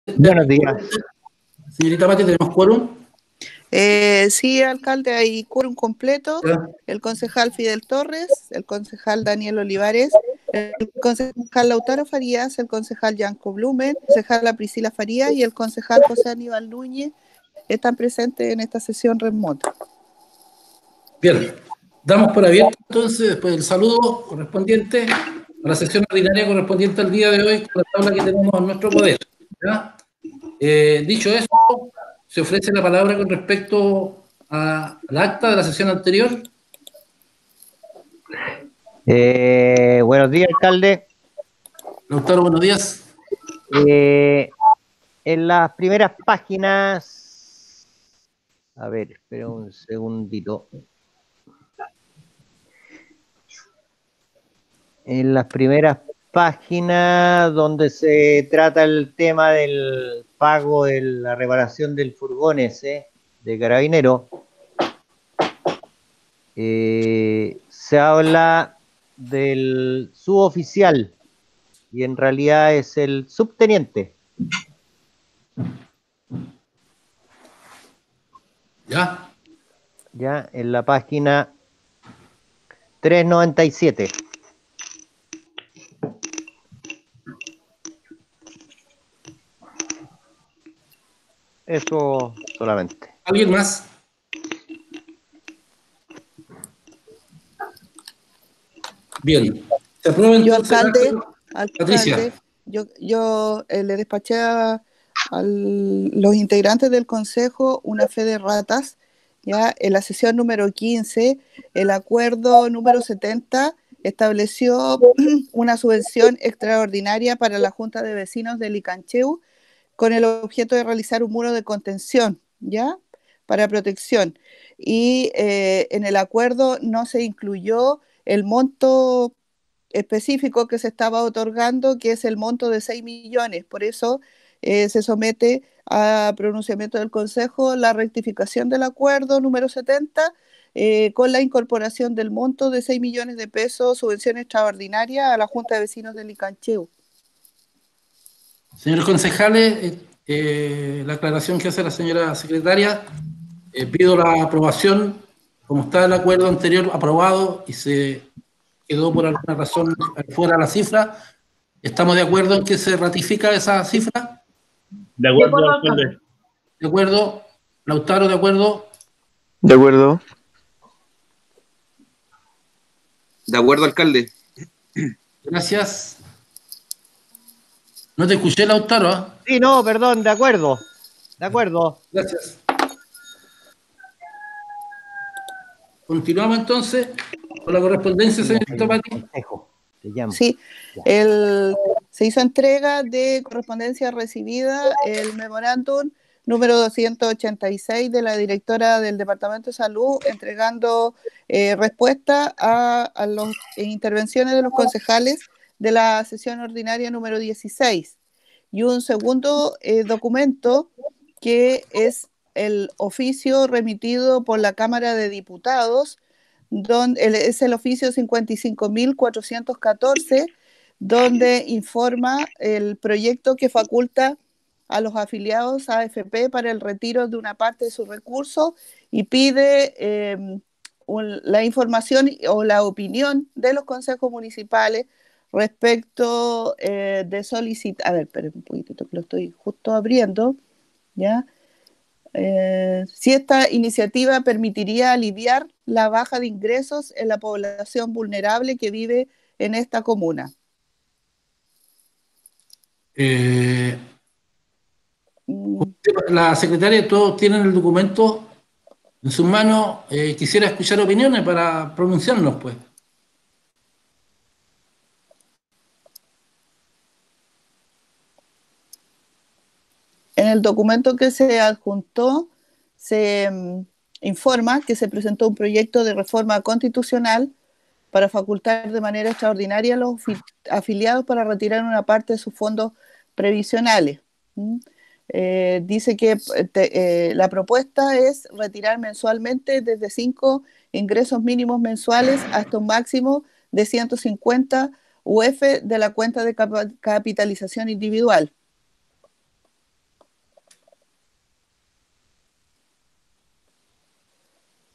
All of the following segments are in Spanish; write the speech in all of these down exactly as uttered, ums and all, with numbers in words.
Buenos días. Señorita Mati, ¿tenemos quórum? Eh, sí, alcalde, hay quórum completo. ¿Ya? El concejal Fidel Torres, el concejal Daniel Olivares, el concejal Lautaro Farías, el concejal Yanko Blumen, el concejal Priscila Farías y el concejal José Aníbal Núñez están presentes en esta sesión remota. Bien, damos por abierto entonces, después del saludo correspondiente, a la sesión ordinaria correspondiente al día de hoy con la tabla que tenemos en nuestro poder. ¿Ya? Eh, dicho eso, se ofrece la palabra con respecto a- al acta de la sesión anterior. Eh, buenos días, alcalde. Lautaro, buenos días. Eh, en las primeras páginas, a ver, espera un segundito. En las primeras páginas donde se trata el tema del pago de la reparación del furgón ese de Carabinero, eh, se habla del suboficial y en realidad es el subteniente. ¿Ya? Ya en la página trescientos noventa y siete. Eso solamente. ¿Alguien más? Bien. Se aprueba Yo, entonces el alcalde, acta. alcalde, Patricia. yo, yo eh, le despaché a, a los integrantes del consejo una fe de ratas, ya en la sesión número quince, el acuerdo número setenta estableció una subvención extraordinaria para la Junta de Vecinos de Licancheu con el objeto de realizar un muro de contención, ¿ya? Para protección. Y eh, en el acuerdo no se incluyó el monto específico que se estaba otorgando, que es el monto de seis millones. Por eso eh, se somete a pronunciamiento del Consejo la rectificación del acuerdo número setenta eh, con la incorporación del monto de seis millones de pesos, subvención extraordinaria a la Junta de Vecinos de Licancheu. Señores concejales, eh, eh, la aclaración que hace la señora secretaria, eh, pido la aprobación, como está el acuerdo anterior aprobado y se quedó por alguna razón fuera la cifra, ¿estamos de acuerdo en que se ratifica esa cifra? De acuerdo, alcalde. ¿De acuerdo? Lautaro, ¿de acuerdo? De acuerdo. De acuerdo, alcalde. Gracias. No te escuché, Lautaro, ¿ah? Sí, no, perdón, de acuerdo. De acuerdo. Gracias. Continuamos entonces con la correspondencia, señorita Pati. Consejo, te llamo. Sí, el, se hizo entrega de correspondencia recibida el memorándum número doscientos ochenta y seis de la directora del Departamento de Salud, entregando eh, respuesta a, a las intervenciones de los concejales de la sesión ordinaria número dieciséis. Y un segundo eh, documento que es el oficio remitido por la Cámara de Diputados, donde es el oficio cincuenta y cinco mil cuatrocientos catorce, donde informa el proyecto que faculta a los afiliados a A F P para el retiro de una parte de sus recursos y pide eh, un, la información o la opinión de los consejos municipales respecto eh, de solicitar, a ver, esperen un poquitito que lo estoy justo abriendo, ¿ya? Eh, si esta iniciativa permitiría aliviar la baja de ingresos en la población vulnerable que vive en esta comuna. Eh, Mm, la secretaria, todos tienen el documento en sus manos. Eh, quisiera escuchar opiniones para pronunciarnos, pues. En el documento que se adjuntó se mm, informa que se presentó un proyecto de reforma constitucional para facultar de manera extraordinaria a los afiliados para retirar una parte de sus fondos previsionales. ¿Mm? Eh, dice que te, eh, la propuesta es retirar mensualmente desde cinco ingresos mínimos mensuales hasta un máximo de ciento cincuenta U F de la cuenta de cap capitalización individual.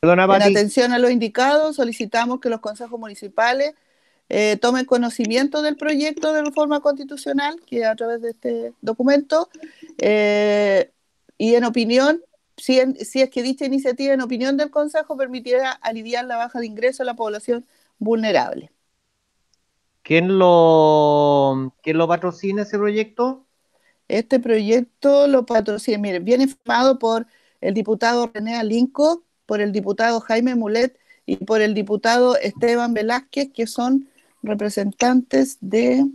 Perdona, En Pati. atención a lo indicado, solicitamos que los consejos municipales eh, tomen conocimiento del proyecto de reforma constitucional, que a través de este documento, eh, y en opinión, si, en, si es que dicha iniciativa, en opinión del Consejo, permitirá aliviar la baja de ingresos a la población vulnerable. ¿Quién lo, quién lo patrocina ese proyecto? Este proyecto lo patrocina, mire, viene firmado por el diputado René Alinco, por el diputado Jaime Mulet y por el diputado Esteban Velázquez, que son representantes de...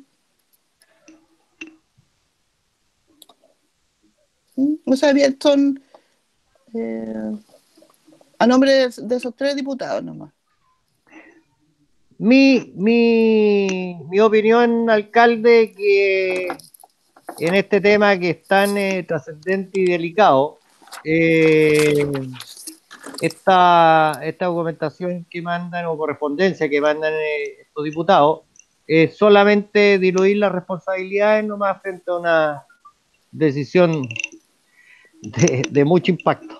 O sea, bien, son eh, a nombre de, de esos tres diputados nomás. Mi, mi, mi opinión, alcalde, que en este tema que es tan eh, trascendente y delicado, eh, esta, esta documentación que mandan o correspondencia que mandan eh, estos diputados es solamente diluir las responsabilidades nomás frente a una decisión de, de mucho impacto.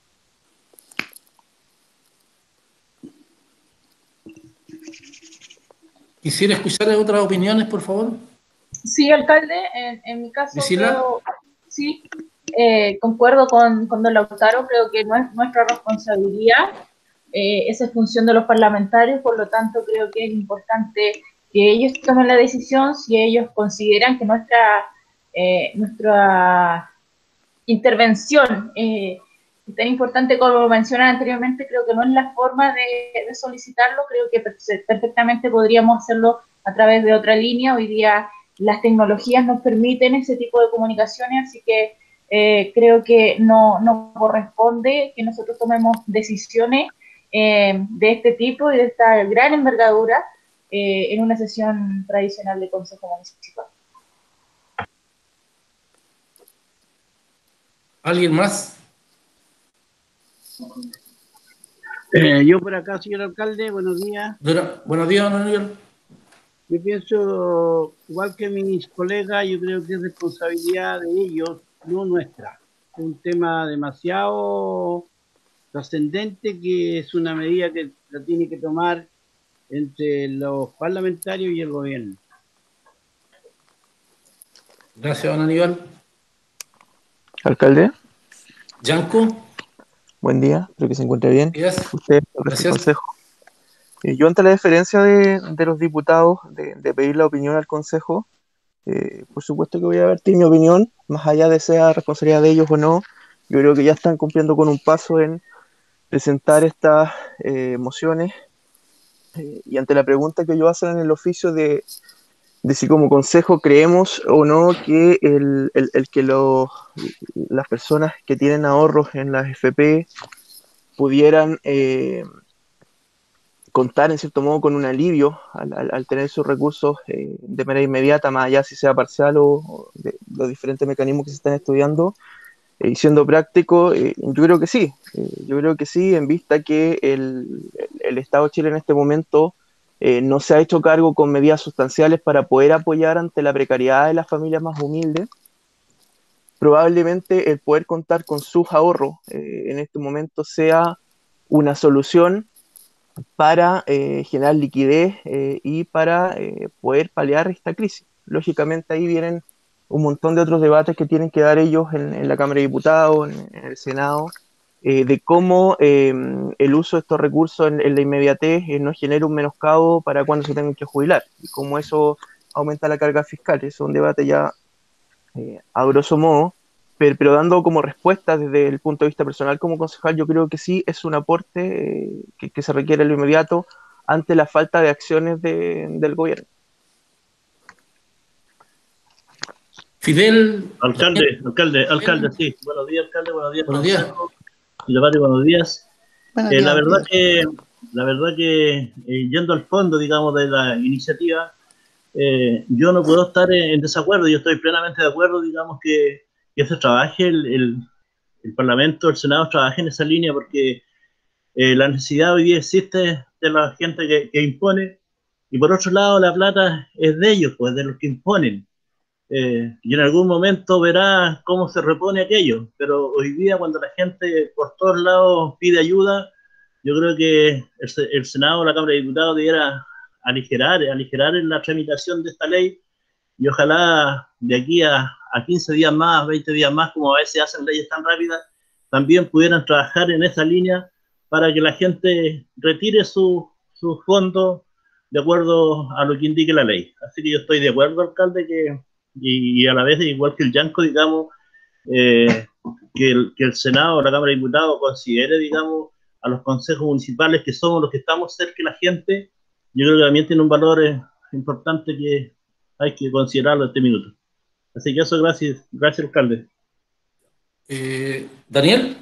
Quisiera escuchar otras opiniones, por favor. Sí, alcalde, en, en mi caso Priscila. creo, sí, eh, concuerdo con, con don Lautaro, creo que no es nuestra responsabilidad, eh, esa es función de los parlamentarios, por lo tanto creo que es importante que ellos tomen la decisión si ellos consideran que nuestra, eh, nuestra intervención eh, es tan importante como mencioné anteriormente, creo que no es la forma de, de solicitarlo, creo que perfectamente podríamos hacerlo a través de otra línea. Hoy día las tecnologías nos permiten ese tipo de comunicaciones, así que eh, creo que no, no corresponde que nosotros tomemos decisiones eh, de este tipo y de esta gran envergadura eh, en una sesión tradicional de Consejo Municipal. ¿Alguien más? Eh, yo por acá, señor alcalde, buenos días. Dura, buenos días, don Aníbal. Yo pienso, igual que mis colegas, yo creo que es responsabilidad de ellos, no nuestra. Es un tema demasiado trascendente que es una medida que la tiene que tomar entre los parlamentarios y el gobierno. Gracias, don Aníbal. Alcalde, Yanko. buen día, espero que se encuentre bien. Gracias. Usted, por este consejo. Eh, yo, ante la deferencia de, de los diputados de, de pedir la opinión al consejo, eh, por supuesto que voy a vertir mi opinión, más allá de sea responsabilidad de ellos o no. Yo creo que ya están cumpliendo con un paso en presentar estas eh, mociones, eh, y ante la pregunta que ellos hacen en el oficio de, de si como consejo creemos o no que el, el, el que los, las personas que tienen ahorros en las F P pudieran eh, contar en cierto modo con un alivio al, al, al tener sus recursos eh, de manera inmediata, más allá si sea parcial o, o de los diferentes mecanismos que se están estudiando, eh, y siendo práctico, eh, yo creo que sí, eh, yo creo que sí, en vista que el, el Estado de Chile en este momento eh, no se ha hecho cargo con medidas sustanciales para poder apoyar ante la precariedad de las familias más humildes. Probablemente el poder contar con sus ahorros eh, en este momento sea una solución para eh, generar liquidez eh, y para eh, poder paliar esta crisis. Lógicamente ahí vienen un montón de otros debates que tienen que dar ellos en, en la Cámara de Diputados, en, en el Senado, eh, de cómo eh, el uso de estos recursos en, en la inmediatez eh, no genera un menoscabo para cuando se tengan que jubilar, y cómo eso aumenta la carga fiscal. Es un debate ya eh, a grosso modo, pero, pero dando como respuesta desde el punto de vista personal como concejal, yo creo que sí es un aporte eh, que, que se requiere en lo inmediato ante la falta de acciones de, del gobierno. Fidel. Alcalde, alcalde, alcalde, sí. Buenos días, alcalde, buenos días. Buenos días. Y debate, buenos días. Buenos Eh, días, la verdad días. que, la verdad que eh, yendo al fondo, digamos, de la iniciativa, eh, yo no puedo estar en, en desacuerdo. Yo estoy plenamente de acuerdo, digamos, que, que se trabaje el, el, el Parlamento, el Senado trabaje en esa línea, porque eh, la necesidad hoy día existe de la gente que, que impone, y por otro lado la plata es de ellos, pues de los que imponen. Eh, y en algún momento verá cómo se repone aquello, pero hoy día cuando la gente por todos lados pide ayuda, yo creo que el, el Senado o la Cámara de Diputados debiera aligerar, aligerar en la tramitación de esta ley, y ojalá de aquí a, a quince días más, veinte días más, como a veces hacen leyes tan rápidas, también pudieran trabajar en esa línea para que la gente retire sus su fondos de acuerdo a lo que indique la ley. Así que yo estoy de acuerdo, alcalde, que, y, y a la vez, igual que el Yanco, digamos, eh, que, el, que el Senado o la Cámara de Diputados considere, digamos, a los consejos municipales, que somos los que estamos cerca de la gente. Yo creo que también tiene un valor eh, importante que hay que considerarlo en este minuto. Así que eso, gracias, gracias, alcalde. Eh, Daniel.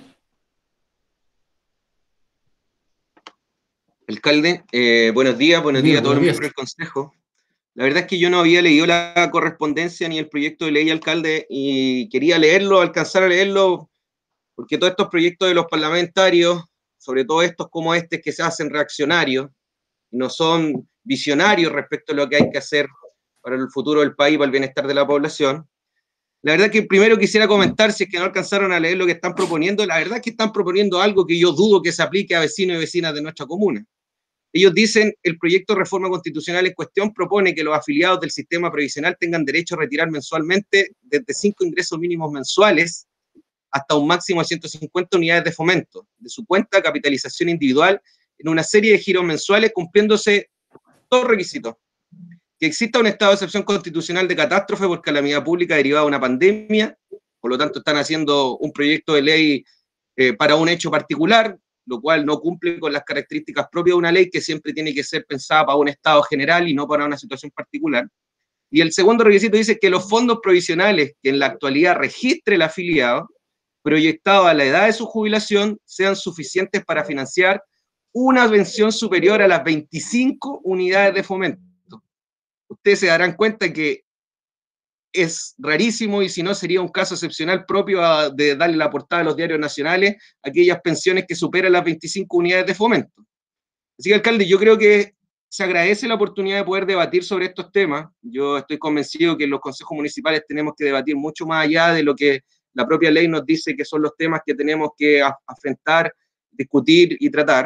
Alcalde, eh, buenos días, buenos días a todos los miembros del Consejo. La verdad es que yo no había leído la correspondencia ni el proyecto de ley, alcalde, y quería leerlo, alcanzar a leerlo, porque todos estos proyectos de los parlamentarios, sobre todo estos como este, que se hacen reaccionarios, no son visionarios respecto a lo que hay que hacer para el futuro del país, para el bienestar de la población. La verdad que primero quisiera comentar, si es que no alcanzaron a leer lo que están proponiendo, la verdad es que están proponiendo algo que yo dudo que se aplique a vecinos y vecinas de nuestra comuna. Ellos dicen, el proyecto de reforma constitucional en cuestión propone que los afiliados del sistema previsional tengan derecho a retirar mensualmente desde cinco ingresos mínimos mensuales hasta un máximo de ciento cincuenta unidades de fomento de su cuenta de capitalización individual en una serie de giros mensuales, cumpliéndose dos requisitos: que exista un estado de excepción constitucional de catástrofe por calamidad pública derivada de una pandemia. Por lo tanto, están haciendo un proyecto de ley eh, para un hecho particular, lo cual no cumple con las características propias de una ley que siempre tiene que ser pensada para un estado general y no para una situación particular. Y el segundo requisito dice que los fondos provisionales que en la actualidad registre el afiliado, proyectado a la edad de su jubilación, sean suficientes para financiar una pensión superior a las veinticinco unidades de fomento. Ustedes se darán cuenta que es rarísimo, y si no sería un caso excepcional propio a, de darle la portada a los diarios nacionales a aquellas pensiones que superan las veinticinco unidades de fomento. Así que, alcalde, yo creo que se agradece la oportunidad de poder debatir sobre estos temas. Yo estoy convencido que en los consejos municipales tenemos que debatir mucho más allá de lo que la propia ley nos dice que son los temas que tenemos que afrontar, discutir y tratar.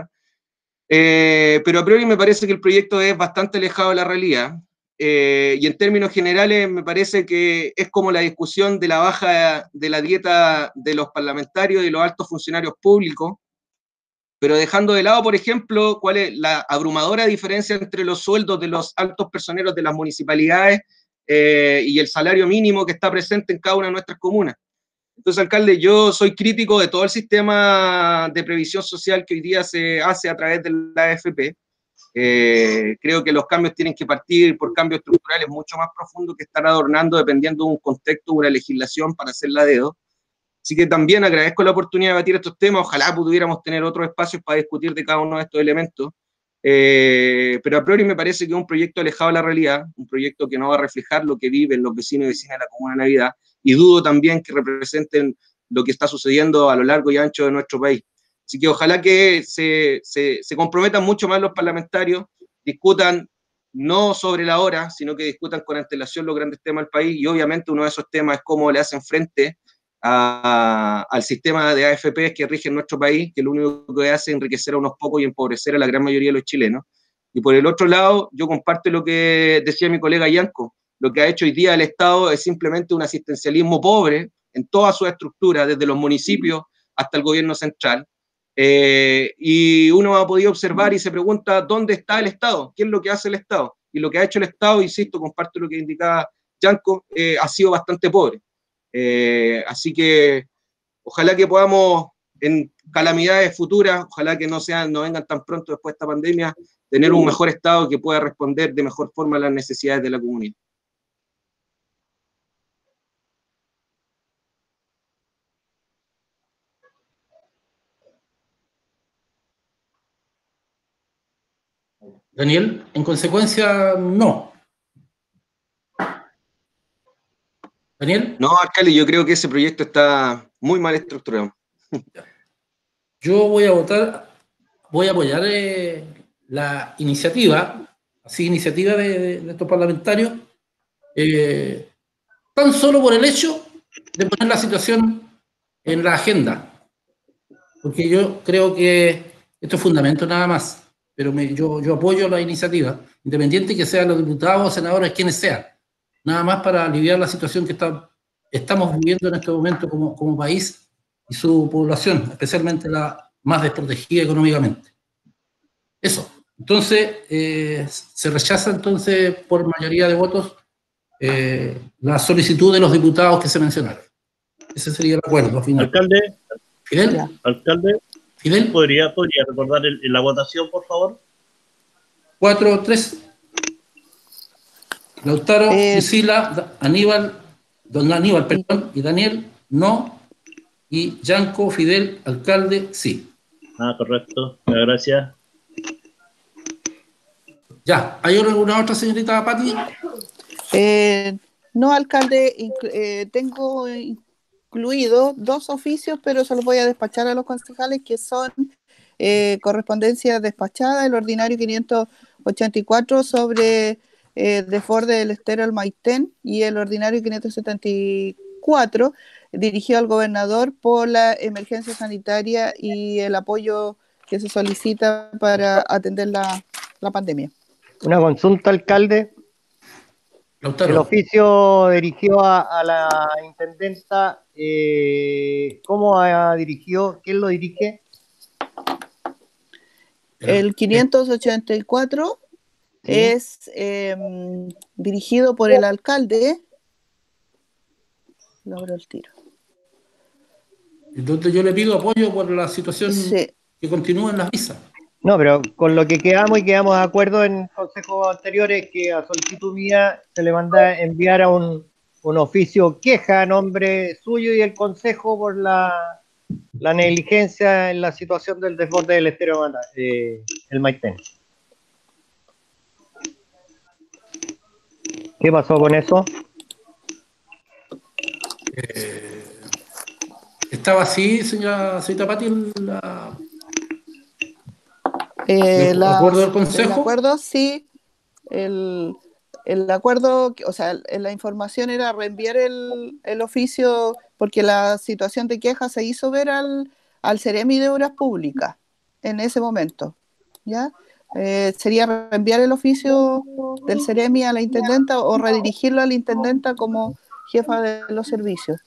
Eh, pero a priori me parece que el proyecto es bastante alejado de la realidad. Eh, y en términos generales me parece que es como la discusión de la baja de la dieta de los parlamentarios y los altos funcionarios públicos, pero dejando de lado, por ejemplo, cuál es la abrumadora diferencia entre los sueldos de los altos personeros de las municipalidades eh, y el salario mínimo que está presente en cada una de nuestras comunas. Entonces, alcalde, yo soy crítico de todo el sistema de previsión social que hoy día se hace a través de la A F P. Eh, creo que los cambios tienen que partir por cambios estructurales mucho más profundos que están adornando dependiendo de un contexto, una legislación para hacerla a dedo. Así que también agradezco la oportunidad de debatir estos temas. Ojalá pudiéramos tener otros espacios para discutir de cada uno de estos elementos. Eh, pero a priori me parece que es un proyecto alejado de la realidad, un proyecto que no va a reflejar lo que viven los vecinos y vecinas de la Comuna de Navidad, y dudo también que representen lo que está sucediendo a lo largo y ancho de nuestro país. Así que ojalá que se, se, se comprometan mucho más los parlamentarios, discutan no sobre la hora, sino que discutan con antelación los grandes temas del país, y obviamente uno de esos temas es cómo le hacen frente a, al sistema de A F P que rige en nuestro país, que lo único que hace es enriquecer a unos pocos y empobrecer a la gran mayoría de los chilenos. Y por el otro lado, yo comparto lo que decía mi colega Yanco, lo que ha hecho hoy día el Estado es simplemente un asistencialismo pobre en toda su estructura, desde los municipios hasta el gobierno central. Eh, y uno ha podido observar y se pregunta, ¿dónde está el Estado? ¿Qué es lo que hace el Estado? Y lo que ha hecho el Estado, insisto, comparto lo que indicaba Yanco, eh, ha sido bastante pobre. Eh, así que ojalá que podamos, en calamidades futuras, ojalá que no, sean, no vengan tan pronto después de esta pandemia, tener un mejor Estado que pueda responder de mejor forma a las necesidades de la comunidad. Daniel, en consecuencia, no. ¿Daniel? No, alcalde, yo creo que ese proyecto está muy mal estructurado. Yo voy a votar, voy a apoyar eh, la iniciativa, así iniciativa de, de, de estos parlamentarios, eh, tan solo por el hecho de poner la situación en la agenda. Porque yo creo que Esto es fundamento nada más, pero me, yo, yo apoyo la iniciativa, independiente que sean los diputados o senadores, quienes sean, nada más para aliviar la situación que está, estamos viviendo en este momento como, como país y su población, especialmente la más desprotegida económicamente. Eso. Entonces, eh, se rechaza entonces por mayoría de votos eh, la solicitud de los diputados que se mencionaron. Ese sería el acuerdo final. Alcalde, Fidel, ya. Alcalde, Fidel, ¿podría, podría recordar el, la votación, por favor? cuatro, tres. Lautaro, Eh, Priscila, Aníbal, don Aníbal, perdón, y Daniel, no. Y Yanco, Fidel, alcalde, sí. Ah, correcto. Gracias. Ya, ¿hay alguna otra señorita Pati? Eh, no, alcalde, eh, tengo incluido dos oficios, pero se los voy a despachar a los concejales, que son eh, correspondencia despachada, el ordinario quinientos ochenta y cuatro sobre eh, desborde del estero del Maitén, y el ordinario quinientos setenta y cuatro dirigido al gobernador por la emergencia sanitaria y el apoyo que se solicita para atender la, la pandemia. Una consulta, alcalde. Lautaro. El oficio dirigió a, a la intendenta. Eh, ¿Cómo ha dirigido? ¿Quién lo dirige? El quinientos ochenta y cuatro ¿sí? es eh, dirigido por el alcalde. Lo abro el tiro. Entonces yo le pido apoyo por la situación sí. que continúa en las visas. No, pero con lo que quedamos y quedamos de acuerdo en consejos anteriores, que a solicitud mía se le manda a enviar a un, un oficio queja a nombre suyo y el consejo por la, la negligencia en la situación del desborde del estero eh, el Maitén. ¿Qué pasó con eso? Eh, ¿Estaba así, señora, señorita Pati, la... Eh, ¿El la, acuerdo del Consejo? El acuerdo, sí. El, el acuerdo, o sea, la información era reenviar el, el oficio, porque la situación de queja se hizo ver al, al Ceremi de Obras Públicas en ese momento, ¿ya? Eh, sería reenviar el oficio del Ceremi a la intendenta o redirigirlo a la intendenta como jefa de los servicios.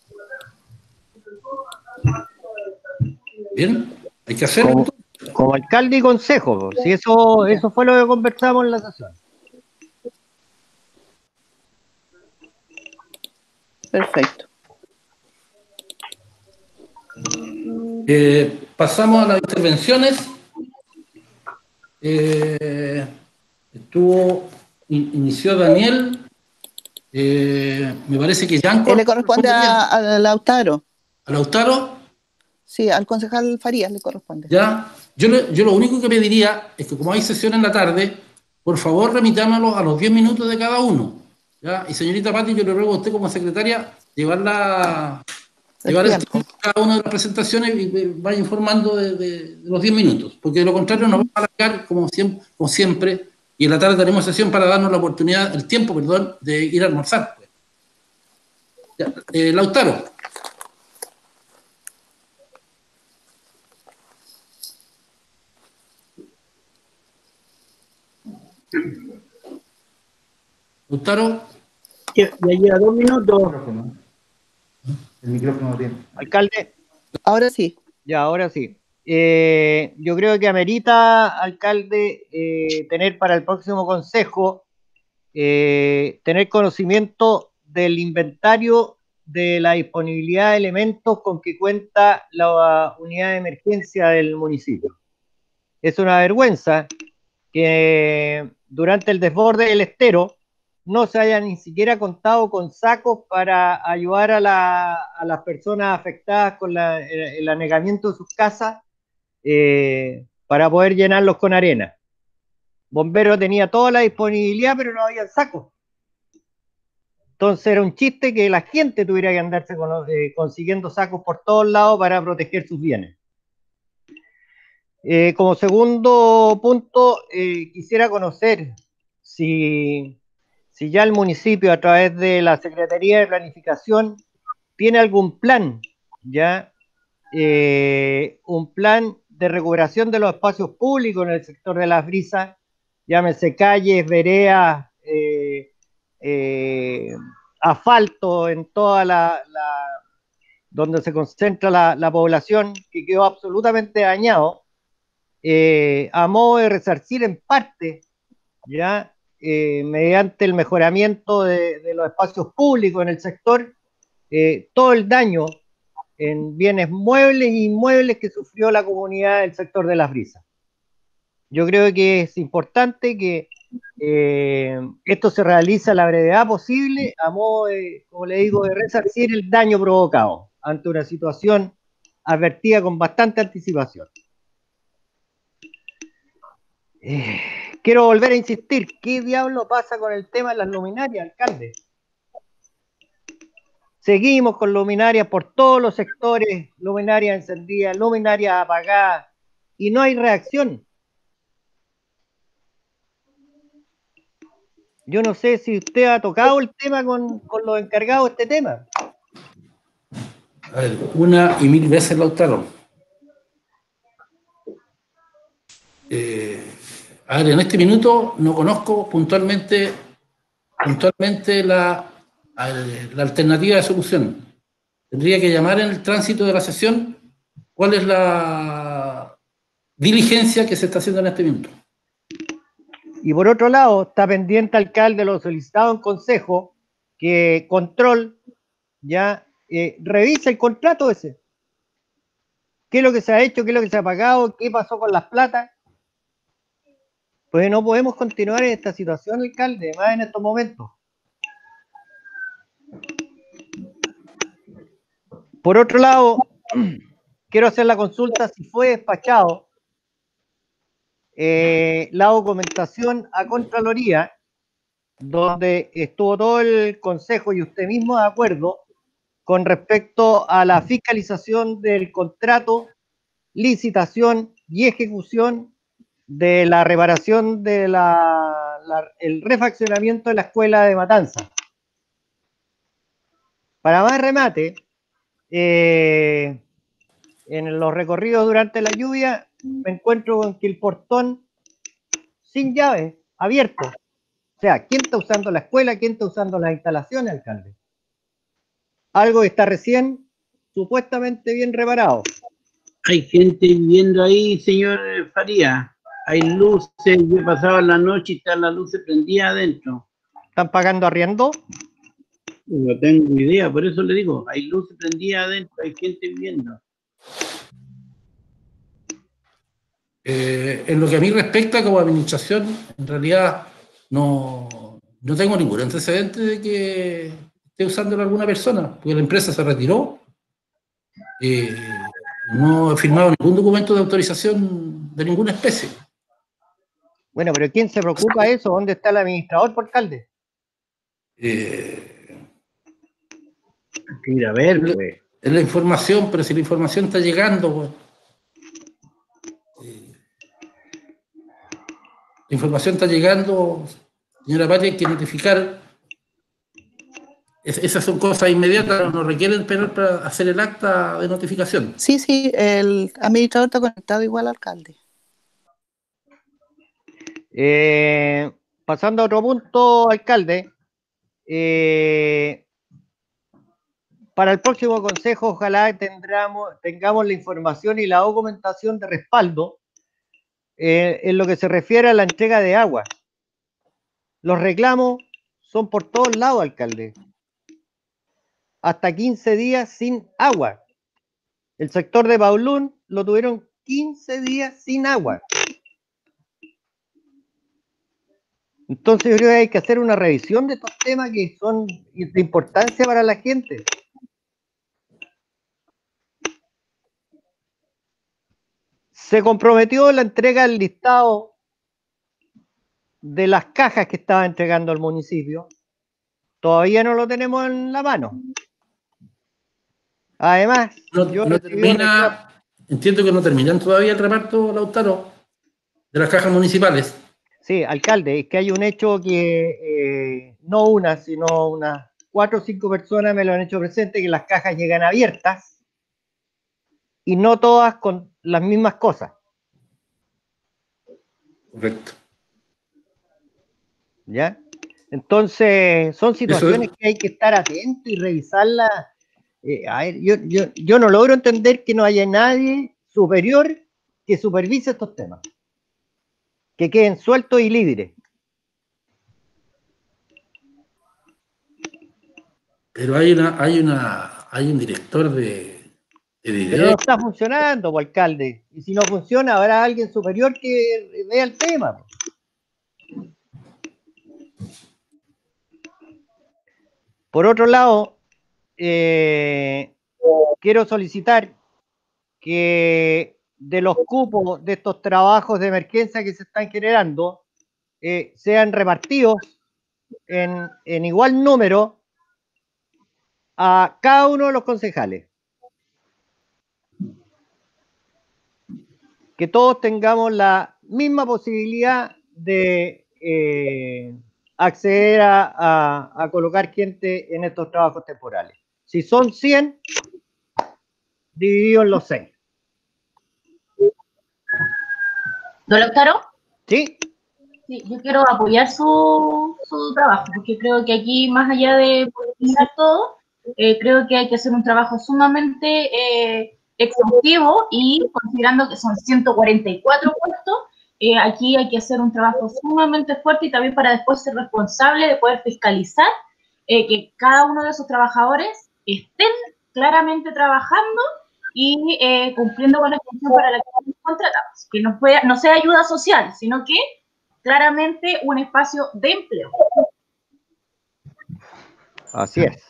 Bien, hay que hacerlo. Como, como alcalde y consejo, si eso, eso fue lo que conversamos en la sesión. Perfecto. Eh, pasamos a las intervenciones. Eh, estuvo, in, inició Daniel. Eh, me parece que Yanco. Él le corresponde a, a Lautaro. ¿A Lautaro? Sí, al concejal Farías le corresponde. Ya. Yo, le, yo lo único que pediría es que, como hay sesión en la tarde, por favor remitámoslo a los diez minutos de cada uno. ¿Ya? Y señorita Pati, yo le ruego a usted como secretaria llevarla, llevar el tiempo a cada una de las presentaciones y vaya informando de, de, de los diez minutos, porque de lo contrario nos vamos a alargar como siempre, como siempre, y en la tarde tenemos sesión para darnos la oportunidad, el tiempo, perdón, de ir a almorzar. Pues. Ya, eh, Lautaro. Lautaro. Ya lleva dos minutos. El micrófono tiene. Alcalde. Ahora sí. Ya, ahora sí. Eh, yo creo que amerita, alcalde, eh, tener para el próximo consejo, eh, tener conocimiento del inventario de la disponibilidad de elementos con que cuenta la unidad de emergencia del municipio. Es una vergüenza que durante el desborde del estero no se haya ni siquiera contado con sacos para ayudar a, la, a las personas afectadas con la, el anegamiento de sus casas, eh, para poder llenarlos con arena. Bombero tenía toda la disponibilidad, pero no había sacos. Entonces era un chiste que la gente tuviera que andarse con, eh, consiguiendo sacos por todos lados para proteger sus bienes. Eh, como segundo punto, eh, quisiera conocer si, si ya el municipio, a través de la Secretaría de Planificación, tiene algún plan, ya, eh, un plan de recuperación de los espacios públicos en el sector de Las Brisas, llámese calles, veredas, eh, eh, asfalto en toda la, la donde se concentra la, la población, que quedó absolutamente dañado, eh, a modo de resarcir en parte, ya eh, mediante el mejoramiento de, de los espacios públicos en el sector, eh, todo el daño en bienes muebles e inmuebles que sufrió la comunidad del sector de Las Brisas. Yo creo que es importante que eh, esto se realice a la brevedad posible, a modo de, como le digo, de resarcir el daño provocado ante una situación advertida con bastante anticipación. Eh, quiero volver a insistir, ¿qué diablo pasa con el tema de las luminarias, alcalde? Seguimos con luminarias por todos los sectores, luminarias encendidas, luminarias apagadas, y no hay reacción. Yo no sé si usted ha tocado el tema con, con los encargados de este tema. A ver, una y mil veces, Lautaro. Eh, a ver, en este minuto no conozco puntualmente, puntualmente la, la alternativa de solución. Tendría que llamar en el tránsito de la sesión cuál es la diligencia que se está haciendo en este minuto. Y por otro lado, está pendiente, alcalde, lo solicitado en consejo, que Control ya eh, revise el contrato ese. ¿Qué es lo que se ha hecho? ¿Qué es lo que se ha pagado? ¿Qué pasó con las platas? Pues no podemos continuar en esta situación, alcalde, más en estos momentos. Por otro lado, quiero hacer la consulta si fue despachado eh, la documentación a Contraloría, donde estuvo todo el Consejo y usted mismo de acuerdo con respecto a la fiscalización del contrato, licitación y ejecución de la reparación de la, la, el refaccionamiento de la escuela de Matanza. Para más remate, eh, en los recorridos durante la lluvia me encuentro con que el portón sin llave, abierto. O sea, ¿quién está usando la escuela? ¿Quién está usando las instalaciones, alcalde? Algo que está recién supuestamente bien reparado. Hay gente viviendo ahí, señor Faría. Hay luces, yo pasaba la noche y están las luces prendidas adentro. ¿Están pagando arriendo? No tengo idea, por eso le digo, hay luces prendidas adentro, hay gente viviendo. Eh, en lo que a mí respecta como administración, en realidad no, no tengo ningún antecedente de que esté usándolo alguna persona, porque la empresa se retiró. Eh, no he firmado ningún documento de autorización de ninguna especie. Bueno, pero ¿quién se preocupa de eso? ¿Dónde está el administrador, por alcalde? Eh, ir a ver, pues. Es la información, pero si la información está llegando, pues, eh, la información está llegando, señora Pati, hay que notificar. Es, esas son cosas inmediatas, no requieren esperar para hacer el acta de notificación. Sí, sí, el administrador está conectado igual al alcalde. Eh, pasando a otro punto, alcalde, eh, para el próximo consejo ojalá tendremos, tengamos la información y la documentación de respaldo eh, en lo que se refiere a la entrega de agua. Los reclamos son por todos lados, alcalde. Hasta quince días sin agua. El sector de Paulún lo tuvieron quince días sin agua. Entonces yo creo que hay que hacer una revisión de estos temas que son de importancia para la gente. Se comprometió la entrega del listado de las cajas que estaba entregando el municipio. Todavía no lo tenemos en la mano. Además, no, yo no termina, entiendo que no terminan todavía el reparto, Lautaro, de las cajas municipales. Sí, alcalde, es que hay un hecho que eh, no una, sino unas cuatro o cinco personas me lo han hecho presente, que las cajas llegan abiertas y no todas con las mismas cosas. Correcto. ¿Ya? Entonces, son situaciones es... que hay que estar atentos y revisarlas. Eh, a ver, yo, yo, yo no logro entender que no haya nadie superior que supervise estos temas, que queden sueltos y libres. Pero hay una, hay una, hay un director de, de video. Pero no está funcionando, pues, alcalde. Y si no funciona, habrá alguien superior que vea el tema. Pues. Por otro lado, eh, quiero solicitar que de los cupos de estos trabajos de emergencia que se están generando, eh, sean repartidos en, en igual número a cada uno de los concejales. Que todos tengamos la misma posibilidad de eh, acceder a, a, a colocar gente en estos trabajos temporales. Si son cien, dividido en los seis. ¿Don Lautaro? ¿Sí? Sí, yo quiero apoyar su, su trabajo, porque creo que aquí, más allá de politizar todo, eh, creo que hay que hacer un trabajo sumamente eh, exhaustivo y considerando que son ciento cuarenta y cuatro puestos, eh, aquí hay que hacer un trabajo sumamente fuerte y también para después ser responsable de poder fiscalizar eh, que cada uno de esos trabajadores estén claramente trabajando y eh, cumpliendo con la función para la que estamos contratados, que no, pueda, no sea ayuda social, sino que claramente un espacio de empleo. Así es.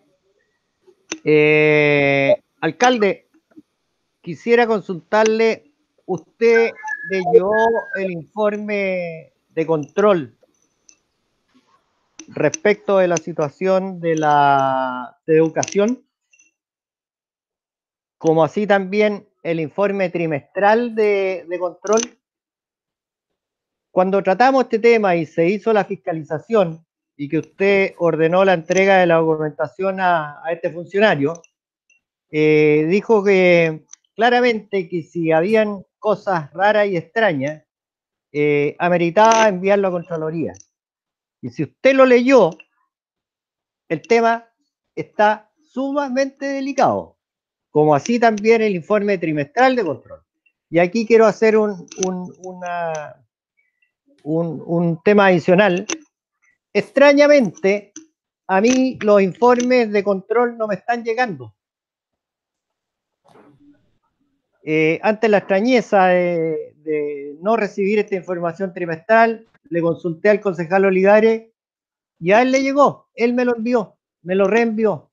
Eh, alcalde, quisiera consultarle, usted leyó el informe de control respecto de la situación de la de educación, como así también el informe trimestral de, de control. Cuando tratamos este tema y se hizo la fiscalización y que usted ordenó la entrega de la documentación a, a este funcionario, eh, dijo que claramente que si habían cosas raras y extrañas, eh, ameritaba enviarlo a Contraloría. Y si usted lo leyó, el tema está sumamente delicado, como así también el informe trimestral de control. Y aquí quiero hacer un, un, una, un, un tema adicional. Extrañamente, a mí los informes de control no me están llegando. Eh, ante la extrañeza de, de no recibir esta información trimestral, le consulté al concejal Olivares y a él le llegó, él me lo envió, me lo reenvió.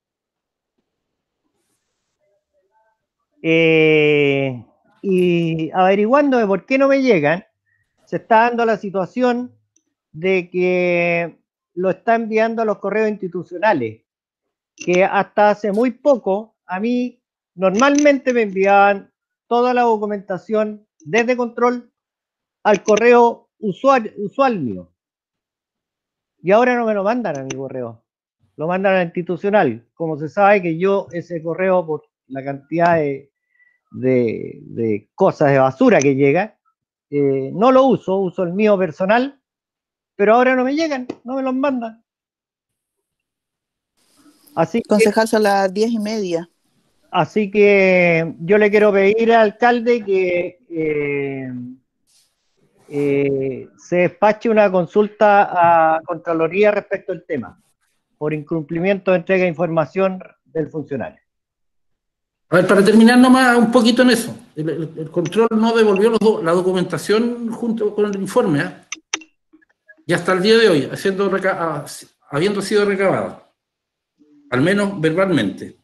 Eh, y averiguando de por qué no me llegan, se está dando la situación de que lo está enviando a los correos institucionales, que hasta hace muy poco a mí normalmente me enviaban toda la documentación desde control al correo usual, usual mío. Y ahora no me lo mandan a mi correo, lo mandan al institucional. Como se sabe que yo ese correo, por la cantidad de, de, de cosas de basura que llega, eh, no lo uso, uso el mío personal, pero ahora no me llegan, no me los mandan. Así Concejal, son las diez y media. Así que yo le quiero pedir al alcalde que eh, eh, se despache una consulta a Contraloría respecto al tema, por incumplimiento de entrega de información del funcionario. A ver, para terminar nomás un poquito en eso. El, el, el control no devolvió los do, la documentación junto con el informe, ¿eh? Y hasta el día de hoy, haciendo reca habiendo sido recabada, al menos verbalmente.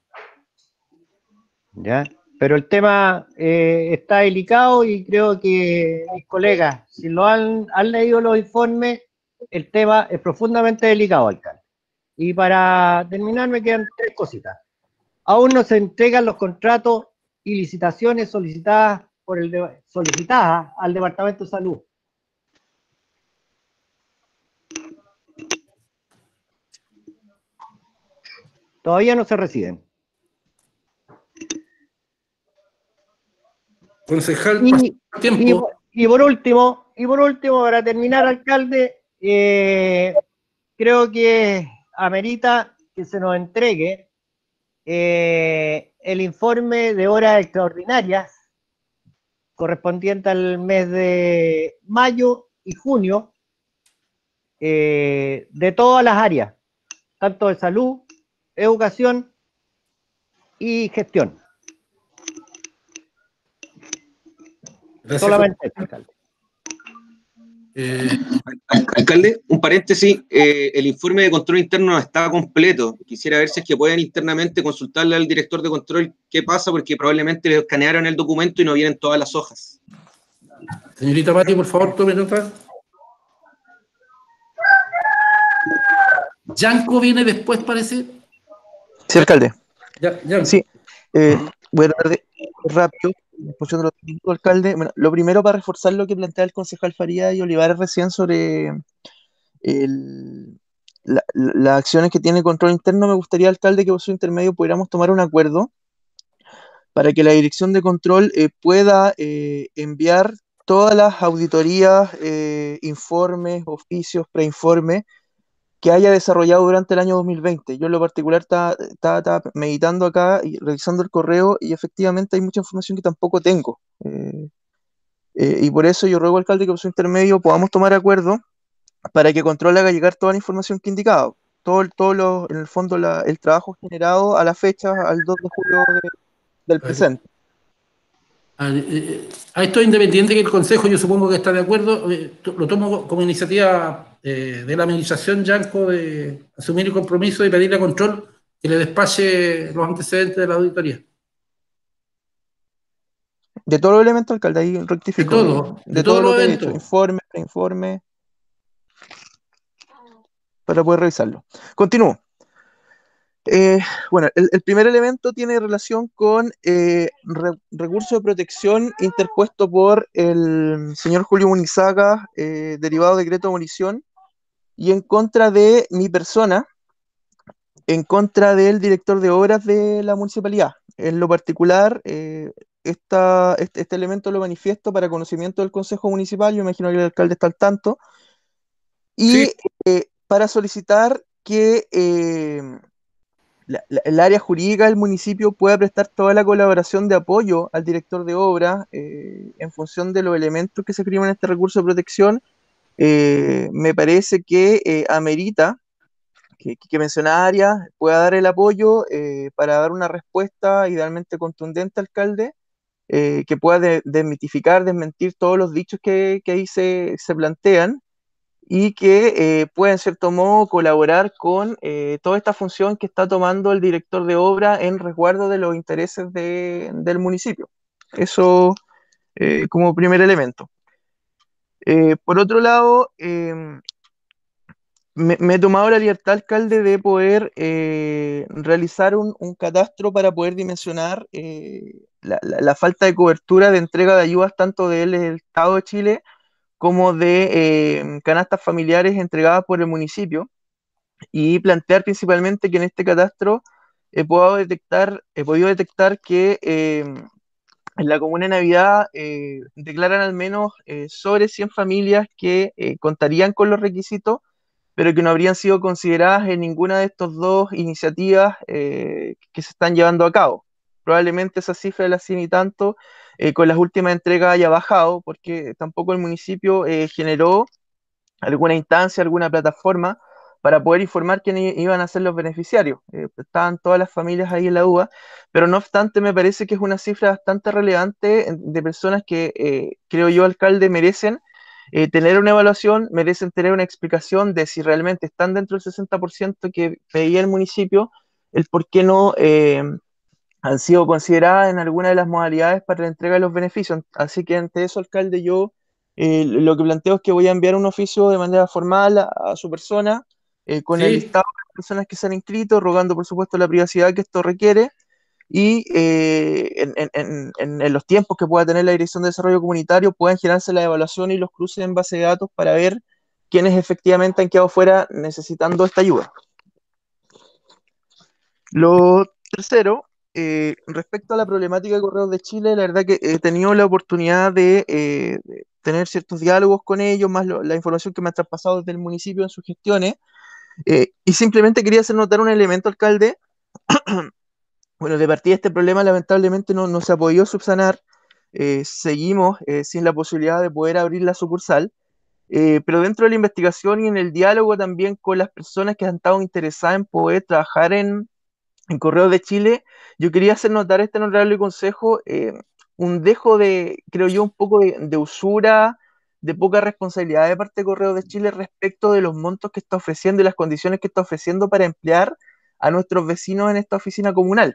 ¿Ya? Pero el tema eh, está delicado y creo que mis colegas, si lo han, han leído los informes, el tema es profundamente delicado, alcalde. Y para terminar me quedan tres cositas. Aún no se entregan los contratos y licitaciones solicitadas, por el de, solicitadas al Departamento de Salud. Todavía no se reciben. Concejal, y, tiempo. Y, y por último, y por último, para terminar, alcalde, eh, creo que amerita que se nos entregue eh, el informe de horas extraordinarias correspondiente al mes de mayo y junio eh, de todas las áreas, tanto de salud, educación y gestión. Gracias, solamente eso, alcalde. Eh, Alcalde, un paréntesis, eh, el informe de control interno no está completo. Quisiera ver si es que pueden internamente consultarle al director de control qué pasa, porque probablemente le escanearon el documento y no vienen todas las hojas. Señorita Pati, por favor, tome nota. ¿Yanco viene después, parece? Sí, alcalde. Ya, ya. Sí, eh, voy a tratar de rápido, en función de lo que dijo el alcalde. Bueno, lo primero, para reforzar lo que plantea el concejal Faría y Olivares recién sobre el, la- la- las acciones que tiene control interno, me gustaría, alcalde, que por su intermedio pudiéramos tomar un acuerdo para que la dirección de control eh, pueda eh, enviar todas las auditorías, eh, informes, oficios, preinformes que haya desarrollado durante el año dos mil veinte. Yo en lo particular estaba, estaba- estaba meditando acá y revisando el correo, y efectivamente hay mucha información que tampoco tengo. Eh, eh, y por eso yo ruego, alcalde, que por su intermedio podamos tomar acuerdo para que Control haga llegar toda la información que he indicado. Todo, el- todo lo, en el fondo, la- el trabajo generado a la fecha, al dos de julio de- del A ver, presente. a, eh, a esto independiente que el Consejo, yo supongo que está de acuerdo, eh, to- lo tomo como iniciativa eh, de la administración, Yanco, de asumir el compromiso y pedirle a Control que le despache los antecedentes de la auditoría. De todos los elementos, alcalde, ahí De rectifico. eh, todo, de de todos todo lo los que he hecho, eventos. informe, preinforme, para poder revisarlo. Continúo. Eh, bueno, el, el primer elemento tiene relación con eh, re- recurso de protección interpuesto por el señor Julio Munizaga, eh, derivado de decreto de abolición, y en contra de mi persona, en contra del director de obras de la municipalidad. En lo particular, eh, esta- este, este elemento lo manifiesto para conocimiento del Consejo Municipal. Yo imagino que el alcalde está al tanto, Sí, y eh, para solicitar que eh, la- la- el área jurídica del municipio pueda prestar toda la colaboración de apoyo al director de obra, eh, en función de los elementos que se escriben en este recurso de protección. Eh, me parece que eh, amerita que, que mencionada área pueda dar el apoyo, eh, para dar una respuesta idealmente contundente, alcalde, eh, que pueda de- desmitificar, desmentir todos los dichos que, que ahí se, se plantean, y que eh, pueda en cierto modo colaborar con eh, toda esta función que está tomando el director de obra en resguardo de los intereses de- del municipio. Eso, eh, como primer elemento. Eh, por otro lado, em, me, me he tomado la libertad, alcalde, de poder eh, realizar un, un catastro para poder dimensionar eh, la, la- la falta de cobertura de entrega de ayudas tanto del Estado de Chile como de eh, canastas familiares entregadas por el municipio, y plantear principalmente que en este catastro he podido detectar, he podido detectar que eh, en la Comuna de Navidad eh, declaran al menos eh, sobre cien familias que eh, contarían con los requisitos, pero que no habrían sido consideradas en ninguna de estas dos iniciativas eh, que se están llevando a cabo. Probablemente esa cifra de las cien y tanto, eh, con las últimas entregas haya bajado, porque tampoco el municipio eh, generó alguna instancia, alguna plataforma para poder informar quiénes iban a ser los beneficiarios. Eh, estaban todas las familias ahí en la duda, pero no obstante me parece que es una cifra bastante relevante de personas que, eh, creo yo, alcalde, merecen eh, tener una evaluación, merecen tener una explicación de si realmente están dentro del sesenta por ciento que pedía el municipio, el por qué no eh, han sido consideradas en alguna de las modalidades para la entrega de los beneficios. Así que ante eso, alcalde, yo eh, lo que planteo es que voy a enviar un oficio de manera formal a, a su persona, eh, con el sí. listado de las personas que se han inscrito, rogando por supuesto la privacidad que esto requiere, y eh, en, en, en, en los tiempos que pueda tener la Dirección de Desarrollo Comunitario puedan generarse la evaluación y los cruces en base de datos para ver quiénes efectivamente han quedado fuera necesitando esta ayuda. Lo tercero, eh, respecto a la problemática de Correos de Chile, la verdad que he tenido la oportunidad de, eh, de tener ciertos diálogos con ellos, más lo, la información que me ha traspasado desde el municipio en sus gestiones, eh, y simplemente quería hacer notar un elemento, alcalde. Bueno, de partida este problema lamentablemente no, no se ha podido subsanar, eh, seguimos eh, sin la posibilidad de poder abrir la sucursal, eh, pero dentro de la investigación y en el diálogo también con las personas que han estado interesadas en poder trabajar en, en Correos de Chile, yo quería hacer notar a este honorable consejo eh, un dejo de, creo yo, un poco de, de usura, de poca responsabilidad de parte de Correos de Chile respecto de los montos que está ofreciendo y las condiciones que está ofreciendo para emplear a nuestros vecinos en esta oficina comunal.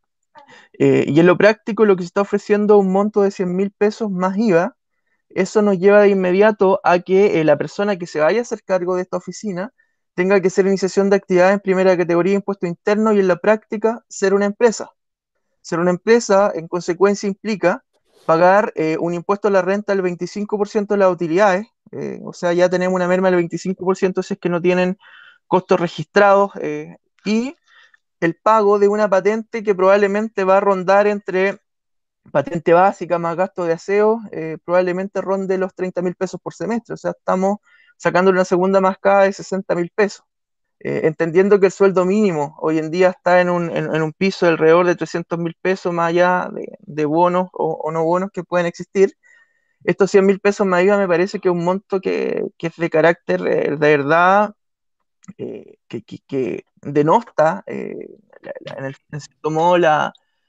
Eh, y en lo práctico, lo que se está ofreciendo un monto de cien mil pesos más I V A, eso nos lleva de inmediato a que eh, la persona que se vaya a hacer cargo de esta oficina tenga que hacer iniciación de actividad en primera categoría de impuesto interno y en la práctica ser una empresa. Ser una empresa, en consecuencia, implica pagar eh, un impuesto a la renta del veinticinco por ciento de las utilidades, eh, o sea, ya tenemos una merma del veinticinco por ciento si es que no tienen costos registrados, eh, y el pago de una patente que probablemente va a rondar entre patente básica más gasto de aseo, eh, probablemente ronde los treinta mil pesos por semestre, o sea, estamos sacando una segunda mascada de sesenta mil pesos, eh, entendiendo que el sueldo mínimo hoy en día está en un, en, en un piso de alrededor de trescientos mil pesos más allá de, de bonos o, o no bonos que pueden existir. Estos cien mil pesos más I V A me parece que es un monto que, que es de carácter eh, de verdad, eh, que, que, que denota eh, la, la, en, el, en cierto modo la,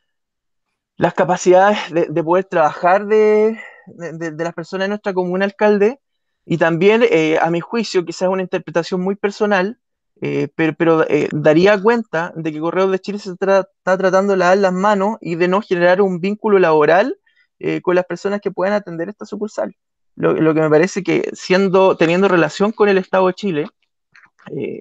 las capacidades de, de poder trabajar de, de, de las personas de nuestra comuna, alcalde, y también, eh, a mi juicio, quizás es una interpretación muy personal, eh, pero, pero eh, daría cuenta de que Correos de Chile se tra está tratando de lavar las manos y de no generar un vínculo laboral eh, con las personas que puedan atender esta sucursal. Lo, lo que me parece que, siendo, teniendo relación con el Estado de Chile, eh,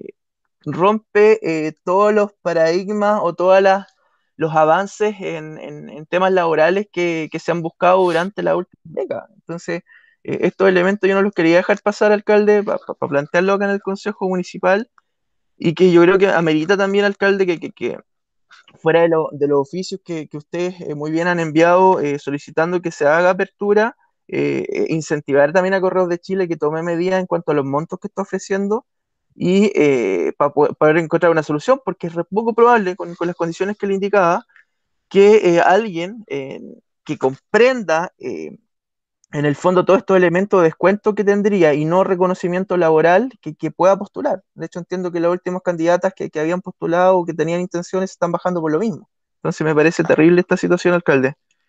rompe eh, todos los paradigmas o todas las los avances en, en, en temas laborales que, que se han buscado durante la última década. Entonces, eh, estos elementos yo no los quería dejar pasar, alcalde, para pa, pa plantearlo acá en el Consejo Municipal, y que yo creo que amerita también, alcalde, que, que, que fuera de, lo, de los oficios que, que ustedes eh, muy bien han enviado eh, solicitando que se haga apertura, eh, incentivar también a Correos de Chile que tome medidas en cuanto a los montos que está ofreciendo, y eh, para poder, poder encontrar una solución, porque es poco probable, con, con las condiciones que le indicaba, que eh, alguien eh, que comprenda eh, en el fondo todos estos elementos de descuento que tendría y no reconocimiento laboral, que, que pueda postular. De hecho, entiendo que las últimas candidatas que, que habían postulado o que tenían intenciones están bajando por lo mismo. Entonces me parece terrible esta situación, alcalde.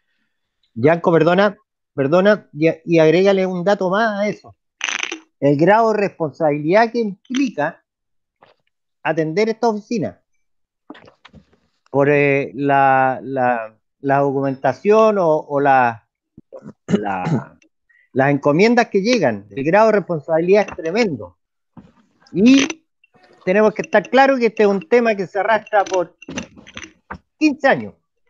Yanko, perdona, perdona, y, y agrégale un dato más a eso. El grado de responsabilidad que implica atender esta oficina por eh, la, la, la documentación o, o la, la, las encomiendas que llegan. El grado de responsabilidad es tremendo. Y tenemos que estar claros que este es un tema que se arrastra por quince años.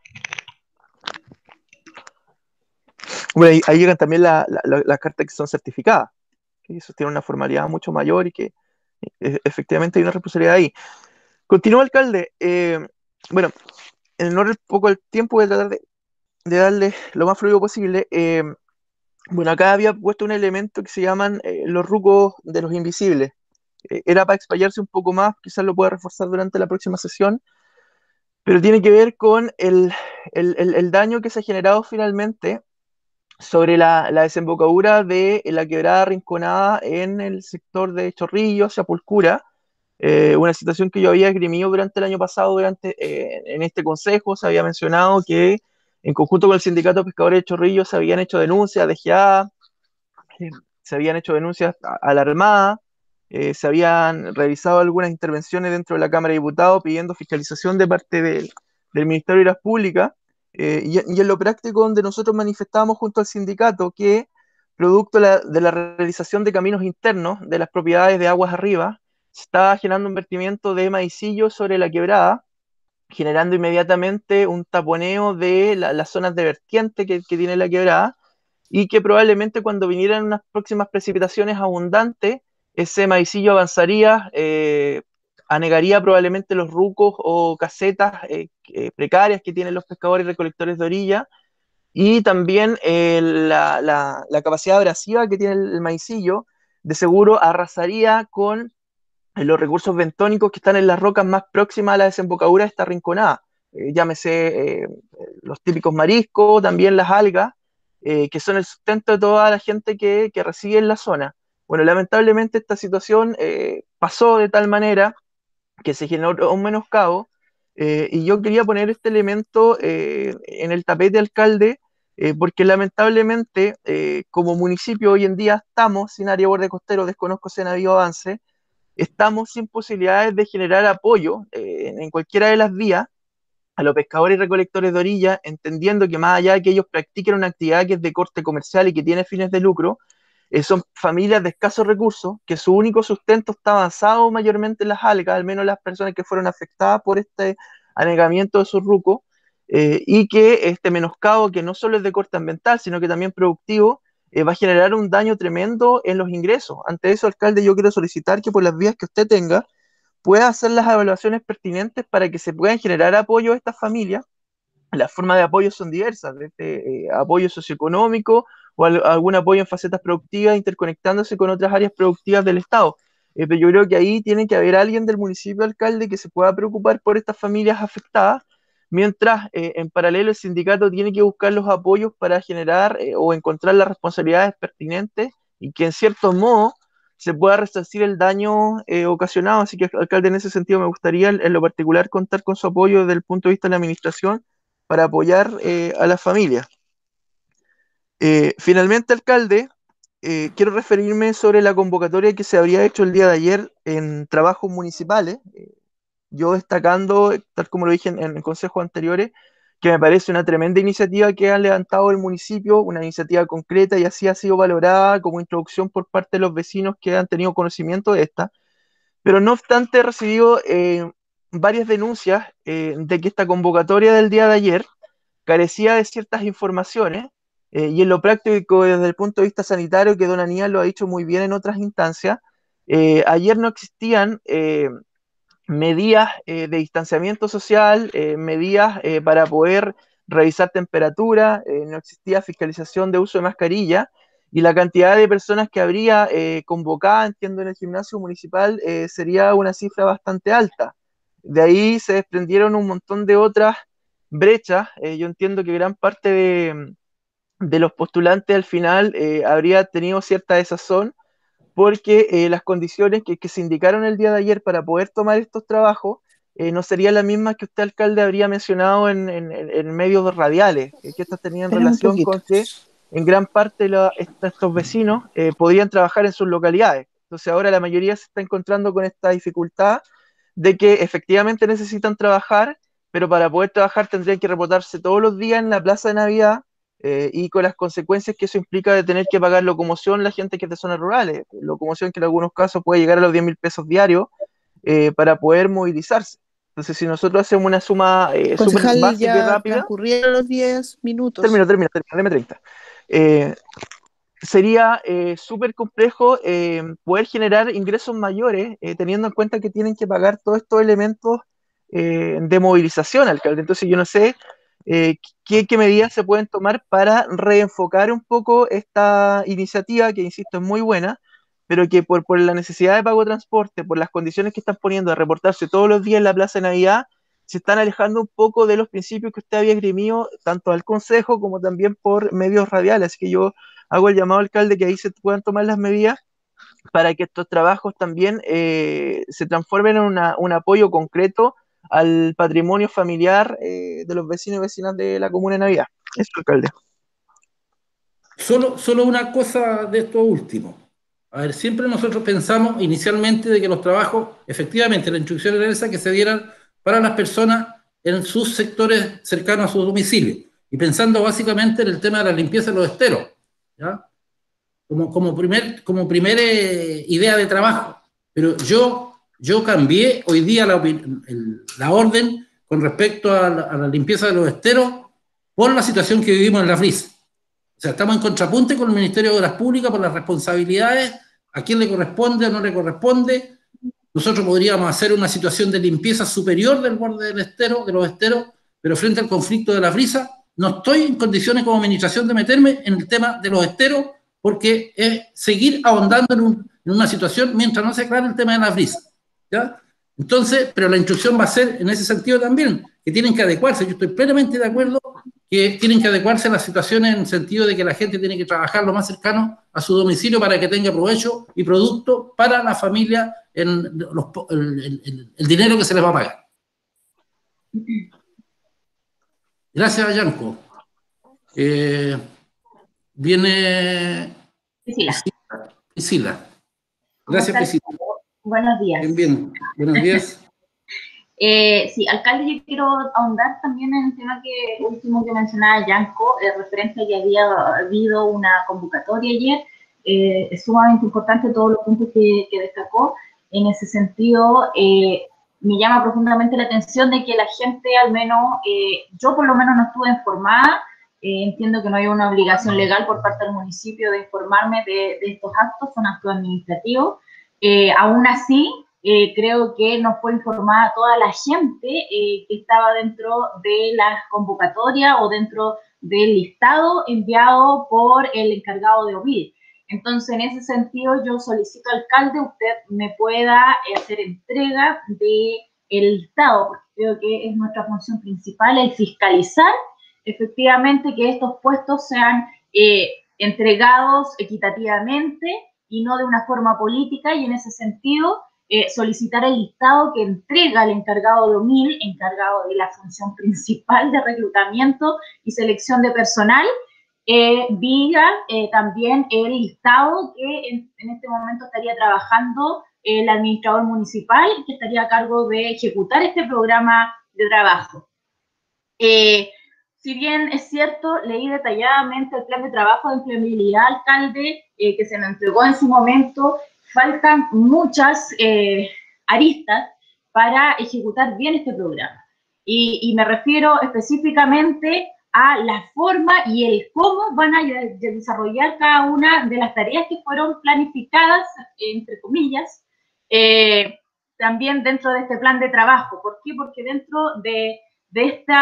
Bueno, ahí, ahí llegan también las la, la, la cartas que son certificadas, que eso tiene una formalidad mucho mayor y que eh, efectivamente hay una responsabilidad ahí. Continúa, alcalde. Eh, bueno, en honor un poco al tiempo, voy a tratar de, de darle lo más fluido posible. Eh, bueno, acá había puesto un elemento que se llaman eh, los rucos de los invisibles. Eh, era para explayarse un poco más, quizás lo pueda reforzar durante la próxima sesión, pero tiene que ver con el, el, el, el daño que se ha generado finalmente sobre la, la desembocadura de la quebrada Rinconada en el sector de Chorrillos, Sepulcura, eh, una situación que yo había esgrimido durante el año pasado, durante, eh, en este consejo. Se había mencionado que en conjunto con el Sindicato de Pescadores de Chorrillos se habían hecho denuncias de G A, eh, se habían hecho denuncias a, a la Armada, eh, se habían realizado algunas intervenciones dentro de la Cámara de Diputados pidiendo fiscalización de parte del, del Ministerio de las Públicas, eh, y, y en lo práctico donde nosotros manifestábamos junto al sindicato que producto la, de la realización de caminos internos de las propiedades de aguas arriba, se estaba generando un vertimiento de maicillo sobre la quebrada, generando inmediatamente un taponeo de la, las zonas de vertiente que, que tiene la quebrada, y que probablemente cuando vinieran unas próximas precipitaciones abundantes, ese maicillo avanzaría eh, anegaría probablemente los rucos o casetas eh, eh, precarias que tienen los pescadores y recolectores de orilla, y también eh, la, la, la capacidad abrasiva que tiene el, el maicillo, de seguro arrasaría con los recursos bentónicos que están en las rocas más próximas a la desembocadura de esta rinconada. Eh, llámese eh, los típicos mariscos, también las algas, eh, que son el sustento de toda la gente que, que reside en la zona. Bueno, lamentablemente esta situación eh, pasó de tal manera que se generó un menoscabo, eh, y yo quería poner este elemento eh, en el tapete, alcalde, eh, porque lamentablemente eh, como municipio hoy en día estamos sin área borde costero, desconozco si han habido avance, estamos sin posibilidades de generar apoyo eh, en cualquiera de las vías a los pescadores y recolectores de orilla, entendiendo que más allá de que ellos practiquen una actividad que es de corte comercial y que tiene fines de lucro, eh, son familias de escasos recursos, que su único sustento está basado mayormente en las algas, al menos las personas que fueron afectadas por este anegamiento de sus rucos, eh, y que este menoscabo, que no solo es de corte ambiental, sino que también productivo, eh, va a generar un daño tremendo en los ingresos. Ante eso, alcalde, yo quiero solicitar que por las vías que usted tenga, pueda hacer las evaluaciones pertinentes para que se puedan generar apoyo a estas familias. Las formas de apoyo son diversas, desde eh, apoyo socioeconómico o al, algún apoyo en facetas productivas, interconectándose con otras áreas productivas del Estado. Eh, pero yo creo que ahí tiene que haber alguien del municipio, alcalde, que se pueda preocupar por estas familias afectadas, mientras eh, en paralelo el sindicato tiene que buscar los apoyos para generar eh, o encontrar las responsabilidades pertinentes y que en cierto modo se pueda resarcir el daño eh, ocasionado. Así que, alcalde, en ese sentido me gustaría en lo particular contar con su apoyo desde el punto de vista de la administración para apoyar eh, a las familias. Eh, finalmente, alcalde, eh, quiero referirme sobre la convocatoria que se habría hecho el día de ayer en trabajos municipales, eh, yo destacando, tal como lo dije en, en consejos anteriores, que me parece una tremenda iniciativa que ha levantado el municipio, una iniciativa concreta, y así ha sido valorada como introducción por parte de los vecinos que han tenido conocimiento de esta. Pero no obstante, he recibido eh, varias denuncias eh, de que esta convocatoria del día de ayer carecía de ciertas informaciones, eh, y en lo práctico, desde el punto de vista sanitario, que don Aníbal lo ha dicho muy bien en otras instancias, eh, ayer no existían eh, medidas eh, de distanciamiento social, eh, medidas eh, para poder revisar temperatura, eh, no existía fiscalización de uso de mascarilla, y la cantidad de personas que habría eh, convocada, entiendo, en el gimnasio municipal eh, sería una cifra bastante alta. De ahí se desprendieron un montón de otras brechas. Eh, yo entiendo que gran parte de, de los postulantes al final eh, habría tenido cierta desazón, porque eh, las condiciones que, que se indicaron el día de ayer para poder tomar estos trabajos eh, no serían las mismas que usted, alcalde, habría mencionado en, en, en medios radiales, eh, que estas tenían Espera un relación poquito. con que en gran parte la, estos vecinos eh, podían trabajar en sus localidades. Entonces ahora la mayoría se está encontrando con esta dificultad de que efectivamente necesitan trabajar, pero para poder trabajar tendrían que reportarse todos los días en la Plaza de Navidad, eh, y con las consecuencias que eso implica de tener que pagar locomoción la gente que es de zonas rurales, locomoción que en algunos casos puede llegar a los diez mil pesos diarios eh, para poder movilizarse. Entonces, si nosotros hacemos una suma eh, súper básica ya y rápida... transcurrieron los diez minutos. Termino, termino, termino, deme treinta. Eh, sería eh, súper complejo eh, poder generar ingresos mayores eh, teniendo en cuenta que tienen que pagar todos estos elementos eh, de movilización, alcalde. Entonces yo no sé eh, qué, qué medidas se pueden tomar para reenfocar un poco esta iniciativa, que insisto es muy buena, pero que por, por la necesidad de pago de transporte, por las condiciones que están poniendo de reportarse todos los días en la Plaza de Navidad, se están alejando un poco de los principios que usted había esgrimido, tanto al Consejo como también por medios radiales. Así que yo hago el llamado, alcalde, que ahí se puedan tomar las medidas para que estos trabajos también eh, se transformen en una, un apoyo concreto al patrimonio familiar eh, de los vecinos y vecinas de la comuna de Navidad. Eso, alcalde. Solo, solo una cosa de esto último. A ver, siempre nosotros pensamos inicialmente de que los trabajos, efectivamente, la instrucción era esa, que se dieran para las personas en sus sectores cercanos a su domicilio, y pensando básicamente en el tema de la limpieza de los esteros, ¿ya? Como, como primer, como primera eh, idea de trabajo. Pero yo, yo cambié hoy día la, el, la orden con respecto a la, a la limpieza de los esteros por la situación que vivimos en la Fris. O sea, estamos en contrapunte con el Ministerio de Obras Públicas por las responsabilidades, a quién le corresponde o no le corresponde. nosotros podríamos hacer una situación de limpieza superior del borde del estero, de los esteros, pero frente al conflicto de las brisas, no estoy en condiciones como administración de meterme en el tema de los esteros, porque es seguir ahondando en, un, en una situación mientras no se aclare el tema de las brisas, ¿ya? Entonces, pero la instrucción va a ser en ese sentido también, que tienen que adecuarse. Yo estoy plenamente de acuerdo que tienen que adecuarse a las situaciones en el sentido de que la gente tiene que trabajar lo más cercano a su domicilio para que tenga provecho y producto para la familia en los, el, el, el dinero que se les va a pagar. Gracias, Yanko. Eh, viene Priscila. Priscila. Gracias, Priscila. Buenos días. Bien, bien. Buenos días. Eh, sí, alcalde, yo quiero ahondar también en el tema que último que mencionaba Yanko, eh, referente a que había habido una convocatoria ayer. Eh, es sumamente importante todos los puntos que, que destacó. En ese sentido, eh, me llama profundamente la atención de que la gente, al menos, eh, yo por lo menos no estuve informada. Eh, entiendo que no hay una obligación legal por parte del municipio de informarme de, de estos actos, son actos administrativos. Eh, aún así, Eh, creo que nos fue informada toda la gente eh, que estaba dentro de la convocatoria o dentro del listado enviado por el encargado de O B I D. Entonces, en ese sentido, yo solicito, alcalde, usted me pueda eh, hacer entrega del listado, porque creo que es nuestra función principal el fiscalizar efectivamente que estos puestos sean eh, entregados equitativamente y no de una forma política, y en ese sentido, Eh, solicitar el listado que entrega el encargado de O M I L, encargado de la función principal de reclutamiento y selección de personal, eh, diga eh, también el listado que en, en este momento estaría trabajando el administrador municipal, que estaría a cargo de ejecutar este programa de trabajo. Eh, si bien es cierto, leí detalladamente el plan de trabajo de empleabilidad, alcalde, eh, que se me entregó en su momento. Faltan muchas eh, aristas para ejecutar bien este programa. Y, y me refiero específicamente a la forma y el cómo van a desarrollar cada una de las tareas que fueron planificadas, entre comillas, eh, también dentro de este plan de trabajo. ¿Por qué? Porque dentro de, de esta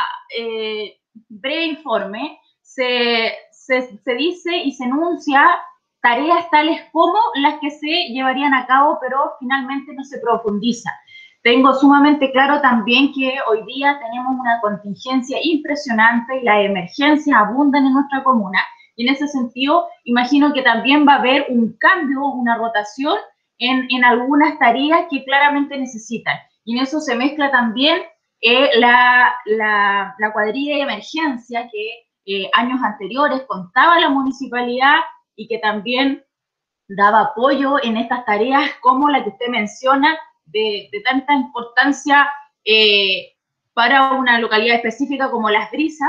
eh, breve informe se, se, se dice y se enuncia tareas tales como las que se llevarían a cabo, pero finalmente no se profundiza. Tengo sumamente claro también que hoy día tenemos una contingencia impresionante y las emergencias abundan en nuestra comuna, y en ese sentido imagino que también va a haber un cambio, una rotación en, en algunas tareas que claramente necesitan, y en eso se mezcla también eh, la, la, la cuadrilla de emergencia que eh, años anteriores contaba la municipalidad y que también daba apoyo en estas tareas como la que usted menciona, de, de tanta importancia eh, para una localidad específica como Las Brisas,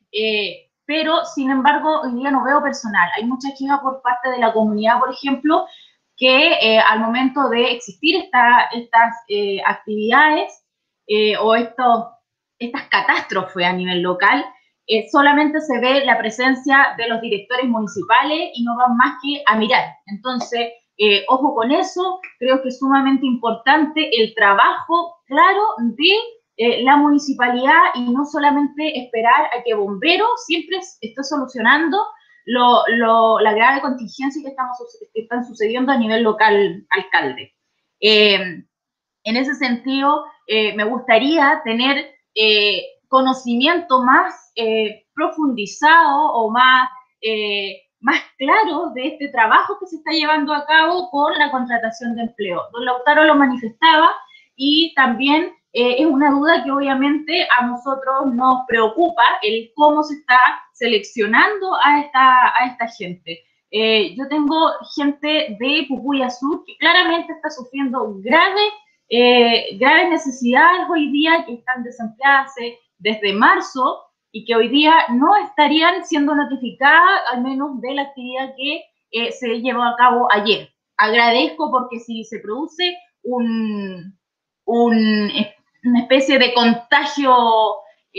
eh, pero sin embargo hoy día no veo personal. Hay mucha queja por parte de la comunidad, por ejemplo, que eh, al momento de existir esta, estas eh, actividades eh, o esto, estas catástrofes a nivel local, Eh, solamente se ve la presencia de los directores municipales y no van más que a mirar. Entonces, eh, ojo con eso, creo que es sumamente importante el trabajo claro de eh, la municipalidad y no solamente esperar a que bomberos siempre esté solucionando lo, lo, la grave contingencia que, estamos, que están sucediendo a nivel local, alcalde. Eh, en ese sentido, eh, me gustaría tener eh, conocimiento más eh, profundizado o más, eh, más claro de este trabajo que se está llevando a cabo con la contratación de empleo. Don Lautaro lo manifestaba y también eh, es una duda que obviamente a nosotros nos preocupa el cómo se está seleccionando a esta, a esta gente. Eh, yo tengo gente de Pupuya Sur que claramente está sufriendo graves, eh, graves necesidades hoy día, que están desempleadas desde marzo y que hoy día no estarían siendo notificadas, al menos de la actividad que eh, se llevó a cabo ayer. Agradezco porque si se produce un, un, una especie de contagio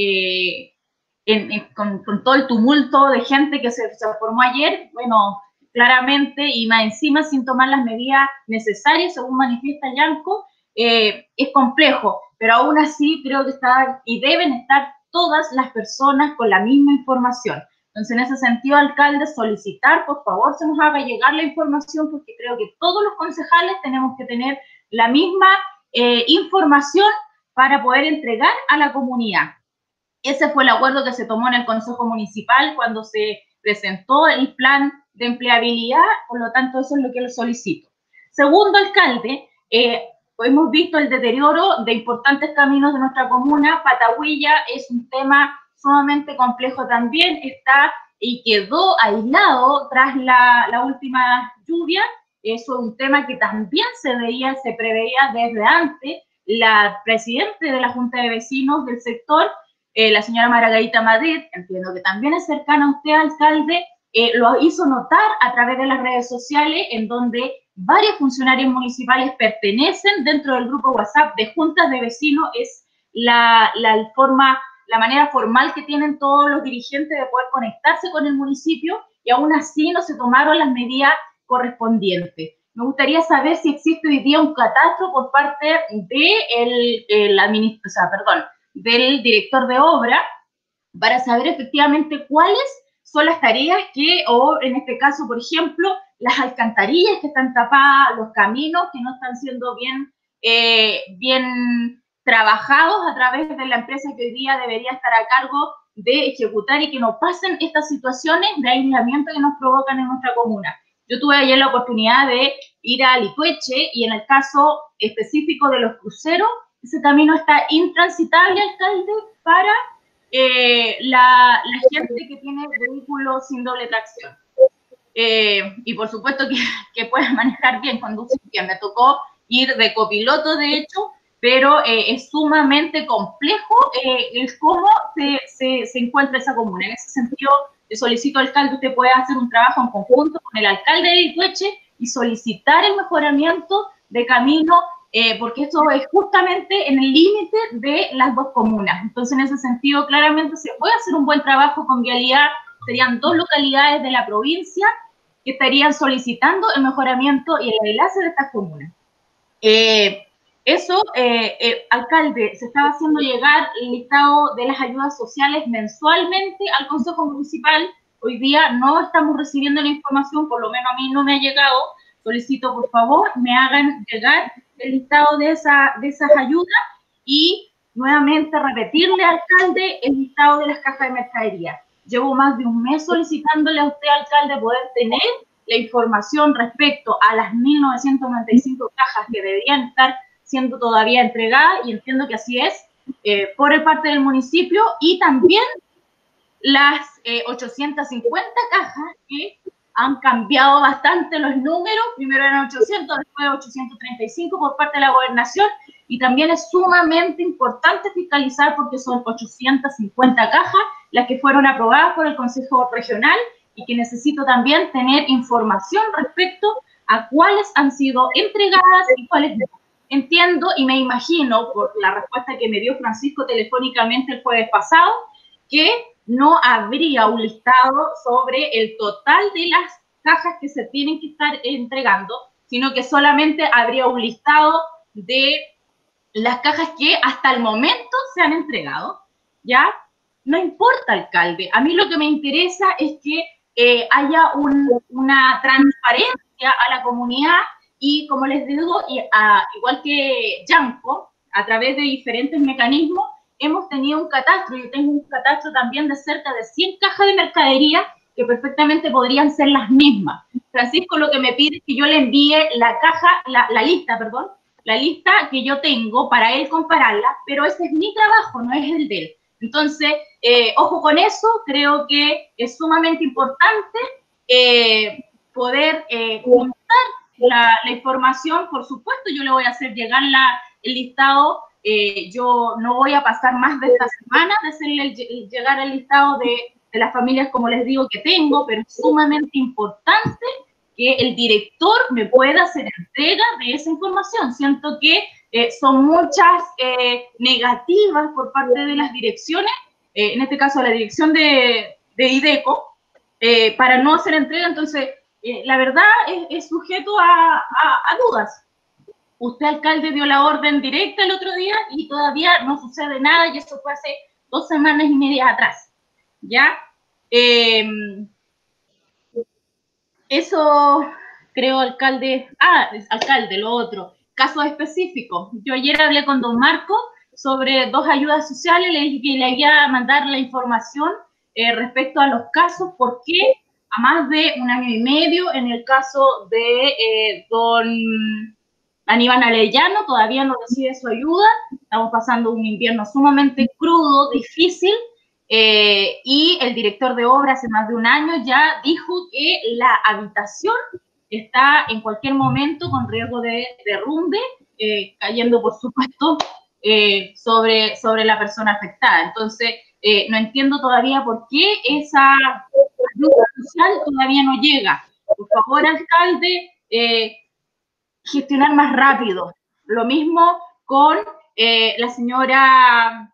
eh, en, en, con, con todo el tumulto de gente que se, se formó ayer, bueno, claramente y más encima sin tomar las medidas necesarias, según manifiesta Yanko, eh, es complejo, pero aún así creo que están y deben estar todas las personas con la misma información. Entonces, en ese sentido, alcalde, solicitar, por favor, se nos haga llegar la información, porque creo que todos los concejales tenemos que tener la misma eh, información para poder entregar a la comunidad. Ese fue el acuerdo que se tomó en el Consejo Municipal cuando se presentó el plan de empleabilidad, por lo tanto, eso es lo que le solicito. Segundo, alcalde, eh, hemos visto el deterioro de importantes caminos de nuestra comuna. Patahuilla es un tema sumamente complejo también, está y quedó aislado tras la, la última lluvia. Eso es un tema que también se veía, se preveía desde antes. La presidenta de la Junta de Vecinos del sector, eh, la señora Margarita Madrid, entiendo que también es cercana a usted, alcalde, eh, lo hizo notar a través de las redes sociales, en donde varios funcionarios municipales pertenecen dentro del grupo WhatsApp de juntas de vecinos. Es la, la forma, la manera formal que tienen todos los dirigentes de poder conectarse con el municipio, y aún así no se tomaron las medidas correspondientes. Me gustaría saber si existe hoy día un catastro por parte de el, el administ- o sea, perdón, del director de obra, para saber efectivamente cuáles son las tareas que, o en este caso, por ejemplo, las alcantarillas que están tapadas, los caminos que no están siendo bien, eh, bien trabajados a través de la empresa que hoy día debería estar a cargo de ejecutar, y que no pasen estas situaciones de aislamiento que nos provocan en nuestra comuna. Yo tuve ayer la oportunidad de ir a Licueche, y en el caso específico de los cruceros, ese camino está intransitable, alcalde, para eh, la, la gente que tiene vehículos sin doble tracción. Eh, y por supuesto que, que puedes manejar bien, conducir bien. Me tocó ir de copiloto, de hecho, pero eh, es sumamente complejo eh, el cómo se, se, se encuentra esa comuna. En ese sentido, le solicito, alcalde, usted puede hacer un trabajo en conjunto con el alcalde de Licueche y solicitar el mejoramiento de camino, eh, porque esto es justamente en el límite de las dos comunas. Entonces, en ese sentido, claramente se puede hacer un buen trabajo con vialidad. Serían dos localidades de la provincia que estarían solicitando el mejoramiento y el enlace de estas comunas. Eh, eso, eh, eh, alcalde, se estaba haciendo llegar el listado de las ayudas sociales mensualmente al Consejo Municipal. Hoy día no estamos recibiendo la información, por lo menos a mí no me ha llegado. Solicito, por favor, me hagan llegar el listado de, esa, de esas ayudas, y nuevamente repetirle, alcalde, el listado de las cajas de mercadería. Llevo más de un mes solicitándole a usted, alcalde, poder tener la información respecto a las mil novecientas noventa y cinco cajas que deberían estar siendo todavía entregadas, y entiendo que así es, eh, por el parte del municipio, y también las eh, ochocientas cincuenta cajas que han cambiado bastante los números. Primero eran ochocientos, después ochocientos treinta y cinco por parte de la gobernación, y también es sumamente importante fiscalizar, porque son ochocientas cincuenta cajas las que fueron aprobadas por el Consejo Regional, y que necesito también tener información respecto a cuáles han sido entregadas y cuáles no. Entiendo y me imagino, por la respuesta que me dio Francisco telefónicamente el jueves pasado, que no habría un listado sobre el total de las cajas que se tienen que estar entregando, sino que solamente habría un listado de las cajas que hasta el momento se han entregado, ¿ya? No importa, alcalde. A mí lo que me interesa es que eh, haya un, una transparencia a la comunidad, y como les digo, y a, igual que Yanko, a través de diferentes mecanismos, hemos tenido un catastro. Yo tengo un catastro también de cerca de cien cajas de mercadería que perfectamente podrían ser las mismas. Francisco lo que me pide es que yo le envíe la caja, la, la lista, perdón, la lista que yo tengo para él compararla, pero ese es mi trabajo, no es el de él. Entonces, eh, ojo con eso. Creo que es sumamente importante eh, poder eh, contar la, la información. Por supuesto, yo le voy a hacer llegar la, el listado. Eh, yo no voy a pasar más de esta semana de hacerle el, llegar el listado de, de las familias, como les digo, que tengo, pero es sumamente importante que el director me pueda hacer entrega de esa información. Siento que eh, son muchas eh, negativas por parte de las direcciones, eh, en este caso la dirección de, de IDECO, eh, para no hacer entrega. Entonces, eh, la verdad es, es sujeto a, a, a dudas. Usted, alcalde, dio la orden directa el otro día y todavía no sucede nada, y eso fue hace dos semanas y media atrás, ¿ya? Eh, eso, creo, alcalde, ah, alcalde, lo otro, casos específicos. Yo ayer hablé con don Marco sobre dos ayudas sociales, le dije que le iba a mandar la información eh, respecto a los casos, por qué a más de un año y medio, en el caso de eh, don Aníbal Arellano, todavía no recibe su ayuda. Estamos pasando un invierno sumamente crudo, difícil, eh, y el director de obra hace más de un año ya dijo que la habitación está en cualquier momento con riesgo de derrumbe, eh, cayendo, por supuesto, eh, sobre, sobre la persona afectada. Entonces, eh, no entiendo todavía por qué esa ayuda social todavía no llega. Por favor, alcalde, eh, gestionar más rápido. Lo mismo con eh, la señora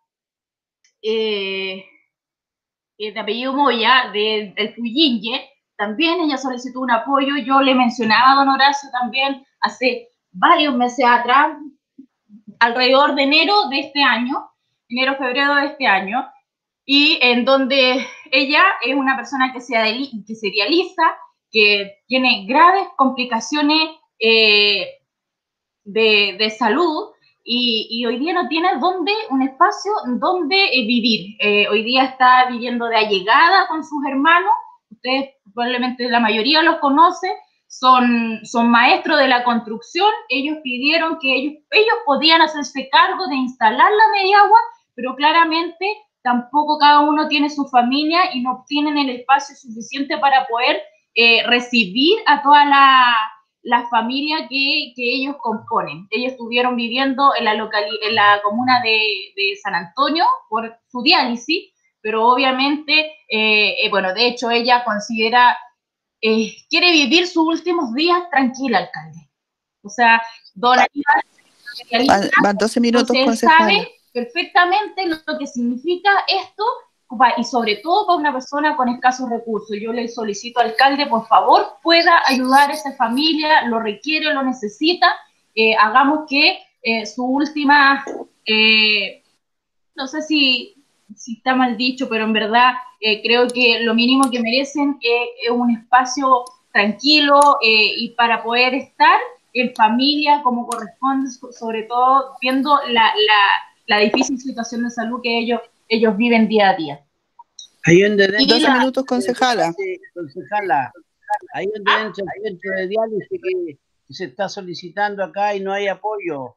eh, de apellido Moya, de, del Puyinje, también ella solicitó un apoyo. Yo le mencionaba a don Horacio también hace varios meses atrás, alrededor de enero de este año, enero, febrero de este año, y en donde ella es una persona que se, que se dializa, que tiene graves complicaciones eh, de, de salud, y, y hoy día no tiene dónde, un espacio donde eh, vivir. Eh, hoy día está viviendo de allegada con sus hermanos. Ustedes probablemente la mayoría los conoce, son, son maestros de la construcción. Ellos pidieron que ellos, ellos podían hacerse cargo de instalar la Mediagua, pero claramente tampoco cada uno tiene su familia y no tienen el espacio suficiente para poder eh, recibir a toda la la familia que, que ellos componen. Ellos estuvieron viviendo en la, en la comuna de, de San Antonio por su diálisis, pero obviamente, eh, eh, bueno, de hecho ella considera, eh, quiere vivir sus últimos días tranquila, alcalde. O sea, don Van, van doce minutos, concejala. Sabe perfectamente lo que significa esto, y sobre todo para una persona con escasos recursos. Yo le solicito al alcalde, por favor, pueda ayudar a esa familia, lo requiere, lo necesita. Eh, hagamos que eh, su última, eh, no sé si, si está mal dicho, pero en verdad eh, creo que lo mínimo que merecen es, es un espacio tranquilo eh, y para poder estar en familia como corresponde, sobre todo viendo la, la, la difícil situación de salud que ellos ellos viven día a día. Ahí donde doce minutos, concejala. Concejala, ahí donde entra el centro de diálisis que, que se está solicitando acá y no hay apoyo.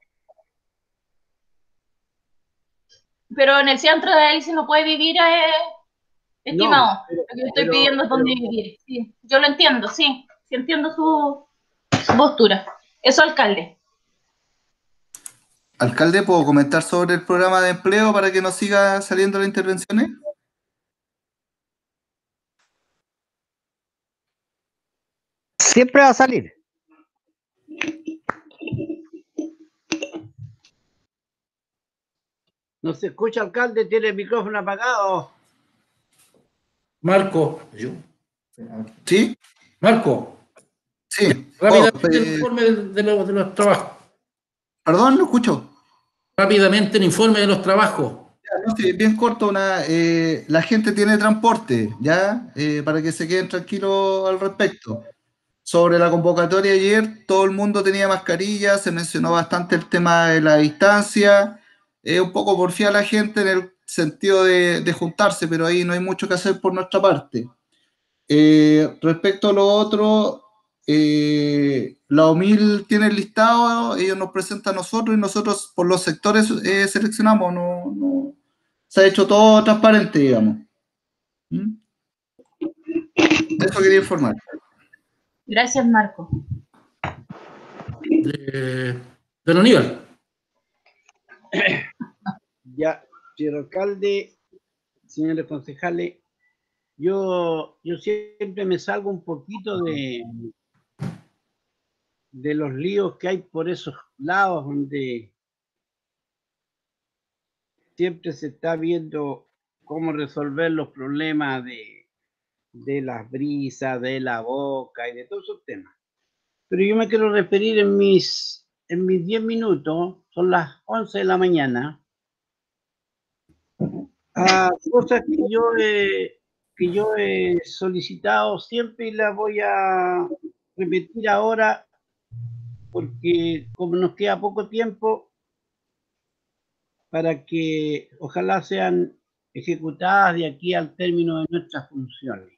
Pero en el centro de diálisis no puede vivir, eh, estimado. No, pero, lo que estoy pero, pidiendo es dónde pero, vivir. Sí, yo lo entiendo, sí. Sí entiendo su, su postura. Eso, alcalde. Alcalde, ¿puedo comentar sobre el programa de empleo para que nos siga saliendo las intervenciones? Siempre va a salir. No se escucha, alcalde, tiene el micrófono apagado. Marco. ¿Sí? Marco. Sí. Rápidamente oh, el informe de, de, los, de los trabajos. Perdón, no escucho. Rápidamente el informe de los trabajos. No, sí, bien corto, una, eh, la gente tiene transporte, ¿ya? Eh, para que se queden tranquilos al respecto. Sobre la convocatoria ayer, todo el mundo tenía mascarilla, se mencionó bastante el tema de la distancia, eh, un poco porfía a la gente en el sentido de, de juntarse, pero ahí no hay mucho que hacer por nuestra parte. Eh, respecto a lo otro, eh, la O M I L tiene el listado, ellos nos presentan a nosotros y nosotros por los sectores eh, seleccionamos, no, no, se ha hecho todo transparente, digamos. ¿Mm? Eso quería informar. Gracias, Marco. De, don Aníbal. Ya, señor alcalde, señores concejales, yo, yo siempre me salgo un poquito de, de los líos que hay por esos lados donde siempre se está viendo cómo resolver los problemas de, de las brisas, de la boca y de todos esos temas. Pero yo me quiero referir en mis, en mis diez minutos, son las once de la mañana, a cosas que yo he, que yo he solicitado siempre y las voy a repetir ahora, porque como nos queda poco tiempo, para que ojalá sean ejecutadas de aquí al término de nuestras funciones.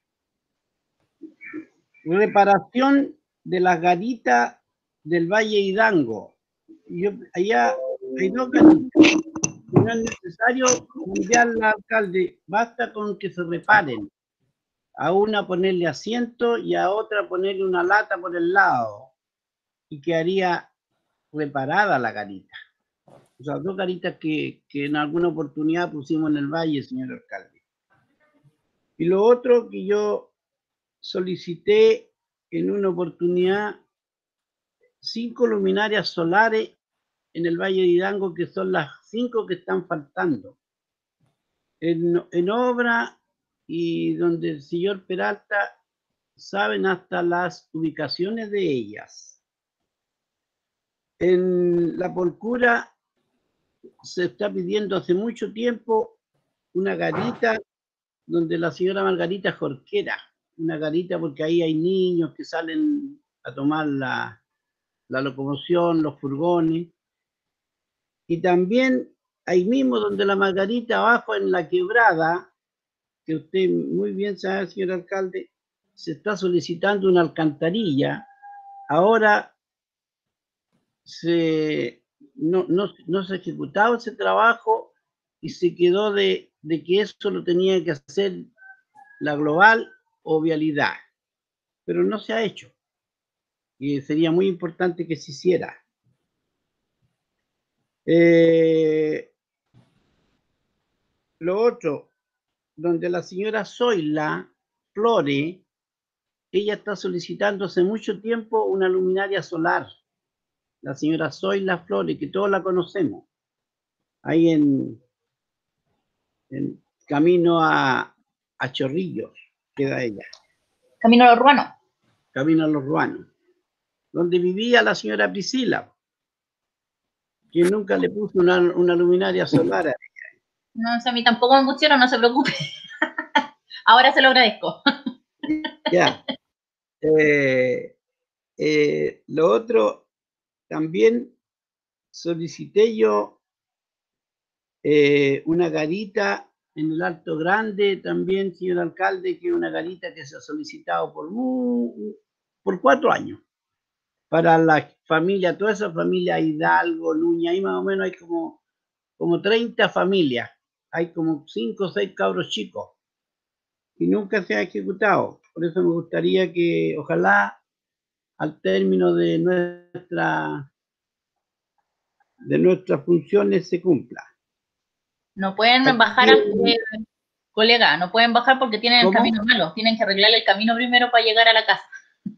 Reparación de las garitas del Valle Hidalgo. Yo, allá hay dos garitas. No es necesario cambiarla, alcalde, basta con que se reparen. A una ponerle asiento y a otra ponerle una lata por el lado y quedaría reparada la garita. O sea, dos garitas que, que en alguna oportunidad pusimos en el valle, señor alcalde. Y lo otro que yo solicité en una oportunidad, cinco luminarias solares en el Valle de Hidalgo, que son las cinco que están faltando. En, en obra y donde el señor Peralta saben hasta las ubicaciones de ellas. En la Porcura se está pidiendo hace mucho tiempo una garita donde la señora Margarita Jorquera, una garita porque ahí hay niños que salen a tomar la, la locomoción, los furgones. Y también ahí mismo donde la Margarita, abajo en la quebrada, que usted muy bien sabe, señor alcalde, se está solicitando una alcantarilla. Ahora se, no, no, no se ha ejecutado ese trabajo y se quedó de, de que eso lo tenía que hacer la Global o Vialidad, pero no se ha hecho y sería muy importante que se hiciera. Eh, lo otro, donde la señora Zoila Flore, ella está solicitando hace mucho tiempo una luminaria solar, la señora Zoila Flore, que todos la conocemos, ahí en, en camino a, a Chorrillos, queda ella. Camino a los Ruanos. Camino a los Ruanos, donde vivía la señora Priscila, que nunca le puso una, una luminaria solar a ella. No, o sea, a mí tampoco me pusieron, no se preocupe. Ahora se lo agradezco. Ya. Eh, eh, lo otro, también solicité yo eh, una garita en el Alto Grande, también, señor alcalde, que es una garita que se ha solicitado por, uh, por cuatro años. Para la familia, toda esa familia Hidalgo, Nuña, ahí más o menos hay como, como treinta familias, hay como cinco o seis cabros chicos, y nunca se ha ejecutado. Por eso me gustaría que, ojalá, al término de nuestra de nuestras funciones se cumpla. No pueden bajar, eh, colega, no pueden bajar porque tienen ¿Cómo? el camino malo, tienen que arreglar el camino primero para llegar a la casa.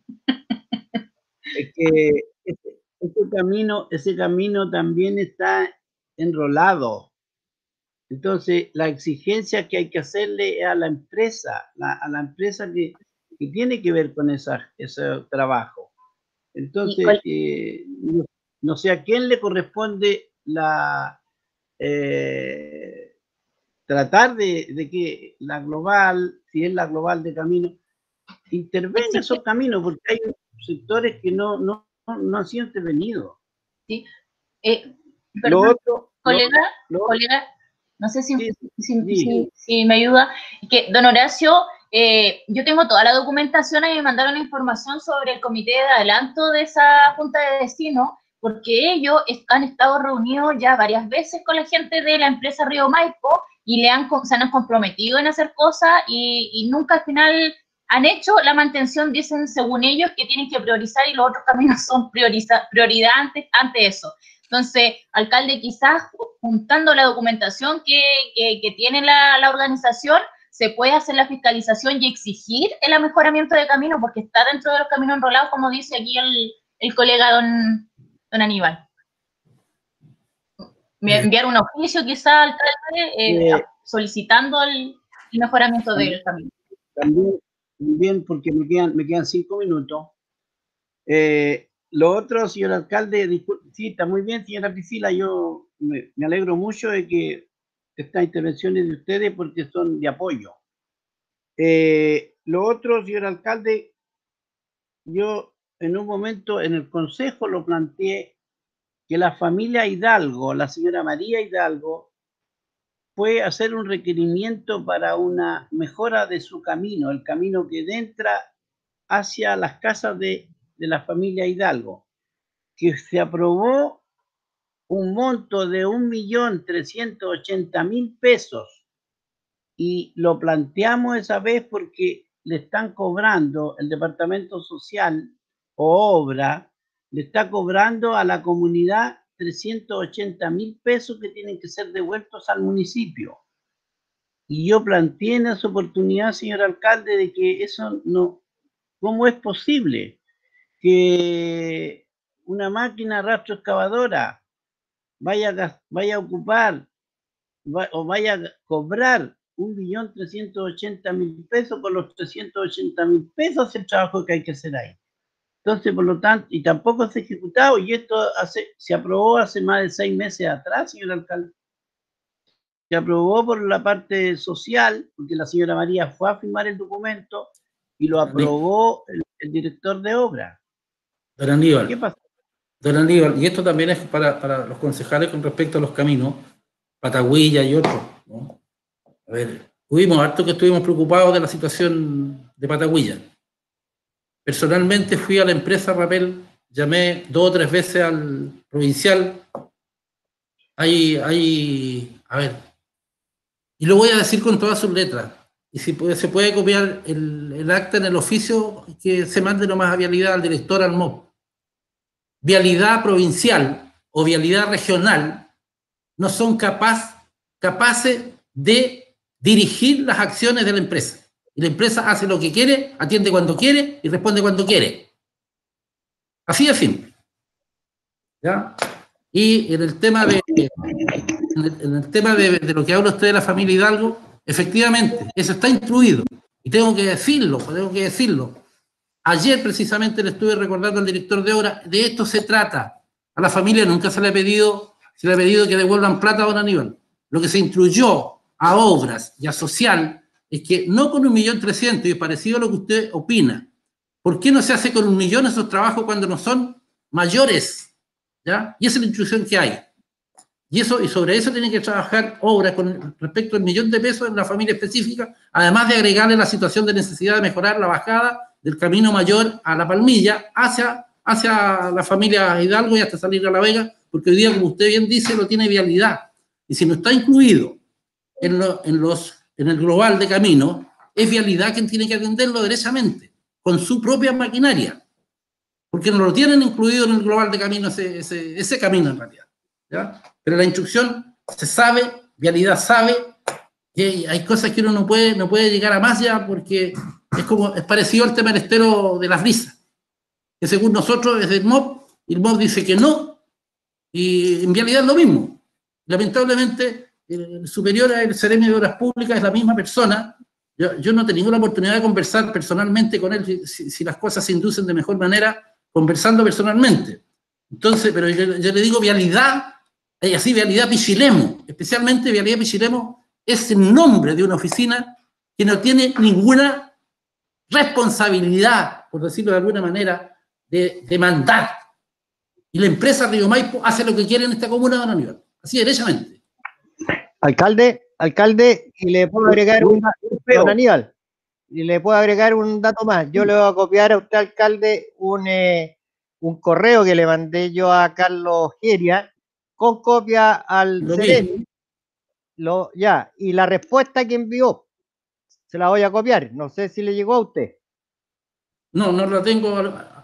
Es que ese, ese camino, ese camino también está enrolado. Entonces, la exigencia que hay que hacerle a la empresa, la, a la empresa que, que tiene que ver con esa, ese trabajo. Entonces, eh, no, no sé a quién le corresponde la eh, tratar de, de que la global, si es la global de camino, intervenga en esos caminos, porque hay sectores que no, no, no han sido intervenidos. Sí. Eh, perdón, lo otro, colega, lo, lo, colega, no sé si, sí, si, sí. si, si me ayuda, que don Horacio, eh, yo tengo toda la documentación y me mandaron información sobre el comité de adelanto de esa junta de vecinos, porque ellos han estado reunidos ya varias veces con la gente de la empresa Río Maipo y le han, se han comprometido en hacer cosas y, y nunca al final han hecho la mantención, dicen según ellos que tienen que priorizar y los otros caminos son prioriza, prioridad ante, ante eso. Entonces, alcalde, quizás juntando la documentación que, que, que tiene la, la organización, se puede hacer la fiscalización y exigir el mejoramiento de camino, porque está dentro de los caminos enrolados, como dice aquí el, el colega don, don Aníbal. Enviar un oficio quizás al alcalde eh, eh, solicitando el, el mejoramiento también, del camino. También, muy bien, porque me quedan, me quedan cinco minutos. Eh, lo otro, señor alcalde, disculpe, sí, está muy bien, señora Priscila, yo me, me alegro mucho de que estas intervenciones de ustedes porque son de apoyo. Eh, lo otro, señor alcalde, yo en un momento en el consejo lo planteé que la familia Hidalgo, la señora María Hidalgo, fue a hacer un requerimiento para una mejora de su camino, el camino que entra hacia las casas de, de la familia Hidalgo, que se aprobó un monto de un millón trescientos ochenta mil pesos y lo planteamos esa vez porque le están cobrando el Departamento Social o Obra, le está cobrando a la comunidad trescientos ochenta mil pesos que tienen que ser devueltos al municipio. Y yo planteé en esa oportunidad, señor alcalde, de que eso no, ¿cómo es posible que una máquina rastroexcavadora vaya a, vaya a ocupar va, o vaya a cobrar un millón trescientos ochenta mil pesos con los trescientos ochenta mil pesos el trabajo que hay que hacer ahí? Entonces, por lo tanto, y tampoco se ha ejecutado, y esto hace, se aprobó hace más de seis meses atrás, señor alcalde. Se aprobó por la parte social, porque la señora María fue a firmar el documento y lo aprobó el, el director de obra. Don Aníbal. ¿Qué pasa? Don Aníbal, y esto también es para, para los concejales con respecto a los caminos, Patagüilla y otros, ¿no? A ver, tuvimos harto que estuvimos preocupados de la situación de Patagüilla. Personalmente fui a la empresa Rapel, llamé dos o tres veces al provincial. Hay, hay, a ver, y lo voy a decir con todas sus letras. Y si puede, se puede copiar el, el acta en el oficio, que se mande nomás a Vialidad, al director, al M O P. Vialidad provincial o vialidad regional no son capaz, capaces de dirigir las acciones de la empresa. Y la empresa hace lo que quiere, atiende cuando quiere y responde cuando quiere. Así de simple. ¿Ya? Y en el tema de, en el, en el tema de, de lo que habla usted de la familia Hidalgo, efectivamente, eso está incluido. Y tengo que decirlo, tengo que decirlo. Ayer precisamente le estuve recordando al director de obra, de esto se trata. A la familia nunca se le ha pedido, se le ha pedido que devuelvan plata a don Aníbal. Lo que se instruyó a obras y a social es que no con un millón trescientos, y parecido a lo que usted opina, ¿por qué no se hace con un millón esos trabajos cuando no son mayores? ¿Ya? Y esa es la instrucción que hay. Y, eso, y sobre eso tienen que trabajar obras con respecto al millón de pesos en la familia específica, además de agregarle la situación de necesidad de mejorar la bajada del camino mayor a La Palmilla hacia, hacia la familia Hidalgo y hasta salir a La Vega, porque hoy día, como usted bien dice, no tiene vialidad. Y si no está incluido en, lo, en, los, en el global de camino, es vialidad quien tiene que atenderlo derechamente, con su propia maquinaria, porque no lo tienen incluido en el global de camino, ese, ese, ese camino en realidad. ¿Ya? Pero la instrucción se sabe, vialidad sabe, y hay cosas que uno no puede, no puede llegar a más ya, porque es como, es parecido al tema del estero de las brisas, que según nosotros es del M O P, y el M O P dice que no, y en realidad es lo mismo. Lamentablemente, el superior al Seremi de Obras Públicas es la misma persona. Yo, yo no he tenido la oportunidad de conversar personalmente con él, si, si las cosas se inducen de mejor manera, conversando personalmente. Entonces, pero yo, yo le digo vialidad, y así vialidad Pichilemu, especialmente vialidad Pichilemu es el nombre de una oficina que no tiene ninguna responsabilidad, por decirlo de alguna manera, de, de mandar. Y la empresa Río Maipo hace lo que quiere en esta comuna de don Aníbal, así derechamente. Alcalde, alcalde, y le puedo agregar un, don Aníbal, y le puedo agregar un dato más. Yo le voy a copiar a usted, alcalde, un, eh, un correo que le mandé yo a Carlos Geria, con copia al Seremi, lo, ya, y la respuesta que envió, se la voy a copiar, no sé si le llegó a usted. No, no la tengo.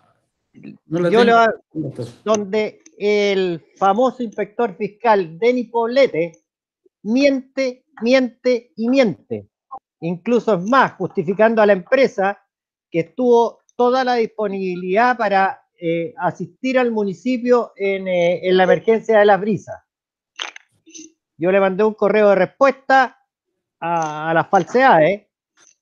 No la yo tengo. Le va, donde el famoso inspector fiscal Denis Poblete miente, miente y miente. Incluso es más, justificando a la empresa que estuvo toda la disponibilidad para eh, asistir al municipio en, eh, en la emergencia de las brisas. Yo le mandé un correo de respuesta a, a las falsedades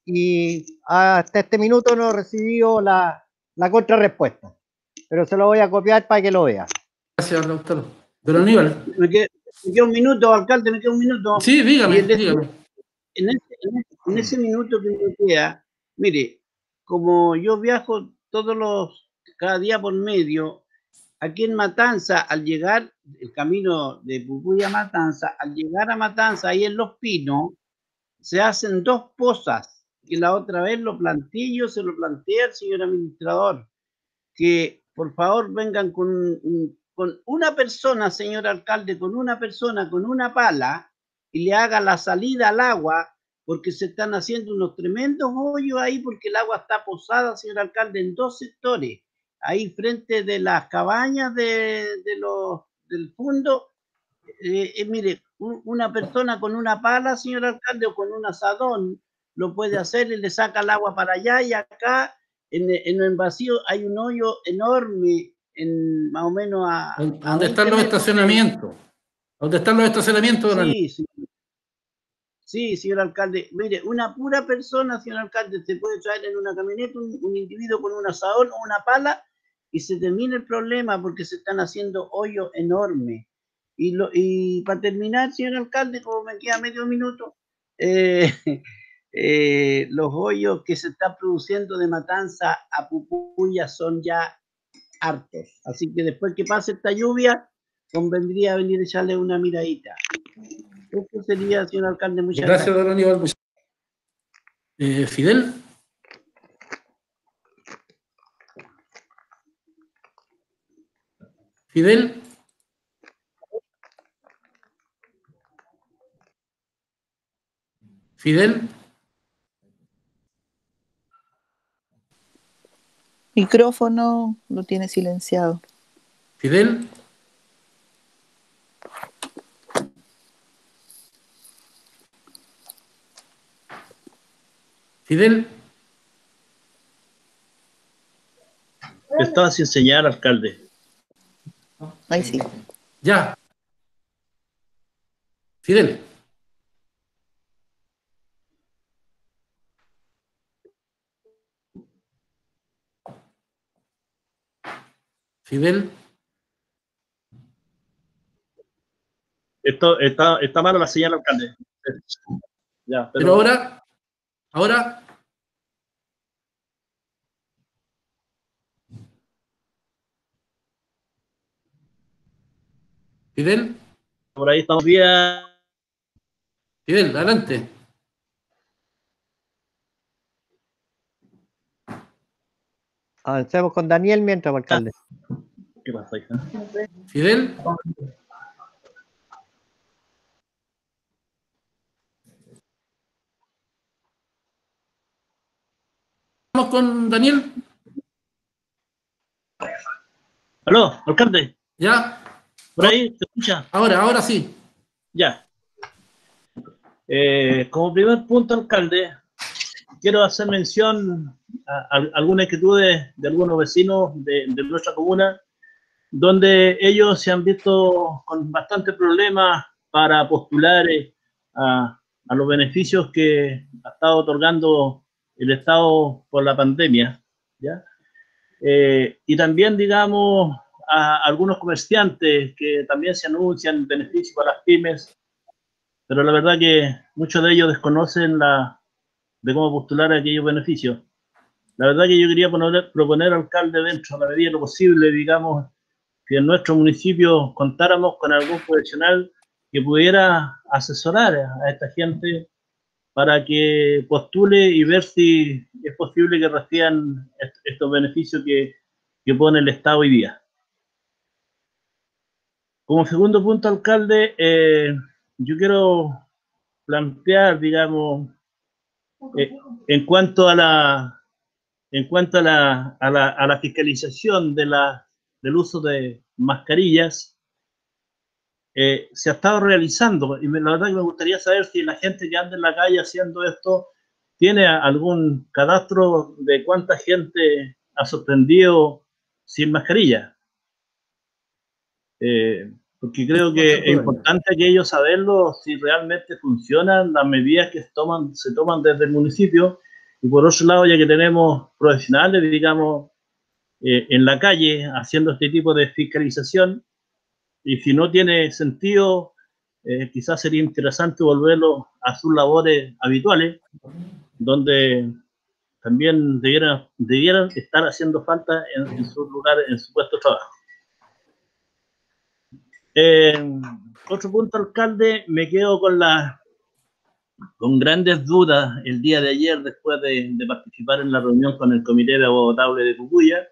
y hasta este minuto no he recibido la, la contrarrespuesta. Pero se lo voy a copiar para que lo vea. Gracias, doctor. Don Aníbal. Me queda, me queda un minuto, alcalde, me queda un minuto. Sí, dígame, en dígame. En ese, en, ese, en ese minuto que me queda, mire, como yo viajo todos los, cada día por medio, aquí en Matanza, al llegar, el camino de Pucuy a Matanza, al llegar a Matanza, ahí en Los Pinos, se hacen dos pozas, que la otra vez lo planteé, yo se lo planteé al señor administrador, que por favor vengan con, con una persona, señor alcalde, con una persona, con una pala, y le haga la salida al agua, porque se están haciendo unos tremendos hoyos ahí, porque el agua está posada, señor alcalde, en dos sectores, ahí frente de las cabañas de, de los, del fondo. Eh, eh, mire, un, una persona con una pala, señor alcalde, o con un asadón, lo puede hacer y le saca el agua para allá, y acá en, en el vacío hay un hoyo enorme, en más o menos a... ¿Dónde están los estacionamientos? ¿Dónde están los estacionamientos? Sí, sí. Sí, señor alcalde. Mire, una pura persona, señor alcalde, se puede traer en una camioneta un, un individuo con un asadón o una pala y se termina el problema porque se están haciendo hoyos enormes. Y, lo, y para terminar, señor alcalde, como me queda medio minuto, eh, eh, los hoyos que se están produciendo de Matanza a Pupuya son ya hartos. Así que después que pase esta lluvia, convendría venir a echarle una miradita. Eso sería, señor alcalde, muchas gracias. Gracias, don Aníbal. Eh, Fidel. Fidel. Fidel. Micrófono lo tiene silenciado. Fidel. Fidel. Estaba sin señal, alcalde. Ahí sí. Ya. Fidel. Fidel. Esto, está, está mala la señal, alcalde. Ya, pero... pero ahora, ahora. Fidel. Por ahí estamos bien. Fidel, adelante. Avancemos con Daniel mientras, alcalde. ¿Qué pasa, hija? Fidel. Vamos con Daniel. Aló, alcalde. Ya. ¿Por ahí te escucha? Ahora, ahora sí. Ya. Eh, como primer punto, alcalde, quiero hacer mención a, a alguna inquietud de, de algunos vecinos de, de nuestra comuna, donde ellos se han visto con bastantes problemas para postular eh, a, a los beneficios que ha estado otorgando el Estado por la pandemia, ¿ya? Eh, y también, digamos, a algunos comerciantes que también se anuncian beneficios para las pymes, pero la verdad que muchos de ellos desconocen la, de cómo postular aquellos beneficios. La verdad que yo quería poner, proponer, alcalde, dentro de la medida de lo posible, digamos, que en nuestro municipio contáramos con algún profesional que pudiera asesorar a esta gente para que postule y ver si es posible que reciban est estos beneficios que, que pone el Estado hoy día. Como segundo punto, alcalde, eh, yo quiero plantear, digamos, eh, en cuanto a la en cuanto a la, a la, a la fiscalización de la, del uso de mascarillas, eh, se ha estado realizando, y me, la verdad que me gustaría saber si la gente que anda en la calle haciendo esto tiene algún cadastro de cuánta gente ha sorprendido sin mascarilla. Eh, porque creo que es importante aquello saberlo, si realmente funcionan las medidas que toman, se toman desde el municipio, Y por otro lado, ya que tenemos profesionales, digamos, eh, en la calle haciendo este tipo de fiscalización, y si no tiene sentido, eh, quizás sería interesante volverlo a sus labores habituales, donde también debieran, debieran estar haciendo falta en, en sus lugares, en su puesto de trabajo. Eh, otro punto, alcalde, me quedo con la con grandes dudas el día de ayer, después de, de participar en la reunión con el Comité de Agua Potable de Pucuya,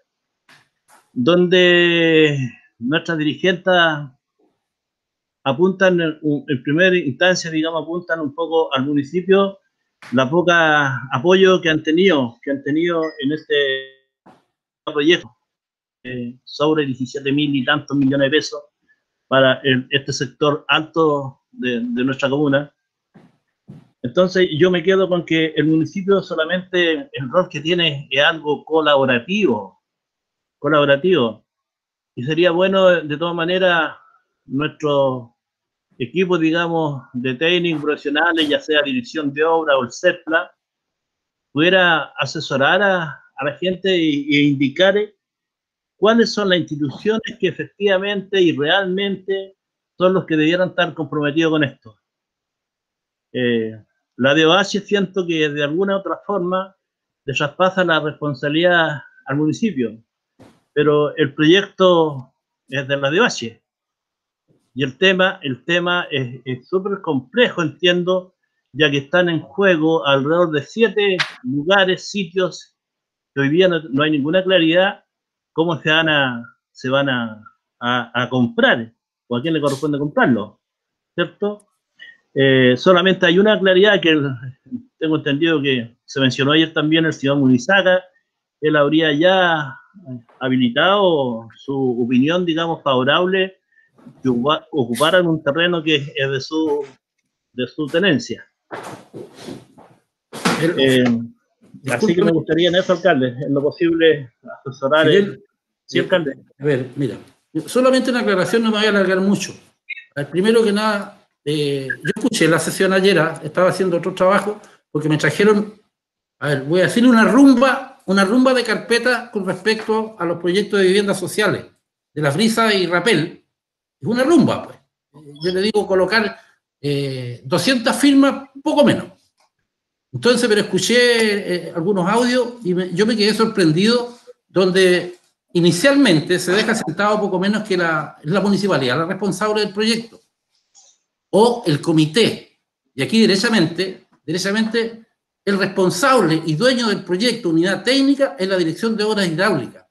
donde nuestras dirigentes apuntan, en, en primera instancia, digamos, apuntan un poco al municipio la poca apoyo que han tenido, que han tenido en este proyecto, eh, sobre diecisiete mil y tantos millones de pesos para el, este sector alto de, de nuestra comuna. Entonces yo me quedo con que el municipio solamente el rol que tiene es algo colaborativo, colaborativo. Y sería bueno, de todas maneras, nuestro equipo, digamos, de técnicos profesionales, ya sea dirección de obra o el CEPLA, pudiera asesorar a, a la gente e indicar cuáles son las instituciones que efectivamente y realmente son los que debieran estar comprometidos con esto. Eh, la D O H siento que de alguna u otra forma le traspasa la responsabilidad al municipio, pero el proyecto es de la D O H y el tema, el tema es súper complejo, entiendo, ya que están en juego alrededor de siete lugares, sitios que hoy día no, no hay ninguna claridad cómo se van a, se van a, a, a comprar o a quién le corresponde comprarlo, ¿cierto? Eh, solamente hay una claridad que el, tengo entendido que se mencionó ayer también el señor Munizaga, él habría ya habilitado su opinión, digamos, favorable, que ocuparan un terreno que es de su, de su tenencia. Eh, así que me gustaría en eso, alcalde, en lo posible asesorar. El, sí, alcalde. A ver, mira, solamente una aclaración, no me voy a alargar mucho. Primero que nada, Eh, yo escuché la sesión ayer, estaba haciendo otro trabajo, porque me trajeron, a ver, voy a decir una rumba, una rumba de carpeta con respecto a los proyectos de viviendas sociales, de La Brisa y Rapel. Es una rumba, pues. Yo le digo colocar eh, doscientas firmas, poco menos. Entonces, pero escuché eh, algunos audios y me, yo me quedé sorprendido, donde inicialmente se deja sentado poco menos que la, la municipalidad, la responsable del proyecto, o el comité, y aquí derechamente, derechamente el responsable y dueño del proyecto unidad técnica es la Dirección de Obras Hidráulicas.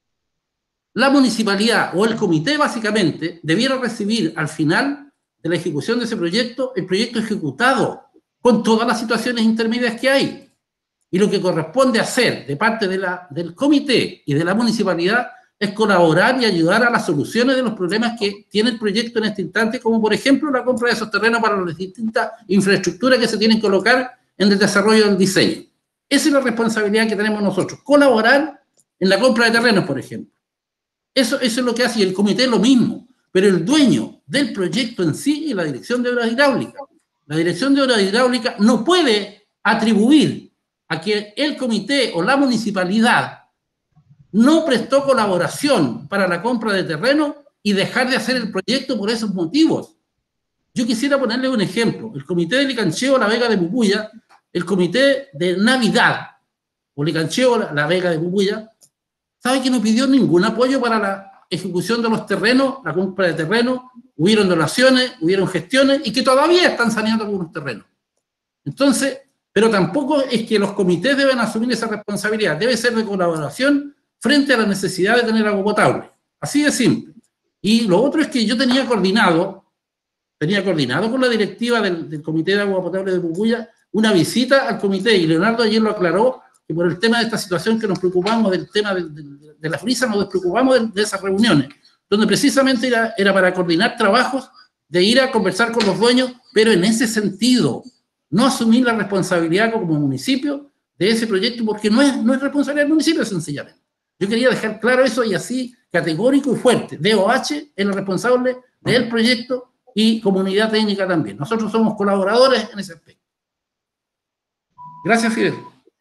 La municipalidad o el comité básicamente debiera recibir al final de la ejecución de ese proyecto el proyecto ejecutado con todas las situaciones intermedias que hay. Y lo que corresponde hacer de parte de la, del comité y de la municipalidad es colaborar y ayudar a las soluciones de los problemas que tiene el proyecto en este instante, como por ejemplo la compra de esos terrenos para las distintas infraestructuras que se tienen que colocar en el desarrollo del diseño. Esa es la responsabilidad que tenemos nosotros, colaborar en la compra de terrenos, por ejemplo. Eso, eso es lo que hace, y el comité es lo mismo, pero el dueño del proyecto en sí es la Dirección de Obras Hidráulicas. La Dirección de Obras Hidráulicas no puede atribuir a que el comité o la municipalidad no prestó colaboración para la compra de terreno y dejar de hacer el proyecto por esos motivos. Yo quisiera ponerle un ejemplo. El comité de Licancheo La Vega de Pucuya, el comité de Navidad, o Licancheo La Vega de Pucuya, sabe que no pidió ningún apoyo para la ejecución de los terrenos, la compra de terrenos, hubieron donaciones, hubieron gestiones, y que todavía están saneando algunos terrenos. Entonces, pero tampoco es que los comités deben asumir esa responsabilidad, debe ser de colaboración frente a la necesidad de tener agua potable. Así de simple. Y lo otro es que yo tenía coordinado, tenía coordinado con la directiva del, del Comité de Agua Potable de Pucuya una visita al comité, y Leonardo ayer lo aclaró, que por el tema de esta situación que nos preocupamos del tema de, de, de la frisa, nos despreocupamos de, de esas reuniones, donde precisamente era, era para coordinar trabajos, de ir a conversar con los dueños, pero en ese sentido, no asumir la responsabilidad como municipio de ese proyecto, porque no es, no es responsabilidad del municipio, sencillamente. Yo quería dejar claro eso, y así categórico y fuerte. D O H es el responsable del proyecto y comunidad técnica también. Nosotros somos colaboradores en ese aspecto. Gracias, Fidel.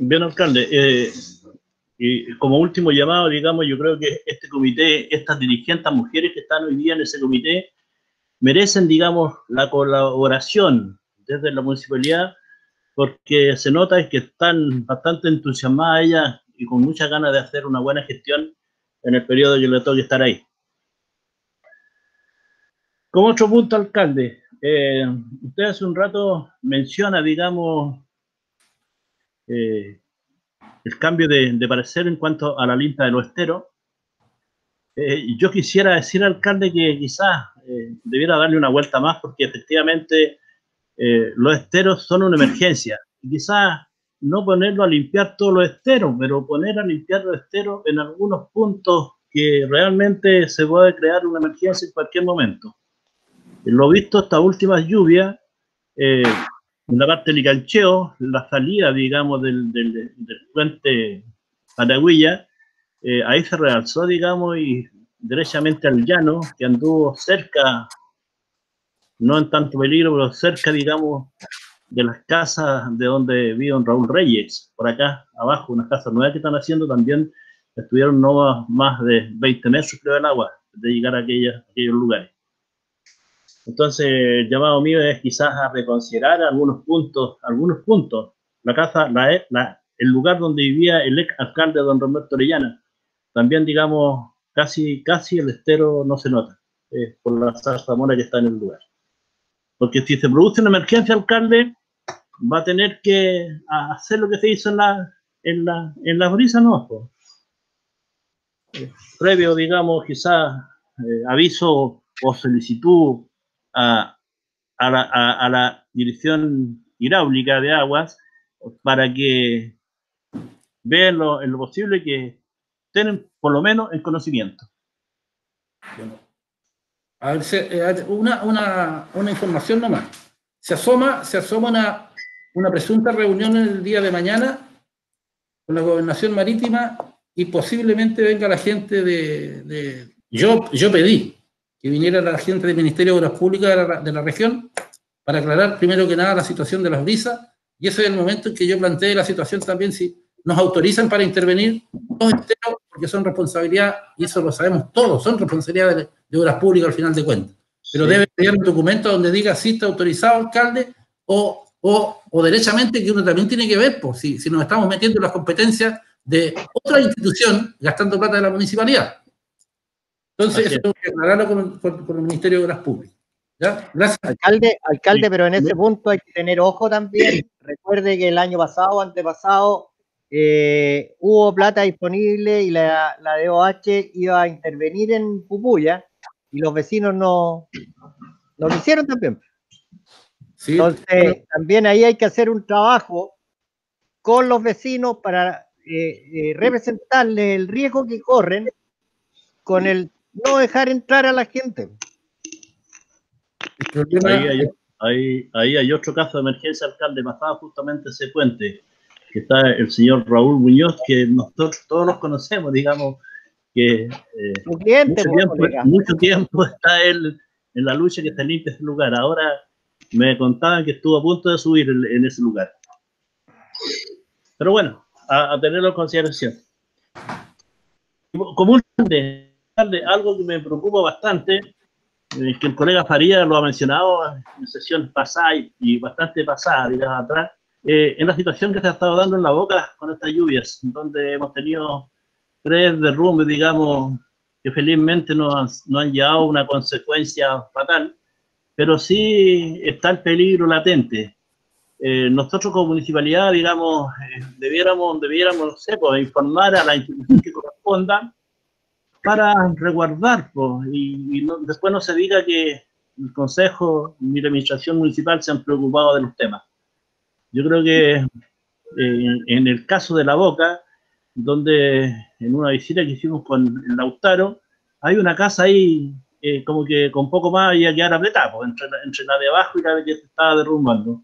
Bien, alcalde. Eh, y como último llamado, digamos, yo creo que este comité, estas dirigentes mujeres que están hoy día en ese comité, merecen, digamos, la colaboración desde la municipalidad, porque se nota que están bastante entusiasmadas ellas y con muchas ganas de hacer una buena gestión en el periodo que le toque estar ahí. Como otro punto, alcalde, eh, usted hace un rato menciona, digamos, eh, el cambio de, de parecer en cuanto a la lista de los esteros. Eh, yo quisiera decir, alcalde, que quizás eh, debiera darle una vuelta más, porque efectivamente eh, los esteros son una emergencia. Y quizás no ponerlo a limpiar todos los esteros, pero poner a limpiar los esteros en algunos puntos que realmente se puede crear una emergencia en cualquier momento. Lo visto estas últimas lluvias, eh, en la parte del Licancheo, la salida, digamos, del, del, del puente Paraguilla, eh, ahí se realzó, digamos, y derechamente al llano, que anduvo cerca, no en tanto peligro, pero cerca, digamos, de las casas de donde vive don Raúl Reyes, por acá abajo, unas casas nuevas que están haciendo, también estuvieron no más de veinte metros, creo, del agua, de llegar a, aquellas, a aquellos lugares. Entonces, el llamado mío es quizás a reconsiderar algunos puntos, algunos puntos. La casa, la, la, el lugar donde vivía el ex alcalde don Roberto Orellana, también, digamos, casi, casi el estero no se nota, eh, por la zarzamora que está en el lugar. Porque si se produce una emergencia, alcalde, va a tener que hacer lo que se hizo en la, en la, en la brisa, ¿no? Eh, previo, digamos, quizás eh, aviso o solicitud A, a, la, a, a la dirección hidráulica de aguas para que vean lo, en lo posible que estén por lo menos en conocimiento. Bueno, a ver, una, una, una información nomás. Se asoma, se asoma una, una presunta reunión el día de mañana con la Gobernación Marítima y posiblemente venga la gente de... de yo, yo pedí que viniera la gente del Ministerio de Obras Públicas de la, de la región para aclarar primero que nada la situación de las brisas, y ese es el momento en que yo planteé la situación también, si nos autorizan para intervenir los esteros, porque son responsabilidad, y eso lo sabemos todos, son responsabilidad de, de Obras Públicas al final de cuentas, pero sí. Debe tener un documento donde diga si está autorizado, alcalde, o, o, o derechamente que uno también tiene que ver, pues, si, si nos estamos metiendo en las competencias de otra institución gastando plata de la municipalidad. Entonces, eso tengo que aclararlo con, con, con el Ministerio de Obras Públicas. ¿Ya? Gracias. Alcalde, alcalde, pero en ese punto hay que tener ojo también. Recuerde que el año pasado, antepasado, eh, hubo plata disponible y la, la D O H iba a intervenir en Pupuya y los vecinos no, no lo hicieron también. Sí. Entonces, también ahí hay que hacer un trabajo con los vecinos para eh, eh, representarles el riesgo que corren con el no dejar entrar a la gente. Ahí hay, ahí, ahí hay otro caso de emergencia, alcalde, pasaba justamente ese puente, que está el señor Raúl Muñoz, que nosotros todos los conocemos, digamos, que eh, cliente, mucho, tiempo, mucho tiempo está él en la lucha que se limpie ese lugar. Ahora me contaban que estuvo a punto de subir en, en ese lugar. Pero bueno, a, a tenerlo en consideración. Como un algo que me preocupa bastante, eh, que el colega Faría lo ha mencionado en sesiones pasadas y, y bastante pasadas, digamos, atrás, eh, en la situación que se ha estado dando en La Boca con estas lluvias, donde hemos tenido tres derrumbes, digamos, que felizmente no han, no han llevado a una consecuencia fatal, pero sí está el peligro latente. Eh, nosotros como municipalidad, digamos, eh, debiéramos, debiéramos, no sé, pues, informar a la institución que corresponda para resguardar, pues, y, y no, después no se diga que el Consejo ni la Administración Municipal se han preocupado de los temas. Yo creo que eh, en el caso de La Boca, donde en una visita que hicimos con el Lautaro, hay una casa ahí eh, como que con poco más iba a quedar apretada, pues, entre, la, entre la de abajo y la que se estaba derrumbando.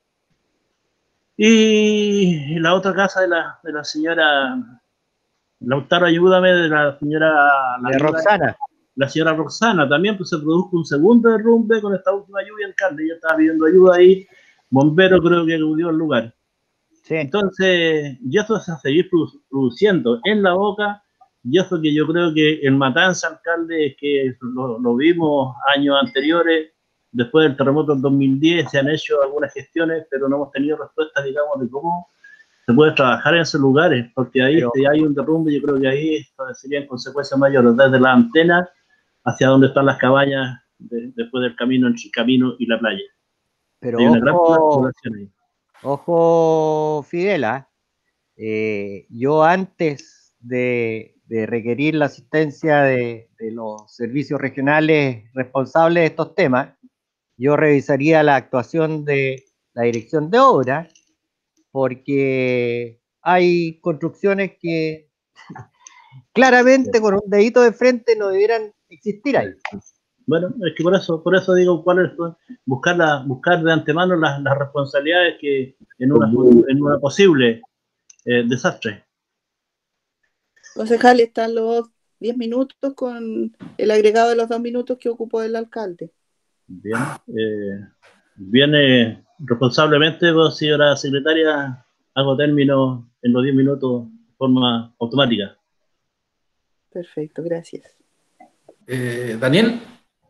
Y la otra casa de la, de la señora Lautaro, ayúdame, de la señora la, de Roxana. La señora Roxana, también pues se produjo un segundo derrumbe con esta última lluvia, alcalde, ella estaba pidiendo ayuda ahí, bombero creo que acudió al lugar. Sí. Entonces, y eso es a seguir produciendo en la boca, y eso que yo creo que en Matanza, alcalde, es que lo, lo vimos años anteriores, después del terremoto del dos mil diez, se han hecho algunas gestiones, pero no hemos tenido respuestas, digamos, de cómo se puede trabajar en esos lugares, porque ahí pero, si hay un derrumbe, yo creo que ahí serían consecuencias mayores, desde la antena hacia donde están las cabañas, de, después del camino entre el camino y la playa. Pero hay una ojo, gran población ahí. Ojo, Fidela, eh, yo antes de, de requerir la asistencia de, de los servicios regionales responsables de estos temas, yo revisaría la actuación de la dirección de obras, porque hay construcciones que claramente con un dedito de frente no debieran existir ahí. Bueno, es que por eso, por eso digo, cuál es, buscar, la, buscar de antemano las, las responsabilidades que en una, en una posible eh, desastre. Concejal, están los diez minutos con el agregado de los dos minutos que ocupó el alcalde. Bien, eh, viene responsablemente, pues, señora secretaria, hago término en los diez minutos de forma automática. Perfecto, gracias. Eh, Daniel.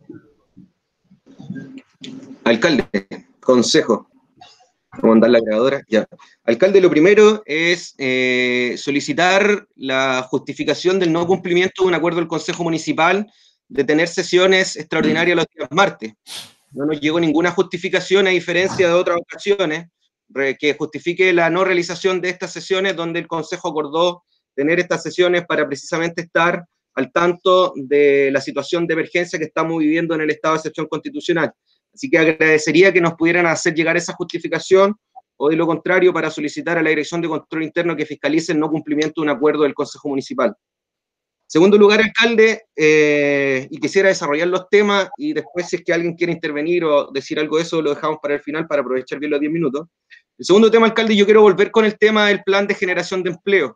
Alcalde, consejo. Vamos a mandar la grabadora. Ya. Alcalde, lo primero es eh, solicitar la justificación del no cumplimiento de un acuerdo del Consejo Municipal de tener sesiones extraordinarias los días martes. No nos llegó ninguna justificación, a diferencia de otras ocasiones, que justifique la no realización de estas sesiones, donde el Consejo acordó tener estas sesiones para precisamente estar al tanto de la situación de emergencia que estamos viviendo en el estado de excepción constitucional. Así que agradecería que nos pudieran hacer llegar esa justificación, o de lo contrario, para solicitar a la Dirección de Control Interno que fiscalice el no cumplimiento de un acuerdo del Consejo Municipal. Segundo lugar, alcalde, eh, y quisiera desarrollar los temas, y después si es que alguien quiere intervenir o decir algo de eso, lo dejamos para el final para aprovechar bien los diez minutos. El segundo tema, alcalde, yo quiero volver con el tema del plan de generación de empleo,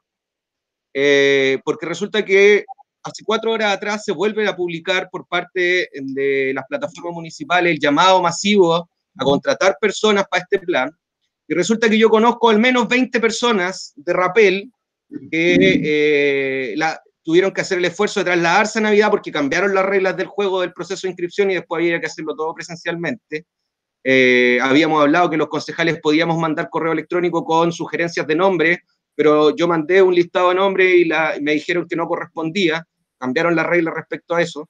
eh, porque resulta que hace cuatro horas atrás se vuelve a publicar por parte de las plataformas municipales el llamado masivo a contratar personas para este plan, y resulta que yo conozco al menos veinte personas de Rapel que eh, la, tuvieron que hacer el esfuerzo de trasladarse a Navidad porque cambiaron las reglas del juego del proceso de inscripción y después había que hacerlo todo presencialmente. Eh, habíamos hablado que los concejales podíamos mandar correo electrónico con sugerencias de nombre, pero yo mandé un listado de nombres y, la, y me dijeron que no correspondía. Cambiaron las reglas respecto a eso,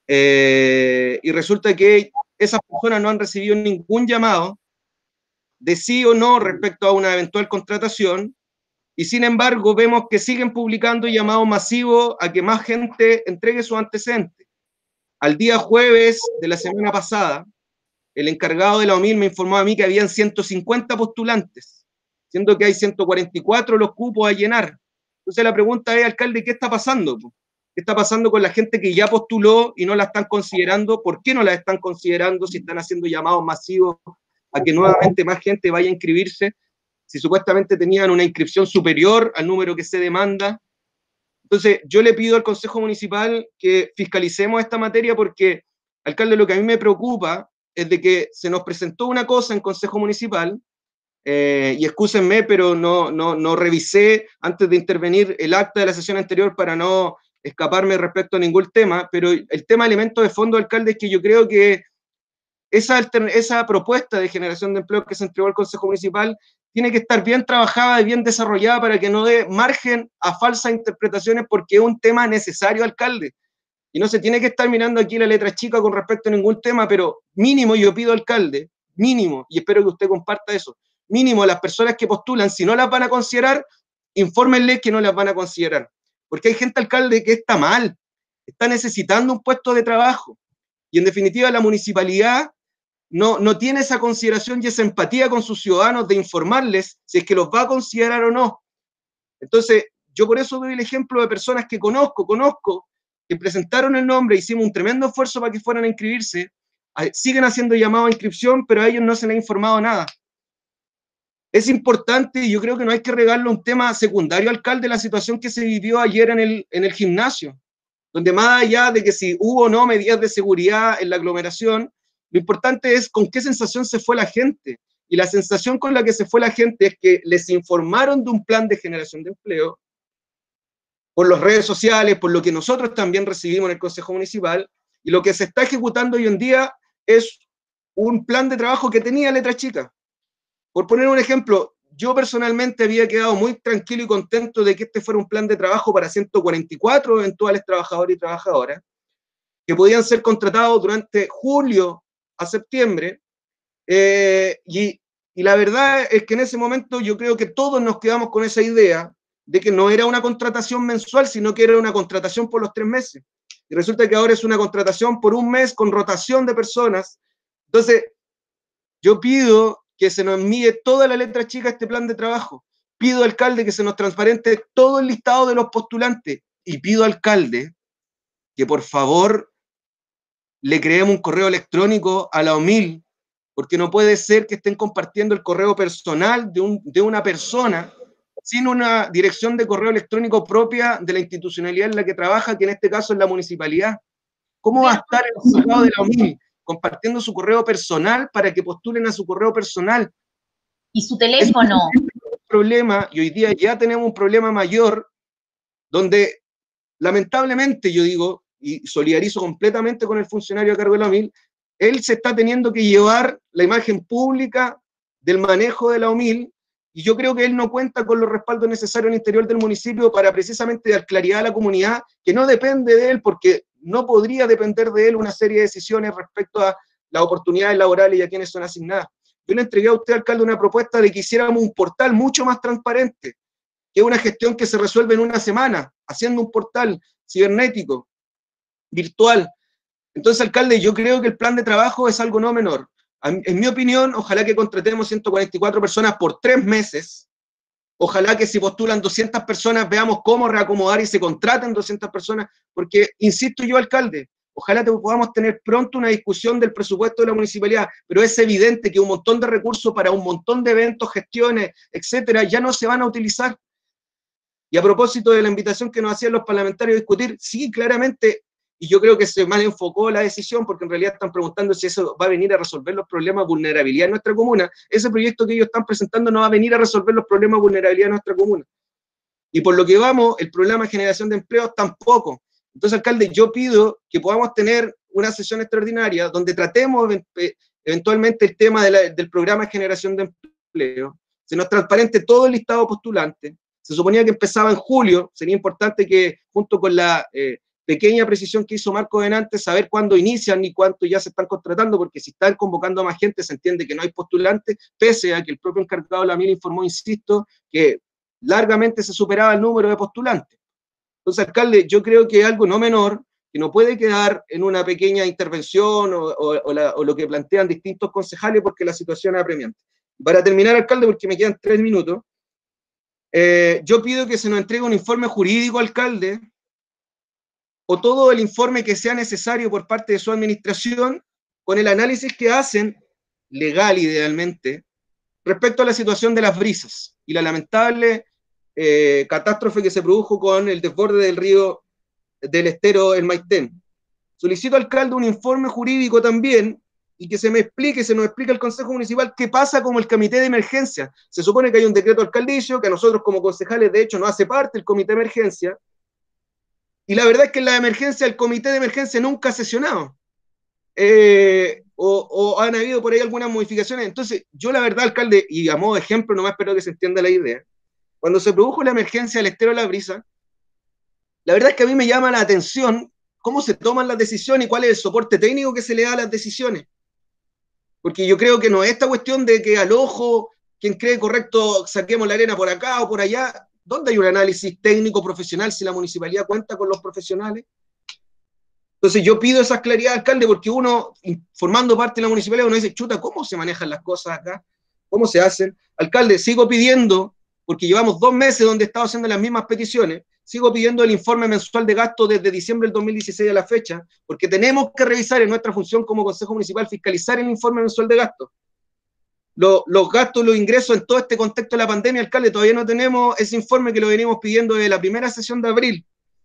eh, y resulta que esas personas no han recibido ningún llamado de sí o no respecto a una eventual contratación, y sin embargo vemos que siguen publicando llamados masivos a que más gente entregue sus antecedentes. Al día jueves de la semana pasada, el encargado de la O M I L me informó a mí que habían ciento cincuenta postulantes, siendo que hay ciento cuarenta y cuatro los cupos a llenar. Entonces la pregunta es, alcalde, ¿qué está pasando? ¿Qué está pasando con la gente que ya postuló y no la están considerando? ¿Por qué no la están considerando si están haciendo llamados masivos a que nuevamente más gente vaya a inscribirse, si supuestamente tenían una inscripción superior al número que se demanda? Entonces, yo le pido al Consejo Municipal que fiscalicemos esta materia porque, alcalde, lo que a mí me preocupa es de que se nos presentó una cosa en Consejo Municipal, eh, y excúsenme, pero no, no, no revisé antes de intervenir el acta de la sesión anterior para no escaparme respecto a ningún tema, pero el tema elemento de fondo, alcalde, es que yo creo que esa, esa propuesta de generación de empleo que se entregó al Consejo Municipal tiene que estar bien trabajada y bien desarrollada para que no dé margen a falsas interpretaciones, porque es un tema necesario, alcalde, y no se tiene que estar mirando aquí la letra chica con respecto a ningún tema, pero mínimo yo pido, alcalde, mínimo, y espero que usted comparta eso, mínimo las personas que postulan, si no las van a considerar, infórmenles que no las van a considerar. Porque hay gente, alcalde, que está mal, está necesitando un puesto de trabajo. Y en definitiva la municipalidad no, no tiene esa consideración y esa empatía con sus ciudadanos de informarles si es que los va a considerar o no. Entonces, yo por eso doy el ejemplo de personas que conozco, conozco, que presentaron el nombre, hicimos un tremendo esfuerzo para que fueran a inscribirse, siguen haciendo llamado a inscripción, pero a ellos no se les ha informado nada. Es importante, y yo creo que no hay que regarle un tema secundario, alcalde, la situación que se vivió ayer en el, en el gimnasio, donde más allá de que si hubo o no medidas de seguridad en la aglomeración, lo importante es con qué sensación se fue la gente. y la sensación con la que se fue la gente es que les informaron de un plan de generación de empleo, por las redes sociales, por lo que nosotros también recibimos en el Consejo Municipal, y lo que se está ejecutando hoy en día es un plan de trabajo que tenía letra chica. Por poner un ejemplo, yo personalmente había quedado muy tranquilo y contento de que este fuera un plan de trabajo para ciento cuarenta y cuatro eventuales trabajadores y trabajadoras, que podían ser contratados durante julio a septiembre, eh, y, y la verdad es que en ese momento yo creo que todos nos quedamos con esa idea de que no era una contratación mensual, sino que era una contratación por los tres meses. Y resulta que ahora es una contratación por un mes con rotación de personas. Entonces, yo pido que se nos envíe toda la letra chica a este plan de trabajo. Pido, alcalde, que se nos transparente todo el listado de los postulantes. Y pido, alcalde, que por favor le creemos un correo electrónico a la O M I L, porque no puede ser que estén compartiendo el correo personal de, un, de una persona sin una dirección de correo electrónico propia de la institucionalidad en la que trabaja, que en este caso es la municipalidad. ¿Cómo va a estar el abogado de la O M I L compartiendo su correo personal para que postulen a su correo personal? Y su teléfono. Es un problema, y hoy día ya tenemos un problema mayor, donde lamentablemente, yo digo, y solidarizo completamente con el funcionario a cargo de la O M I L, él se está teniendo que llevar la imagen pública del manejo de la O M I L, y yo creo que él no cuenta con los respaldos necesarios en el interior del municipio para precisamente dar claridad a la comunidad, que no depende de él, porque no podría depender de él una serie de decisiones respecto a las oportunidades laborales y a quienes son asignadas. Yo le entregué a usted, alcalde, una propuesta de que hiciéramos un portal mucho más transparente, que es una gestión que se resuelve en una semana, haciendo un portal cibernético, virtual. Entonces, alcalde, yo creo que el plan de trabajo es algo no menor. En mi opinión, ojalá que contratemos ciento cuarenta y cuatro personas por tres meses, ojalá que si postulan doscientas personas veamos cómo reacomodar y se contraten doscientas personas, porque, insisto yo, alcalde, ojalá que podamos tener pronto una discusión del presupuesto de la municipalidad, pero es evidente que un montón de recursos para un montón de eventos, gestiones, etcétera, ya no se van a utilizar. Y a propósito de la invitación que nos hacían los parlamentarios a discutir, sí, claramente, y yo creo que se mal enfocó la decisión, porque en realidad están preguntando si eso va a venir a resolver los problemas de vulnerabilidad en nuestra comuna. Ese proyecto que ellos están presentando no va a venir a resolver los problemas de vulnerabilidad en nuestra comuna. Y por lo que vamos, el problema de generación de empleo tampoco. Entonces, alcalde, yo pido que podamos tener una sesión extraordinaria donde tratemos eventualmente el tema de la, del programa de generación de empleo, se nos transparente todo el listado postulante. Se suponía que empezaba en julio, sería importante que junto con la eh, pequeña precisión que hizo Marco delante, saber cuándo inician y cuánto ya se están contratando, porque si están convocando a más gente se entiende que no hay postulantes, pese a que el propio encargado de la M I L informó, insisto, que largamente se superaba el número de postulantes. Entonces, alcalde, yo creo que algo no menor, que no puede quedar en una pequeña intervención o, o, o, la, o lo que plantean distintos concejales, porque la situación es apremiante. Para terminar, alcalde, porque me quedan tres minutos, eh, yo pido que se nos entregue un informe jurídico, alcalde, o todo el informe que sea necesario por parte de su administración, con el análisis que hacen, legal idealmente, respecto a la situación de las brisas y la lamentable eh, catástrofe que se produjo con el desborde del río del estero El Maitén. Solicito, alcalde, un informe jurídico también, y que se me explique, se nos explique al Consejo Municipal qué pasa con el comité de emergencia. Se supone que hay un decreto alcaldicio, que a nosotros como concejales, de hecho, no hace parte el comité de emergencia, y la verdad es que en la emergencia, el comité de emergencia nunca ha sesionado. Eh, o, o han habido por ahí algunas modificaciones. Entonces, yo la verdad, alcalde, y a modo de ejemplo, nomás espero que se entienda la idea, cuando se produjo la emergencia del estero de la Brisa, la verdad es que a mí me llama la atención cómo se toman las decisiones y cuál es el soporte técnico que se le da a las decisiones. Porque yo creo que no es esta cuestión de que al ojo, quien cree correcto, saquemos la arena por acá o por allá. ¿Dónde hay un análisis técnico profesional si la municipalidad cuenta con los profesionales? Entonces yo pido esa claridad, alcalde, porque uno, formando parte de la municipalidad, uno dice, chuta, ¿cómo se manejan las cosas acá? ¿Cómo se hacen? Alcalde, sigo pidiendo, porque llevamos dos meses donde he estado haciendo las mismas peticiones, sigo pidiendo el informe mensual de gasto desde diciembre del dos mil dieciséis a la fecha, porque tenemos que revisar en nuestra función como Consejo Municipal, fiscalizar el informe mensual de gasto. Los, los gastos, los ingresos en todo este contexto de la pandemia, alcalde, todavía no tenemos ese informe que lo venimos pidiendo desde la primera sesión de abril.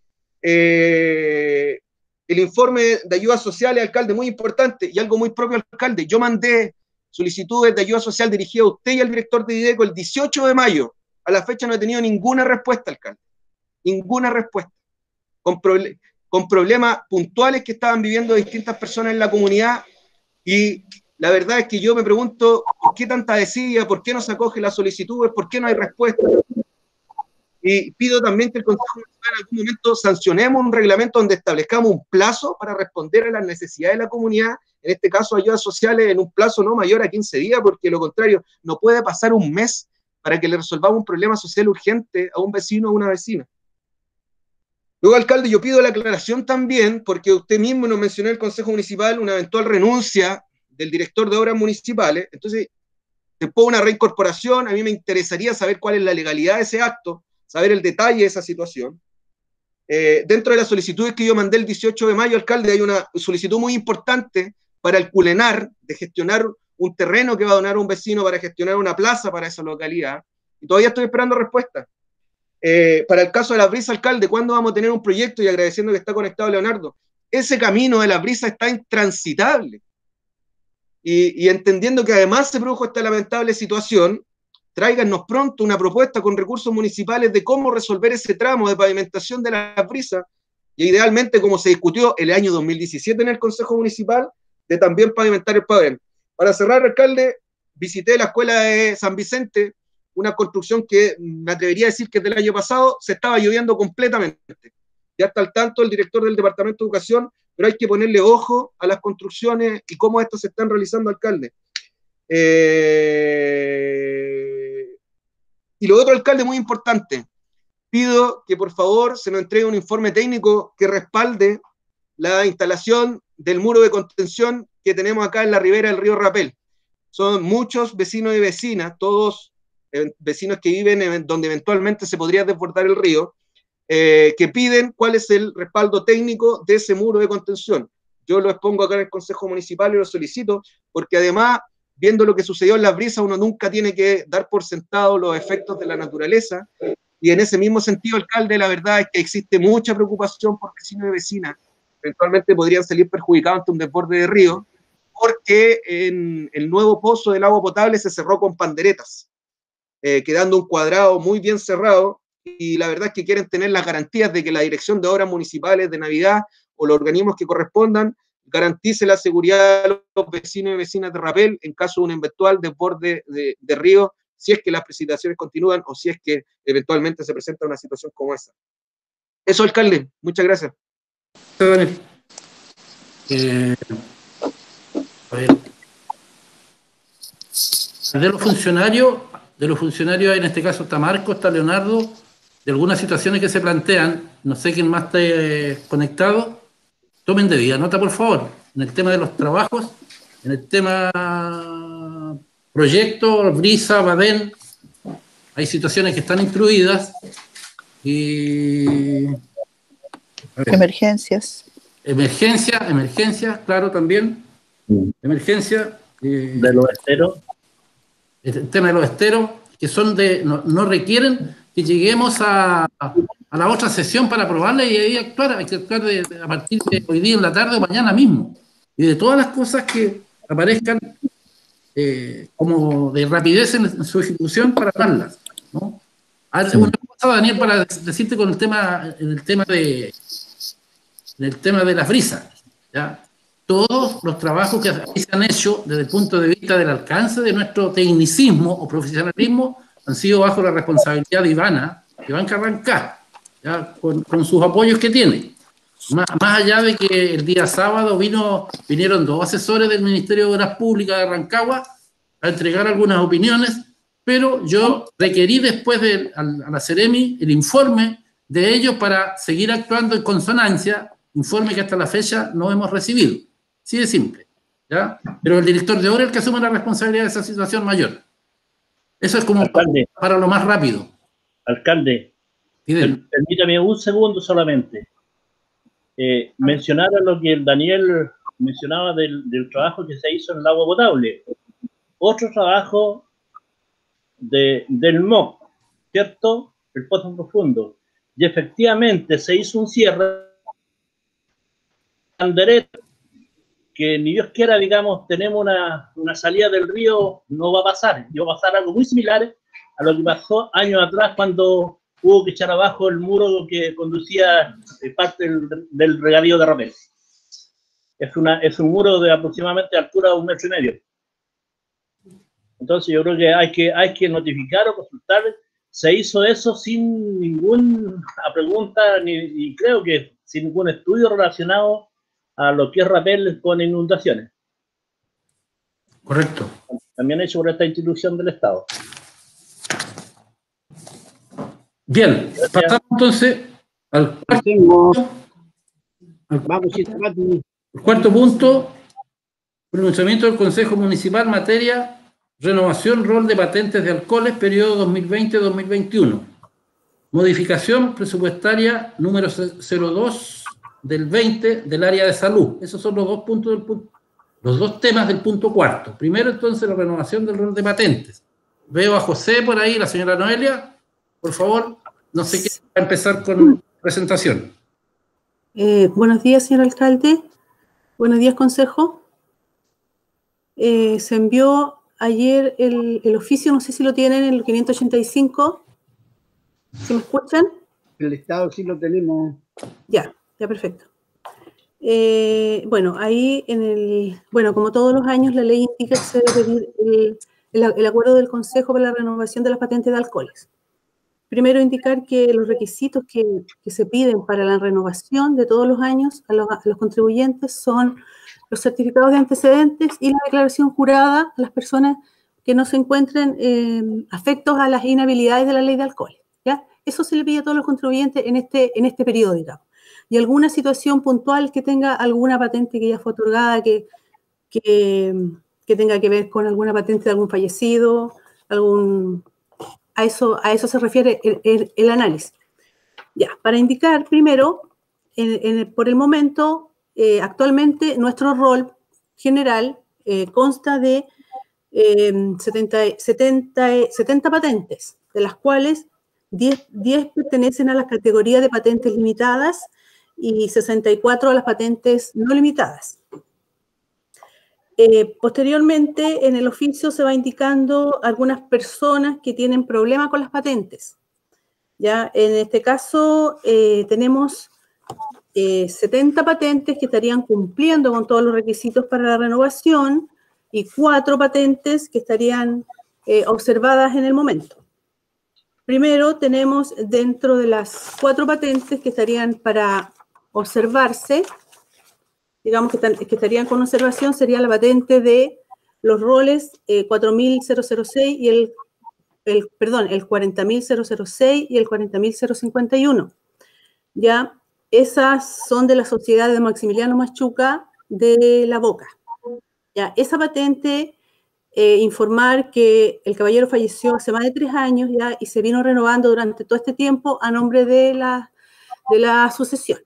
Eh, el informe de ayudas sociales, alcalde, muy importante, y algo muy propio, alcalde. Yo mandé solicitudes de ayuda social dirigidas a usted y al director de Dideco el dieciocho de mayo. A la fecha no he tenido ninguna respuesta, alcalde. Ninguna respuesta. Con, proble con problemas puntuales que estaban viviendo distintas personas en la comunidad. Y la verdad es que yo me pregunto, ¿por qué tanta desidia? ¿Por qué no se acoge las solicitudes? ¿Por qué no hay respuesta? Y pido también que el Consejo Municipal en algún momento sancionemos un reglamento donde establezcamos un plazo para responder a las necesidades de la comunidad, en este caso ayudas sociales, en un plazo no mayor a quince días, porque lo contrario, no puede pasar un mes para que le resolvamos un problema social urgente a un vecino o una vecina. Luego, alcalde, yo pido la aclaración también, porque usted mismo nos mencionó en el Consejo Municipal una eventual renuncia del director de obras municipales. Entonces, después de una reincorporación, a mí me interesaría saber cuál es la legalidad de ese acto, saber el detalle de esa situación. Eh, dentro de las solicitudes que yo mandé el dieciocho de mayo, alcalde, hay una solicitud muy importante para el Culenar, de gestionar un terreno que va a donar un vecino para gestionar una plaza para esa localidad, y todavía estoy esperando respuesta. Eh, para el caso de la brisa, alcalde, ¿cuándo vamos a tener un proyecto? Y agradeciendo que está conectado Leonardo, ese camino de la brisa está intransitable, y, y entendiendo que además se produjo esta lamentable situación, tráiganos pronto una propuesta con recursos municipales de cómo resolver ese tramo de pavimentación de la brisa, y idealmente, como se discutió el año dos mil diecisiete en el Consejo Municipal, de también pavimentar el pavén. Para cerrar, alcalde, visité la escuela de San Vicente, una construcción que me atrevería a decir que del año pasado se estaba lloviendo completamente. Ya está al tanto el director del Departamento de Educación, pero hay que ponerle ojo a las construcciones y cómo estas se están realizando, alcalde. Eh... Y lo otro, alcalde, muy importante, pido que por favor se nos entregue un informe técnico que respalde la instalación del muro de contención que tenemos acá en la ribera del río Rapel. Son muchos vecinos y vecinas, todos eh, vecinos que viven en, donde eventualmente se podría desbordar el río, eh, que piden cuál es el respaldo técnico de ese muro de contención. Yo lo expongo acá en el Consejo Municipal y lo solicito, porque además, viendo lo que sucedió en la brisa, uno nunca tiene que dar por sentado los efectos de la naturaleza, y en ese mismo sentido, alcalde, la verdad es que existe mucha preocupación por vecinos y vecinas, eventualmente podrían salir perjudicados ante un desborde de río, porque en el nuevo pozo del agua potable se cerró con panderetas, eh, quedando un cuadrado muy bien cerrado, y la verdad es que quieren tener las garantías de que la Dirección de Obras Municipales de Navidad o los organismos que correspondan garantice la seguridad de los vecinos y vecinas de Rapel en caso de un eventual desborde de, de río, si es que las precipitaciones continúan o si es que eventualmente se presenta una situación como esa. Eso, alcalde. Muchas gracias. Eh, a ver. De los funcionarios, de los funcionarios, en este caso está Marco, está Leonardo, de algunas situaciones que se plantean, no sé quién más está eh, conectado, tomen debida nota, por favor, en el tema de los trabajos, en el tema proyecto, brisa, Badén, hay situaciones que están incluidas y... Emergencias. Emergencia, emergencia, claro, también. Mm. Emergencia. Eh, de los esteros. El tema de los esteros, que son de, no, no requieren que lleguemos a, a la otra sesión para aprobarla y ahí actuar. Hay que actuar de, de, a partir de hoy día en la tarde o mañana mismo. Y de todas las cosas que aparezcan eh, como de rapidez en, en su ejecución para darlas, ¿no? Sí. Una cosa, Daniel, para decirte con el tema, en el tema de en el tema de las brisas, ¿ya? Todos los trabajos que se han hecho desde el punto de vista del alcance de nuestro tecnicismo o profesionalismo han sido bajo la responsabilidad de Ivana, Iván Carrancá, ¿ya? Con, con sus apoyos que tiene. Más, más allá de que el día sábado vino, vinieron dos asesores del Ministerio de Obras Públicas de Rancagua a entregar algunas opiniones, pero yo requerí después de, a, a la Seremi el informe de ellos para seguir actuando en consonancia, informe que hasta la fecha no hemos recibido. Sí de simple, ¿ya? Pero el director de obra es el que asume la responsabilidad de esa situación mayor. Eso es como alcalde, para, para lo más rápido. Alcalde, per, permítame un segundo solamente. Eh, mencionar a lo que el Daniel mencionaba del, del trabajo que se hizo en el agua potable. Otro trabajo de, del M O C, ¿cierto? El Pozo Profundo. Y efectivamente se hizo un cierre pandereta que ni Dios quiera, digamos, tenemos una, una salida del río, no va a pasar. Y va a pasar algo muy similar a lo que pasó años atrás cuando hubo que echar abajo el muro que conducía parte del, del regadío de Rapel. Es, una, es un muro de aproximadamente altura de un metro y medio. Entonces yo creo que hay que, hay que notificar o consultar. Se hizo eso sin ninguna pregunta, ni, y creo que sin ningún estudio relacionado a lo que es Rapel con inundaciones. Correcto. También hecho por esta institución del Estado. Bien, pasamos entonces al cuarto, al Vamos, el cuarto punto, pronunciamiento del Consejo Municipal, materia renovación, rol de patentes de alcoholes, periodo dos mil veinte a dos mil veintiuno. Modificación presupuestaria número cero dos del veinte del área de salud. Esos son los dos puntos del punto, los dos temas del punto cuarto. Primero, entonces, la renovación del rol de patentes. Veo a José por ahí, la señora Noelia, por favor, no sé qué va a empezar con la presentación. Eh, buenos días, señor alcalde. Buenos días, consejo. Eh, se envió ayer el, el oficio, no sé si lo tienen, en el quinientos ochenta y cinco. ¿Sí me escuchan? El Estado sí lo tenemos. Ya, ya, perfecto. Eh, bueno, ahí en el, bueno, como todos los años, la ley indica que se debe pedir el, el, el acuerdo del Consejo para la renovación de las patentes de alcoholes. Primero, indicar que los requisitos que, que se piden para la renovación de todos los años a los, a los contribuyentes son los certificados de antecedentes y la declaración jurada a las personas que no se encuentren eh, afectos a las inhabilidades de la ley de alcoholes, ¿ya? Eso se le pide a todos los contribuyentes en este, en este periodo, digamos. Y alguna situación puntual que tenga alguna patente que ya fue otorgada, que, que, que tenga que ver con alguna patente de algún fallecido, algún... A eso, a eso se refiere el, el, el análisis. Ya, para indicar primero, en, en, por el momento, eh, actualmente nuestro rol general eh, consta de eh, setenta, setenta, setenta patentes, de las cuales diez, diez pertenecen a la categoría de patentes limitadas y sesenta y cuatro a las patentes no limitadas. Eh, posteriormente, en el oficio se va indicando algunas personas que tienen problemas con las patentes. Ya, en este caso, eh, tenemos eh, setenta patentes que estarían cumpliendo con todos los requisitos para la renovación y cuatro patentes que estarían eh, observadas en el momento. Primero, tenemos dentro de las cuatro patentes que estarían para observarse, digamos que, están, que estarían con observación, sería la patente de los roles eh, cuatro mil seis y el, el, perdón, el cuarenta mil seis y el cuarenta mil cincuenta y uno. Ya, esas son de la sociedad de Maximiliano Machuca de La Boca. Ya, esa patente, eh, informar que el caballero falleció hace más de tres años ya y se vino renovando durante todo este tiempo a nombre de la, de la sucesión.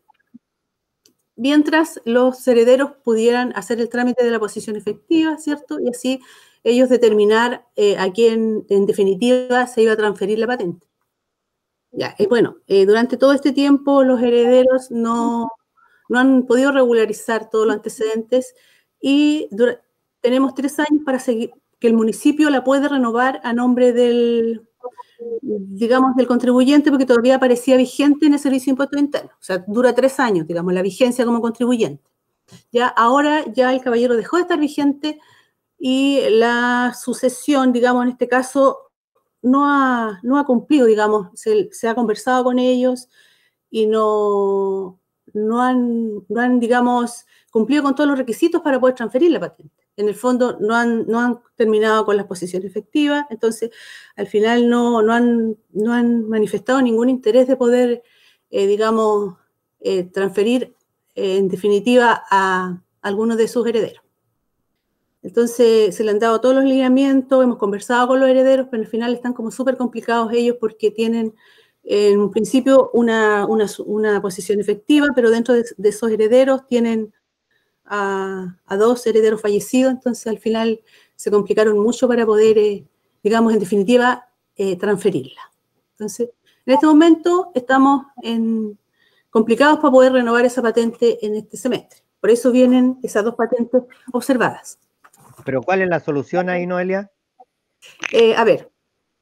Mientras los herederos pudieran hacer el trámite de la posición efectiva, ¿cierto? Y así ellos determinar eh, a quién en definitiva se iba a transferir la patente. Ya, eh, bueno, eh, durante todo este tiempo los herederos no, no han podido regularizar todos los antecedentes y tenemos tres años para seguir, que el municipio la puede renovar a nombre del, digamos, del contribuyente, porque todavía aparecía vigente en el Servicio de Impuestos Internos. O sea, dura tres años, digamos, la vigencia como contribuyente. Ya, ahora ya el caballero dejó de estar vigente y la sucesión, digamos, en este caso, no ha, no ha cumplido, digamos, se, se ha conversado con ellos y no, no, han, no han, digamos, cumplido con todos los requisitos para poder transferir la patente. En el fondo no han, no han terminado con las posiciones efectivas, entonces al final no, no, han, no han manifestado ningún interés de poder, eh, digamos, eh, transferir eh, en definitiva a algunos de sus herederos. Entonces se le han dado todos los lineamientos, hemos conversado con los herederos, pero al final están como súper complicados ellos porque tienen en un principio una, una, una posición efectiva, pero dentro de, de esos herederos tienen A, a dos herederos fallecidos, entonces al final se complicaron mucho para poder, eh, digamos, en definitiva, eh, transferirla. Entonces, en este momento estamos en, complicados para poder renovar esa patente en este semestre. Por eso vienen esas dos patentes observadas. ¿Pero cuál es la solución ahí, Noelia? Eh, a ver,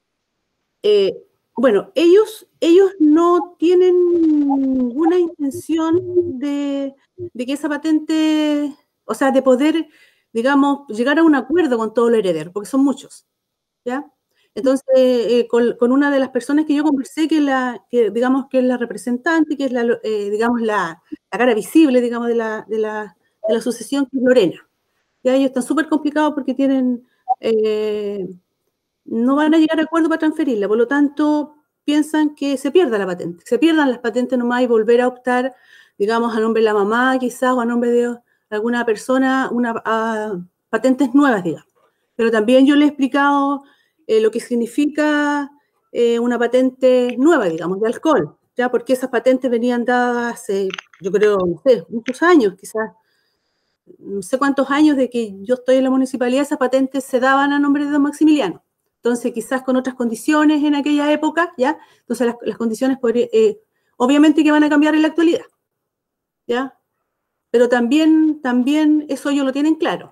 eh, bueno, ellos, ellos no tienen ninguna intención de, de que esa patente, o sea, de poder, digamos, llegar a un acuerdo con todos los herederos, porque son muchos, ¿ya? Entonces, eh, con, con una de las personas que yo conversé, que, es la, que digamos que es la representante, que es la, eh, digamos, la, la cara visible, digamos, de la, de la, de la sucesión, que es Lorena. Ya ellos están súper complicados porque tienen, eh, no van a llegar a acuerdo para transferirla, por lo tanto, piensan que se pierda la patente, que se pierdan las patentes nomás y volver a optar, digamos, a nombre de la mamá, quizás, o a nombre de alguna persona, una, a patentes nuevas, digamos. Pero también yo le he explicado eh, lo que significa eh, una patente nueva, digamos, de alcohol, ya, porque esas patentes venían dadas hace, yo creo, no sé, muchos años, quizás, no sé cuántos años de que yo estoy en la municipalidad, esas patentes se daban a nombre de don Maximiliano. Entonces, quizás con otras condiciones en aquella época, ¿ya? Entonces, las, las condiciones, podría, eh, obviamente que van a cambiar en la actualidad, ¿ya? Pero también, también eso ellos lo tienen claro.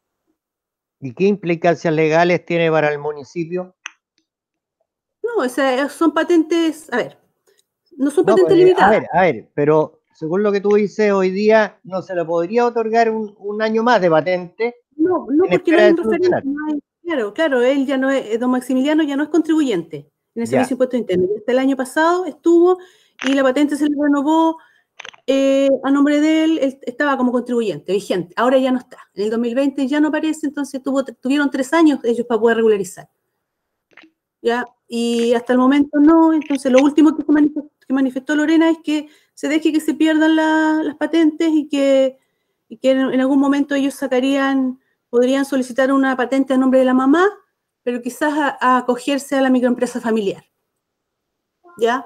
¿Y qué implicancias legales tiene para el municipio? No, o sea, son patentes, a ver, no son No, patentes pues, limitadas. a ver, a ver, pero según lo que tú dices, hoy día no se le podría otorgar un, un año más de patente. No, no, en porque no espera hay de un referente. solucionar. No hay, claro, claro, él ya no es, don Maximiliano ya no es contribuyente en el Ya. servicio de impuesto interno. Hasta el año pasado estuvo y la patente se le renovó eh, a nombre de él, él estaba como contribuyente, vigente. Ahora ya no está. En el dos mil veinte ya no aparece, entonces tuvo, tuvieron tres años ellos para poder regularizar. ¿Ya? Y hasta el momento no, entonces lo último que manifestó, que manifestó Lorena es que se deje que se pierdan la, las patentes y que, y que en, en algún momento ellos sacarían, podrían solicitar una patente a nombre de la mamá, pero quizás a, a acogerse a la microempresa familiar. ¿Ya?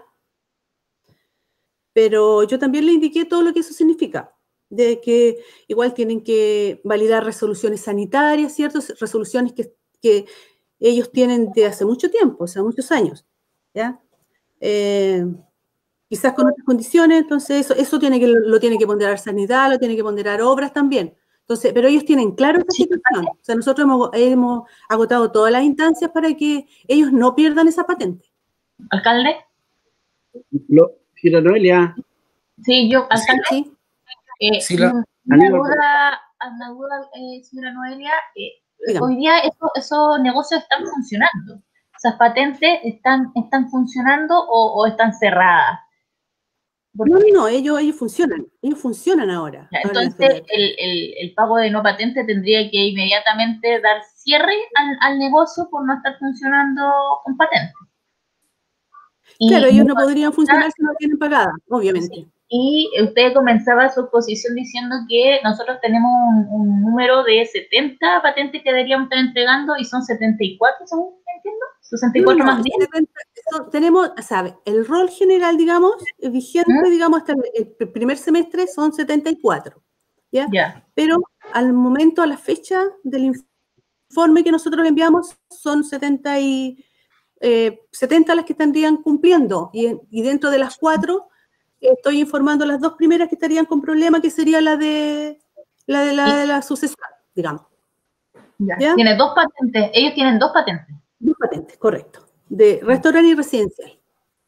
Pero yo también le indiqué todo lo que eso significa, de que igual tienen que validar resoluciones sanitarias, ¿cierto? Resoluciones que, que ellos tienen de hace mucho tiempo, o sea, muchos años, ¿ya? Eh, quizás con otras condiciones, entonces eso, eso tiene que, lo tiene que ponderar sanidad, lo tiene que ponderar obras también. Entonces, pero ellos tienen claro esa situación. O sea, nosotros hemos, hemos agotado todas las instancias para que ellos no pierdan esa patente. ¿Alcalde? Lo, Gira Noelia. Sí, yo, alcalde. Sí. Eh, Sí, la- una duda, una duda eh, señora Noelia. Eh, hoy día eso, esos negocios están funcionando. ¿Esas patentes están, están funcionando o, o están cerradas? Porque, no, no, ellos, ellos funcionan. Ellos funcionan ahora. Ya, ahora entonces, el, el, el pago de no patente tendría que inmediatamente dar cierre al, al negocio por no estar funcionando con patente. Claro, y ellos no podrían funcionar si no tienen pagada, obviamente. Sí. Y usted comenzaba su exposición diciendo que nosotros tenemos un, un número de setenta patentes que deberíamos estar entregando y son setenta y cuatro, según entiendo. sesenta y cuatro no, no, más diez. setenta, eso, tenemos, ¿sabe? El rol general, digamos, vigente, ¿Mm? digamos, hasta el, el primer semestre son setenta y cuatro. ¿Ya? Yeah. Pero al momento, a la fecha del informe que nosotros enviamos, son setenta y eh, setenta las que estarían cumpliendo. Y, y dentro de las cuatro, estoy informando las dos primeras que estarían con problema, que sería la de la de la, de la sucesión, digamos. Ya. ¿Ya? Tiene dos patentes, ellos tienen dos patentes. Dos patentes, correcto. De restaurante y residencial.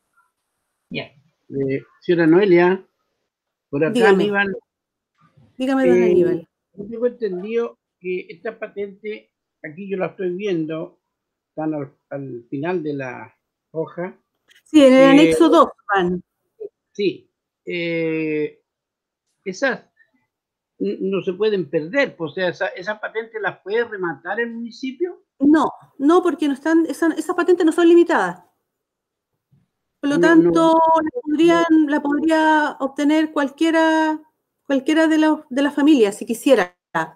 Ya. Yeah. Eh, señora Noelia, por acá Dígame. Aníbal. Dígame, don eh, Aníbal. Yo tengo entendido que esta patente, aquí yo la estoy viendo, están al, al final de la hoja. Sí, en el eh, anexo dos, van. Sí. Eh, esas no se pueden perder, pues, o sea, esa, esa patente las puede rematar el municipio. No, no, porque no están, esas, esas patentes no son limitadas. Por lo no, tanto, no, la, podrían, la podría obtener cualquiera, cualquiera de, la, de la familia, si quisiera.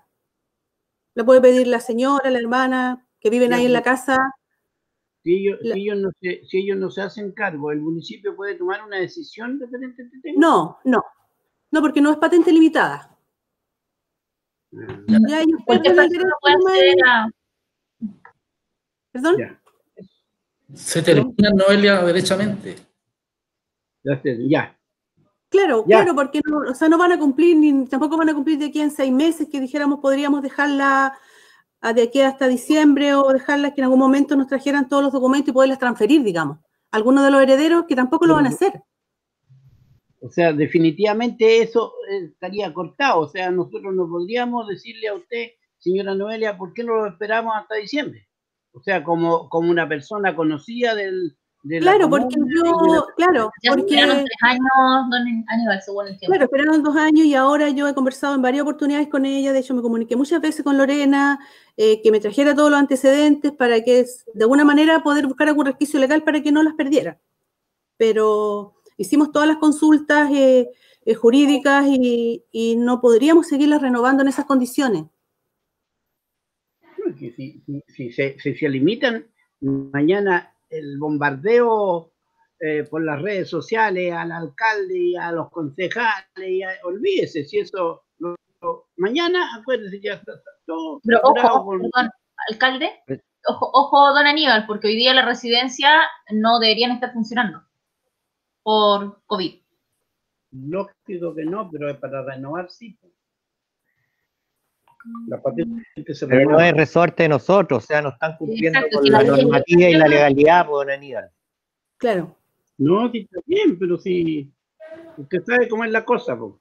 La puede pedir la señora, la hermana, que viven ya, ahí en la casa. Si ellos, la, si, ellos no se, si ellos no se hacen cargo, ¿el municipio puede tomar una decisión referente a este tema? No, no. No, porque no es patente limitada. Ya, ya ellos cualquier persona puede acceder a... ¿Perdón? Ya. Se termina, Noelia, derechamente. Ya. Claro, Ya. claro, porque no, o sea, no van a cumplir, ni tampoco van a cumplir de aquí en seis meses, que dijéramos podríamos dejarla a de aquí hasta diciembre o dejarlas que en algún momento nos trajeran todos los documentos y poderlas transferir, digamos. Algunos de los herederos que tampoco lo van a hacer. O sea, definitivamente eso eh, estaría cortado. O sea, nosotros no podríamos decirle a usted, señora Noelia, ¿por qué no lo esperamos hasta diciembre? O sea, como, como una persona conocida del, de la Claro, comuna porque y de yo, la- claro, Ya porque, esperaron tres años, don Aníbal, según el tiempo. claro, esperaron dos años y ahora yo he conversado en varias oportunidades con ella, de hecho me comuniqué muchas veces con Lorena, eh, que me trajera todos los antecedentes para que de alguna manera poder buscar algún resquicio legal para que no las perdiera. Pero hicimos todas las consultas eh, eh, jurídicas y, y no podríamos seguirlas renovando en esas condiciones. que si, si, si se, si se limitan mañana el bombardeo eh, por las redes sociales al alcalde y a los concejales, y a- olvídese, si eso lo- lo- mañana, acuérdese, ya está, está todo Pero saturado ojo, con- perdón, alcalde, ojo, ojo, don Aníbal, porque hoy día la residencia no deberían estar funcionando por COVID. lógico que no, pero es para renovar, sí. La patente se Pero no renueva. es resorte de nosotros, o sea, no están cumpliendo Exacto, con si la la ley- normativa y la legalidad, pues, don Aníbal. Claro. No, sí está bien, pero sí, usted sabe cómo es la cosa, po.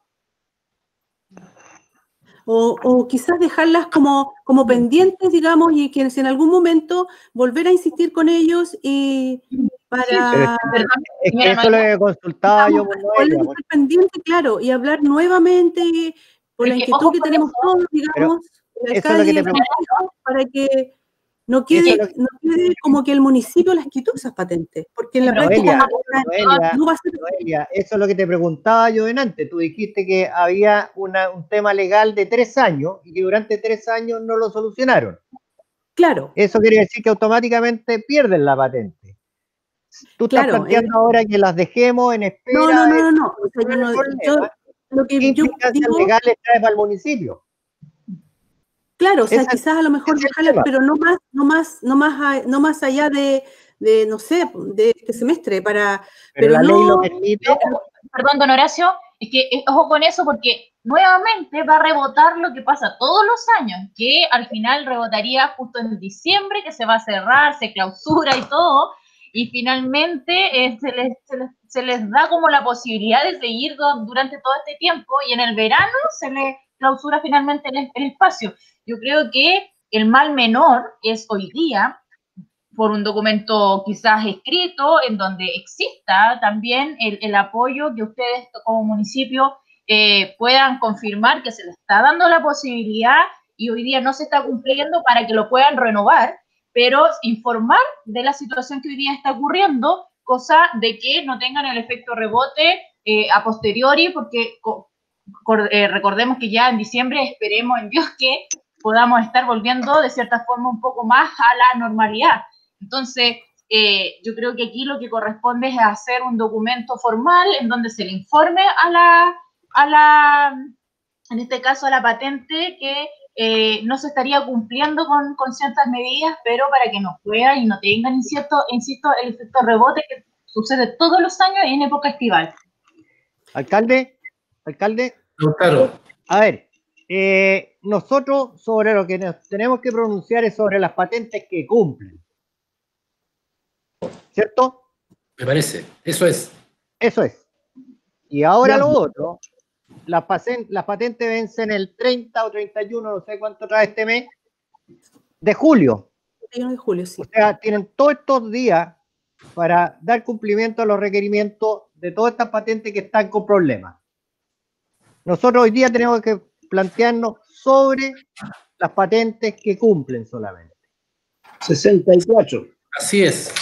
O, o quizás dejarlas como, como pendientes, digamos, y que si en algún momento volver a insistir con ellos y para... Pero es, Perdón, es que señora eso lo Noelia. que consultaba yo Digamos, con poder Noelia, estar pendiente, claro, y hablar nuevamente por la Porque, inquietud ojo que con tenemos eso, todos, digamos, el eso es lo alcalde que y te el pregunto. consejo, para que no Eso quede, es lo que- no quede como que el municipio las quitó esas patentes, porque en la Pero, práctica Noelia, no, Noelia, no va a ser. Noelia, eso es lo que te preguntaba yo delante. Tú dijiste que había una, un tema legal de tres años y que durante tres años no lo solucionaron. Claro, Eso quiere decir que automáticamente pierden la patente. Tú estás claro. planteando eh, ahora que las dejemos en espera. no, no, no, de no, no. O sea, yo, resolver el no- problema. yo- lo ¿Qué que yo implicancias digo, legales trae para el municipio? claro, o sea, Ese- quizás a lo mejor ese es el dejarlas, tema. pero no más, no más, no más, a- no más allá de, de, no sé, de este semestre, para, Pero, pero la ley lo no, permite. Perdón, don Horacio, es que eh, ojo con eso porque nuevamente va a rebotar lo que pasa todos los años, que al final rebotaría justo en diciembre, que se va a cerrar, se clausura y todo, y finalmente eh, se, les, se, les, se les da como la posibilidad de seguir do- durante todo este tiempo y en el verano se les clausura finalmente el, el espacio. Yo creo que el mal menor es hoy día por un documento quizás escrito en donde exista también el, el apoyo que ustedes como municipio eh, puedan confirmar que se les está dando la posibilidad y hoy día no se está cumpliendo para que lo puedan renovar, pero informar de la situación que hoy día está ocurriendo, cosa de que no tengan el efecto rebote eh, a posteriori, porque co- cor- eh, recordemos que ya en diciembre esperemos en Dios que podamos estar volviendo de cierta forma un poco más a la normalidad. Entonces, eh, yo creo que aquí lo que corresponde es hacer un documento formal en donde se le informe a la, a la en este caso a la patente, que eh, no se estaría cumpliendo con, con ciertas medidas, pero para que no pueda y no tengan, insisto, insisto, el efecto rebote que sucede todos los años en época estival. Alcalde, alcalde, Claro. a ver, eh, nosotros sobre lo que nos tenemos que pronunciar es sobre las patentes que cumplen. ¿Cierto? Me parece, eso es. Eso es. Y ahora lo otro, las, pasen- las patentes vencen el treinta o treinta y uno, no sé cuánto trae este mes, de julio. treinta y uno de julio, sí. O sea, tienen todos estos días para dar cumplimiento a los requerimientos de todas estas patentes que están con problemas. Nosotros hoy día tenemos que plantearnos sobre las patentes que cumplen solamente. sesenta y cuatro. Así es.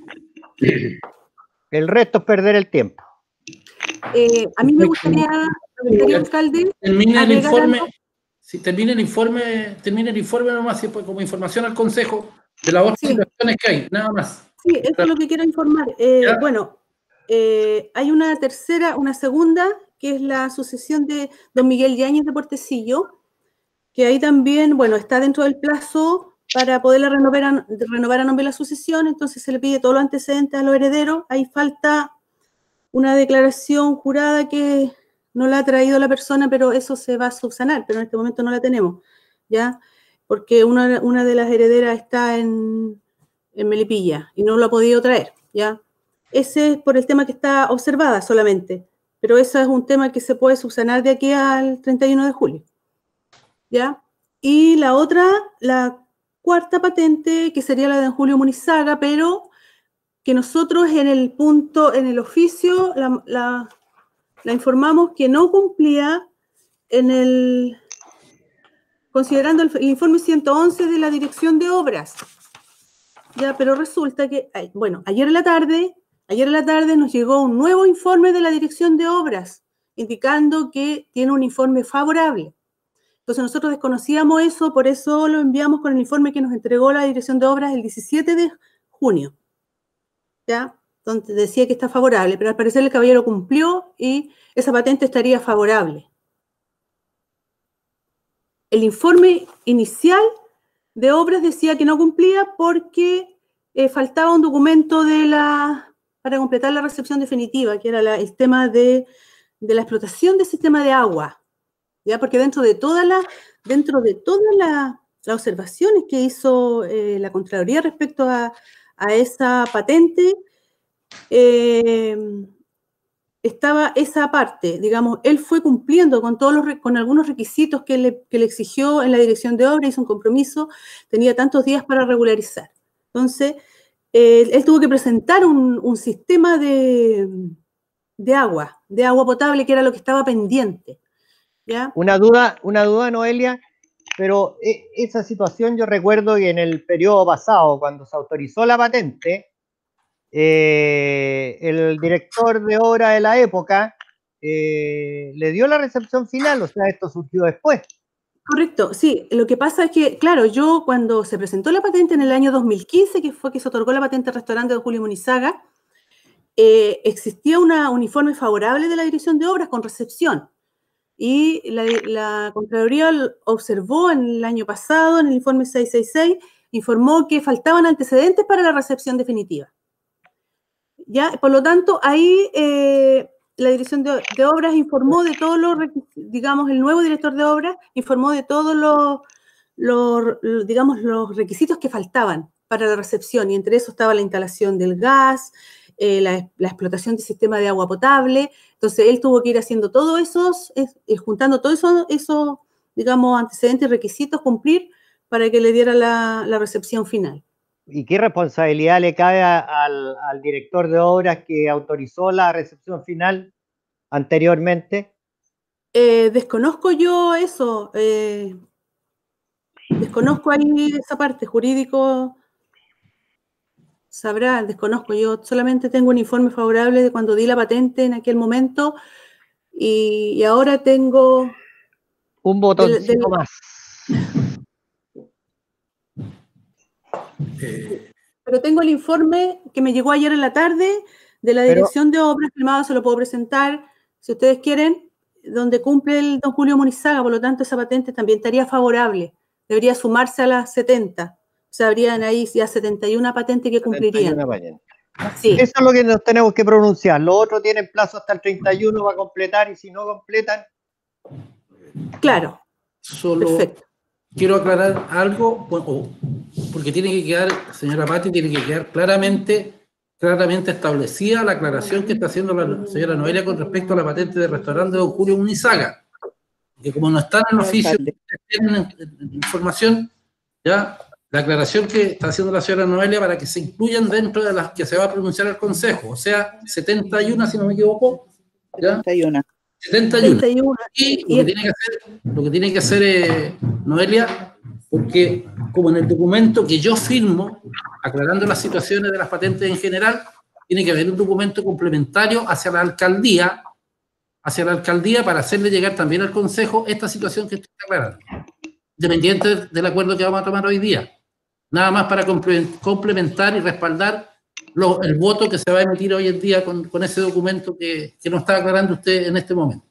El resto es perder el tiempo. Eh, a mí me gustaría, me gustaría, alcalde, Termina el agregar informe, algo. si termina el informe, termina el informe nomás, si, pues, como información al Consejo de las otras Sí. situaciones que hay, nada más. Sí, eso es lo que quiero informar. Eh, Ya. bueno, eh, hay una tercera, una segunda, que es la sucesión de don Miguel Yáñez de Portecillo, que ahí también, bueno, está dentro del plazo para poderla renovar a, renovar a nombre de la sucesión, entonces se le pide todos los antecedentes a los herederos, ahí falta una declaración jurada que no la ha traído la persona, pero eso se va a subsanar, pero en este momento no la tenemos, ¿ya? Porque una, una de las herederas está en, en Melipilla y no lo ha podido traer, ¿ya? Ese es por el tema que está observada solamente, pero ese es un tema que se puede subsanar de aquí al treinta y uno de julio, ¿ya? Y la otra, la cuarta patente, que sería la de don Julio Munizaga, pero que nosotros en el punto, en el oficio, la, la, la informamos que no cumplía en el, considerando el, el informe ciento once de la Dirección de Obras, ¿ya? Pero resulta que, bueno, ayer en la tarde... Ayer en la tarde nos llegó un nuevo informe de la Dirección de Obras, indicando que tiene un informe favorable. Entonces nosotros desconocíamos eso, por eso lo enviamos con el informe que nos entregó la Dirección de Obras el diecisiete de junio, ¿ya? Donde decía que está favorable, pero al parecer el caballero cumplió y esa patente estaría favorable. El informe inicial de Obras decía que no cumplía porque eh, faltaba un documento de la... para completar la recepción definitiva, que era la, el tema de, de la explotación del sistema de agua, ¿ya? Porque dentro de todas las dentro de todas la, las observaciones que hizo eh, la Contraloría respecto a, a esa patente, eh, estaba esa parte, digamos, él fue cumpliendo con todos los, con algunos requisitos que le, que le exigió en la Dirección de Obras, hizo un compromiso, tenía tantos días para regularizar. Entonces, Eh, él tuvo que presentar un, un sistema de, de agua, de agua potable, que era lo que estaba pendiente, ¿ya? Una duda, una duda, Noelia, pero esa situación yo recuerdo que en el periodo pasado, cuando se autorizó la patente, eh, el director de obra de la época eh, le dio la recepción final, o sea, esto surgió después. Correcto, sí. Lo que pasa es que, claro, yo cuando se presentó la patente en el año dos mil quince, que fue que se otorgó la patente al restaurante de Julio Munizaga, eh, existía una, un informe favorable de la Dirección de Obras con recepción. Y la, la Contraloría observó en el año pasado, en el informe seiscientos sesenta y seis, informó que faltaban antecedentes para la recepción definitiva. ¿Ya? Por lo tanto, ahí... Eh, la Dirección de, de Obras informó de todos los, digamos, el nuevo director de obras informó de todos los, los, digamos, los requisitos que faltaban para la recepción, y entre eso estaba la instalación del gas, eh, la, la explotación del sistema de agua potable. Entonces, él tuvo que ir haciendo todo esos, es, juntando todos esos, esos, digamos, antecedentes y requisitos, cumplir para que le diera la, la recepción final. ¿Y qué responsabilidad le cabe a, al, al director de obras que autorizó la recepción final anteriormente? Eh, desconozco yo eso, eh, desconozco ahí esa parte, jurídico sabrá, desconozco, yo solamente tengo un informe favorable de cuando di la patente en aquel momento y, y ahora tengo... Un botoncito del, del, más. Pero tengo el informe que me llegó ayer en la tarde de la Dirección Pero, de Obras, firmado, se lo puedo presentar, si ustedes quieren, donde cumple el don Julio Munizaga, por lo tanto esa patente también estaría favorable, debería sumarse a las setenta, o sea, habrían ahí ya setenta y una patentes que cumplirían. Patente. Sí. Eso es lo que nos tenemos que pronunciar, los otros tienen plazo hasta el treinta y uno para completar, y si no completan... Claro, Solo perfecto. Quiero aclarar algo, porque tiene que quedar, señora Pati, tiene que quedar claramente, claramente establecida la aclaración que está haciendo la señora Noelia con respecto a la patente de restaurante de don Julio Munizaga. Que como no están en el oficio, tienen información, ya, la aclaración que está haciendo la señora Noelia para que se incluyan dentro de las que se va a pronunciar el Consejo, o sea, setenta y uno, si no me equivoco, ¿ya? setenta y uno. setenta y uno. setenta y uno. Y lo que tiene que hacer, lo que tiene que hacer eh, Noelia, porque como en el documento que yo firmo, aclarando las situaciones de las patentes en general, tiene que haber un documento complementario hacia la alcaldía, hacia la alcaldía para hacerle llegar también al Consejo esta situación que estoy aclarando, dependiente del acuerdo que vamos a tomar hoy día. Nada más para complementar y respaldar Lo, el voto que se va a emitir hoy en día con, con ese documento que, que nos está aclarando usted en este momento.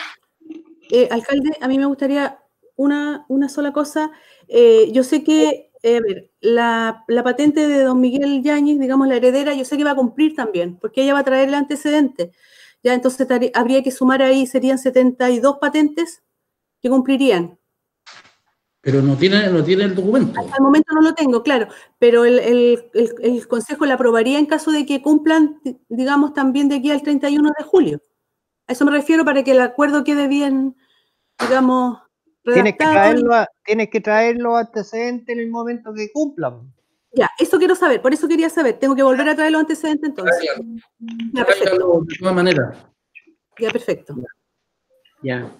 Eh, alcalde, a mí me gustaría una, una sola cosa. Eh, yo sé que eh, a ver, la, la patente de don Miguel Yáñez, digamos, la heredera, yo sé que va a cumplir también, porque ella va a traer el antecedente. Ya, entonces habría que sumar ahí, serían setenta y dos patentes que cumplirían. Pero no tiene, no tiene el documento. Hasta el momento no lo tengo, claro, pero el, el, el, el Consejo la aprobaría en caso de que cumplan, digamos, también de aquí al treinta y uno de julio. A eso me refiero, para que el acuerdo quede bien, digamos, redactado. Tienes que traerlo, a, tienes que traer los antecedentes en el momento que cumplan. Ya, eso quiero saber, por eso quería saber. Tengo que volver a traer los antecedentes entonces. Ya, perfecto. De todas maneras. Ya, perfecto. Ya.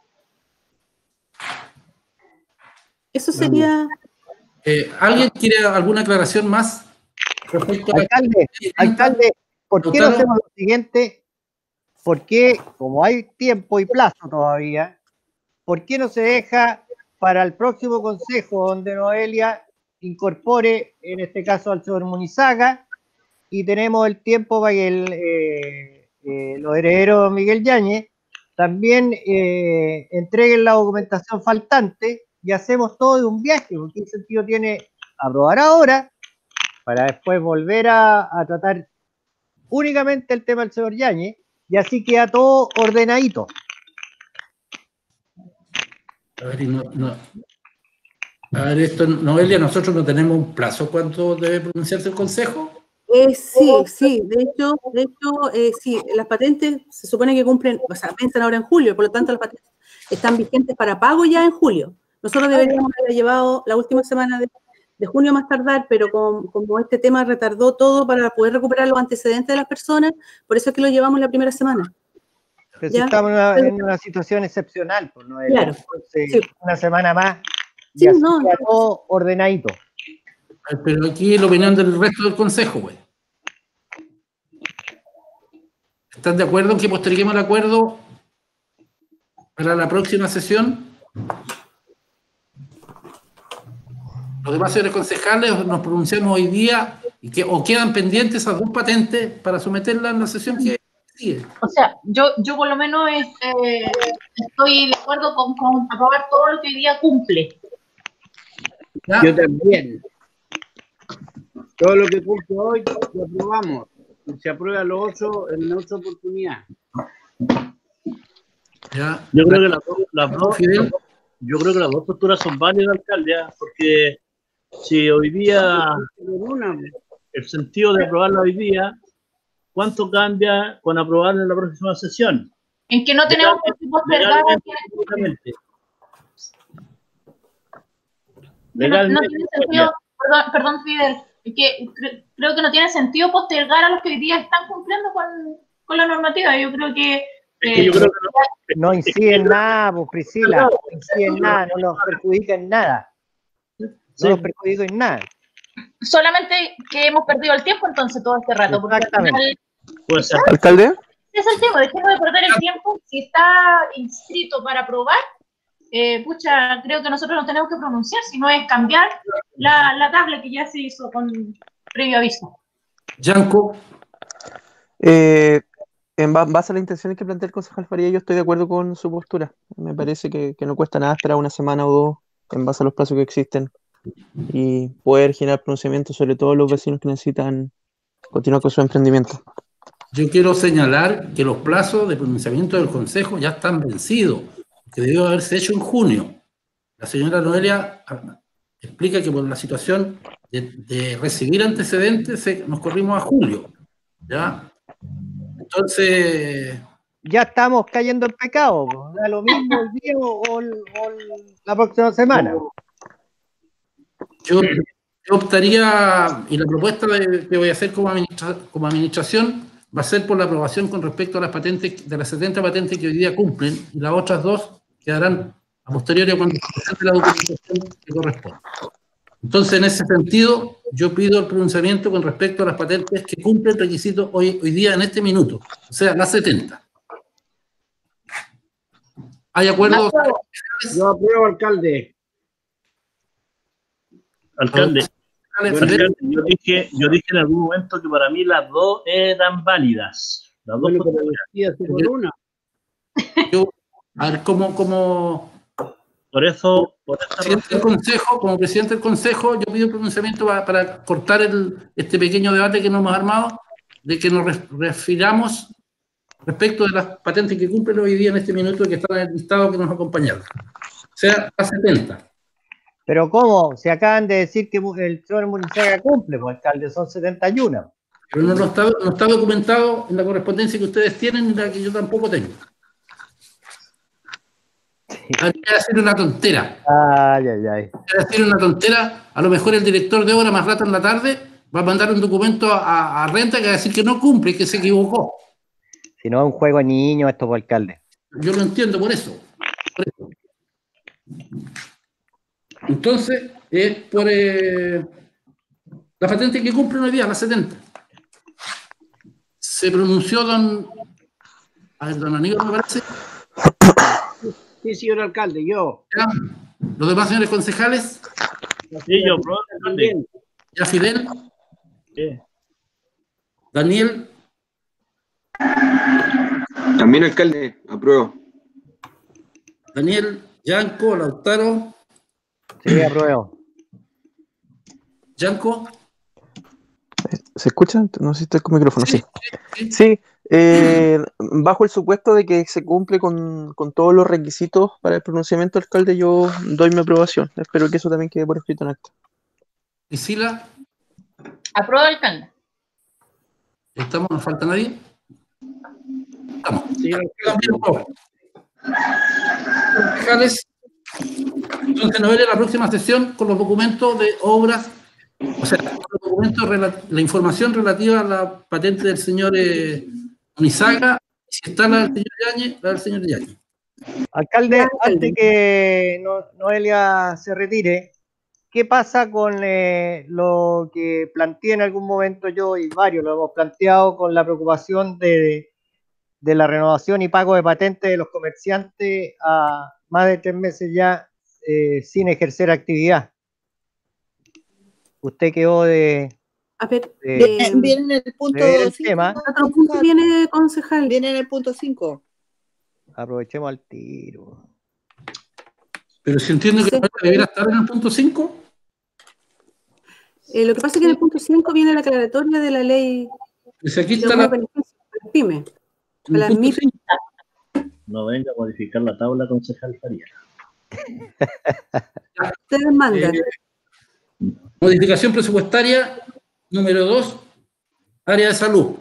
Eso sería... Eh, ¿Alguien quiere alguna aclaración más? Respecto alcalde, a... alcalde, ¿por qué no hacemos lo siguiente? ¿Por qué, como hay tiempo y plazo todavía, por qué no se deja para el próximo consejo donde Noelia incorpore, en este caso, al señor Munizaga, y tenemos el tiempo para que el, eh, eh, los herederos de Miguel Yáñez también eh, entreguen la documentación faltante y hacemos todo de un viaje? Porque ¿qué sentido tiene aprobar ahora para después volver a, a tratar únicamente el tema del señor Yáñez, y así queda todo ordenadito? A ver, no, no. A ver, esto, Noelia, nosotros no tenemos un plazo. ¿Cuánto debe pronunciarse el Consejo? Eh, sí, sí, de hecho, de hecho eh, sí, las patentes se supone que cumplen, o sea, piensan ahora en julio, por lo tanto las patentes están vigentes para pago ya en julio. Nosotros deberíamos haber llevado la última semana de, de junio más tardar, pero como, como este tema retardó todo para poder recuperar los antecedentes de las personas, por eso es que lo llevamos la primera semana. Pero si estamos en una, en una situación excepcional, pues no es, claro, entonces, sí. Una semana más y sí, así no, queda todo ordenadito. Pero aquí la opinión del resto del Consejo, güey. ¿Están de acuerdo en que posterguemos el acuerdo para la próxima sesión? Los demás señores concejales nos pronunciamos hoy día y que, o quedan pendientes esas dos patentes para someterlas en la sesión que sigue. O sea, yo, yo por lo menos este, estoy de acuerdo con, con aprobar todo lo que hoy día cumple. ¿Ya? Yo también. Todo lo que cumple hoy lo aprobamos. Y se aprueba los ocho en otra oportunidad. ¿Ya? Yo creo que las dos, las dos, las dos, yo creo que las dos posturas son válidas, alcalde, porque si hoy día el sentido de aprobarla hoy día, ¿cuánto cambia con aprobarla en la próxima sesión? En que no tenemos que postergar. Legalmente. Legalmente. No, no tiene sentido, perdón, perdón, Fidel, es que cre creo que no tiene sentido postergar a los que hoy día están cumpliendo con, con la normativa. Yo creo que... Eh, es que yo creo que no, no incide en nada, pues, Priscila, no incide en nada, no nos perjudica en nada. No sí. nos perjudica en nada. Solamente que hemos perdido el tiempo entonces todo este rato. Exactamente. Porque al final, ¿Puede ser? ¿Alcalde? Ese es el tema, dejemos de perder el tiempo. Si está inscrito para aprobar, eh, pucha, creo que nosotros nos tenemos que pronunciar, si no es cambiar la, la tabla que ya se hizo con previo aviso. Yanko. Eh, en base a la intención que plantea el concejal Faría, yo estoy de acuerdo con su postura. Me parece que, que no cuesta nada esperar una semana o dos en base a los plazos que existen y poder generar pronunciamiento sobre todo los vecinos que necesitan continuar con su emprendimiento. Yo quiero señalar que los plazos de pronunciamiento del Consejo ya están vencidos, que debió haberse hecho en junio. La señora Noelia explica que por la situación de, de recibir antecedentes se, nos corrimos a julio. ¿Ya? Entonces... Ya estamos cayendo en pecado. Da lo mismo el día o, o, o la próxima semana. Yo, yo optaría, y la propuesta de, que voy a hacer como, administra, como administración va a ser por la aprobación con respecto a las patentes, de las setenta patentes que hoy día cumplen, y las otras dos quedarán a posteriori cuando se presente la documentación que corresponde. Entonces, en ese sentido, yo pido el pronunciamiento con respecto a las patentes que cumplen requisitos hoy, hoy día en este minuto, o sea, las setenta. ¿Hay acuerdos? Yo apruebo, alcalde. Alcalde, alcalde yo, dije, yo dije en algún momento que para mí las dos eran válidas. Las dos bueno, por una. Yo, a ver, ¿cómo, cómo, Por eso, por como, presidente del consejo, como presidente del Consejo, yo pido pronunciamiento para, para cortar el, este pequeño debate que nos hemos armado, de que nos refiramos respecto de las patentes que cumplen hoy día en este minuto que están en el listado que nos acompañaron. O sea, a setenta. Pero ¿cómo? Se acaban de decir que el señor Munizaga cumple, pues alcalde, son setenta y uno. Pero no, no, está, no está documentado en la correspondencia que ustedes tienen y la que yo tampoco tengo. Habría que hacer una tontera. Ay, ay, ay. Habría que hacer una tontera. A lo mejor el director de obra más rato en la tarde va a mandar un documento a, a Renta que va a decir que no cumple y que se equivocó. Si no es un juego de niños esto, pues, alcalde. Yo lo entiendo por eso. Por eso. Entonces, es por eh, la patente que cumplen hoy día, la setenta. Se pronunció don, a ver, don Aníbal, me parece. Sí, señor alcalde, yo. ¿Ya? ¿Los demás señores concejales? Sí, yo, bro, también. ¿Ya Fidel? Sí. ¿Daniel? También, alcalde, apruebo. Daniel, Yanko, Lautaro. Sí, apruebo. Yanko. ¿Se escucha? No sé si estoy con micrófono, sí. Sí, sí eh, bajo el supuesto de que se cumple con, con todos los requisitos para el pronunciamiento, alcalde, yo doy mi aprobación. Espero que eso también quede por escrito en acta. ¿Y Sila? Apruebo, alcalde. ¿Estamos? ¿Nos falta nadie? Estamos. Sí, Concejales. Entonces nos veremos la próxima sesión con los documentos de obras, o sea, con los documentos, la información relativa a la patente del señor eh, Munizaga, si está la del señor Yáñez, la del señor Yáñez. Alcalde, antes que no, Noelia se retire, ¿qué pasa con eh, lo que planteé en algún momento yo y varios lo hemos planteado con la preocupación de, de la renovación y pago de patentes de los comerciantes a más de tres meses ya eh, sin ejercer actividad? Usted quedó de... A ver, de, viene, viene en el punto cinco. Otro punto viene, concejal. Viene en el punto cinco. Aprovechemos al tiro. Pero si entiendo que no debería estar en el punto cinco. Eh, lo que pasa es que en el punto cinco viene la aclaratoria de la ley. Pues aquí está la... PYME. La no venga a modificar la tabla, concejal Faría. Ustedes mandan. Eh, modificación presupuestaria número dos, área de salud.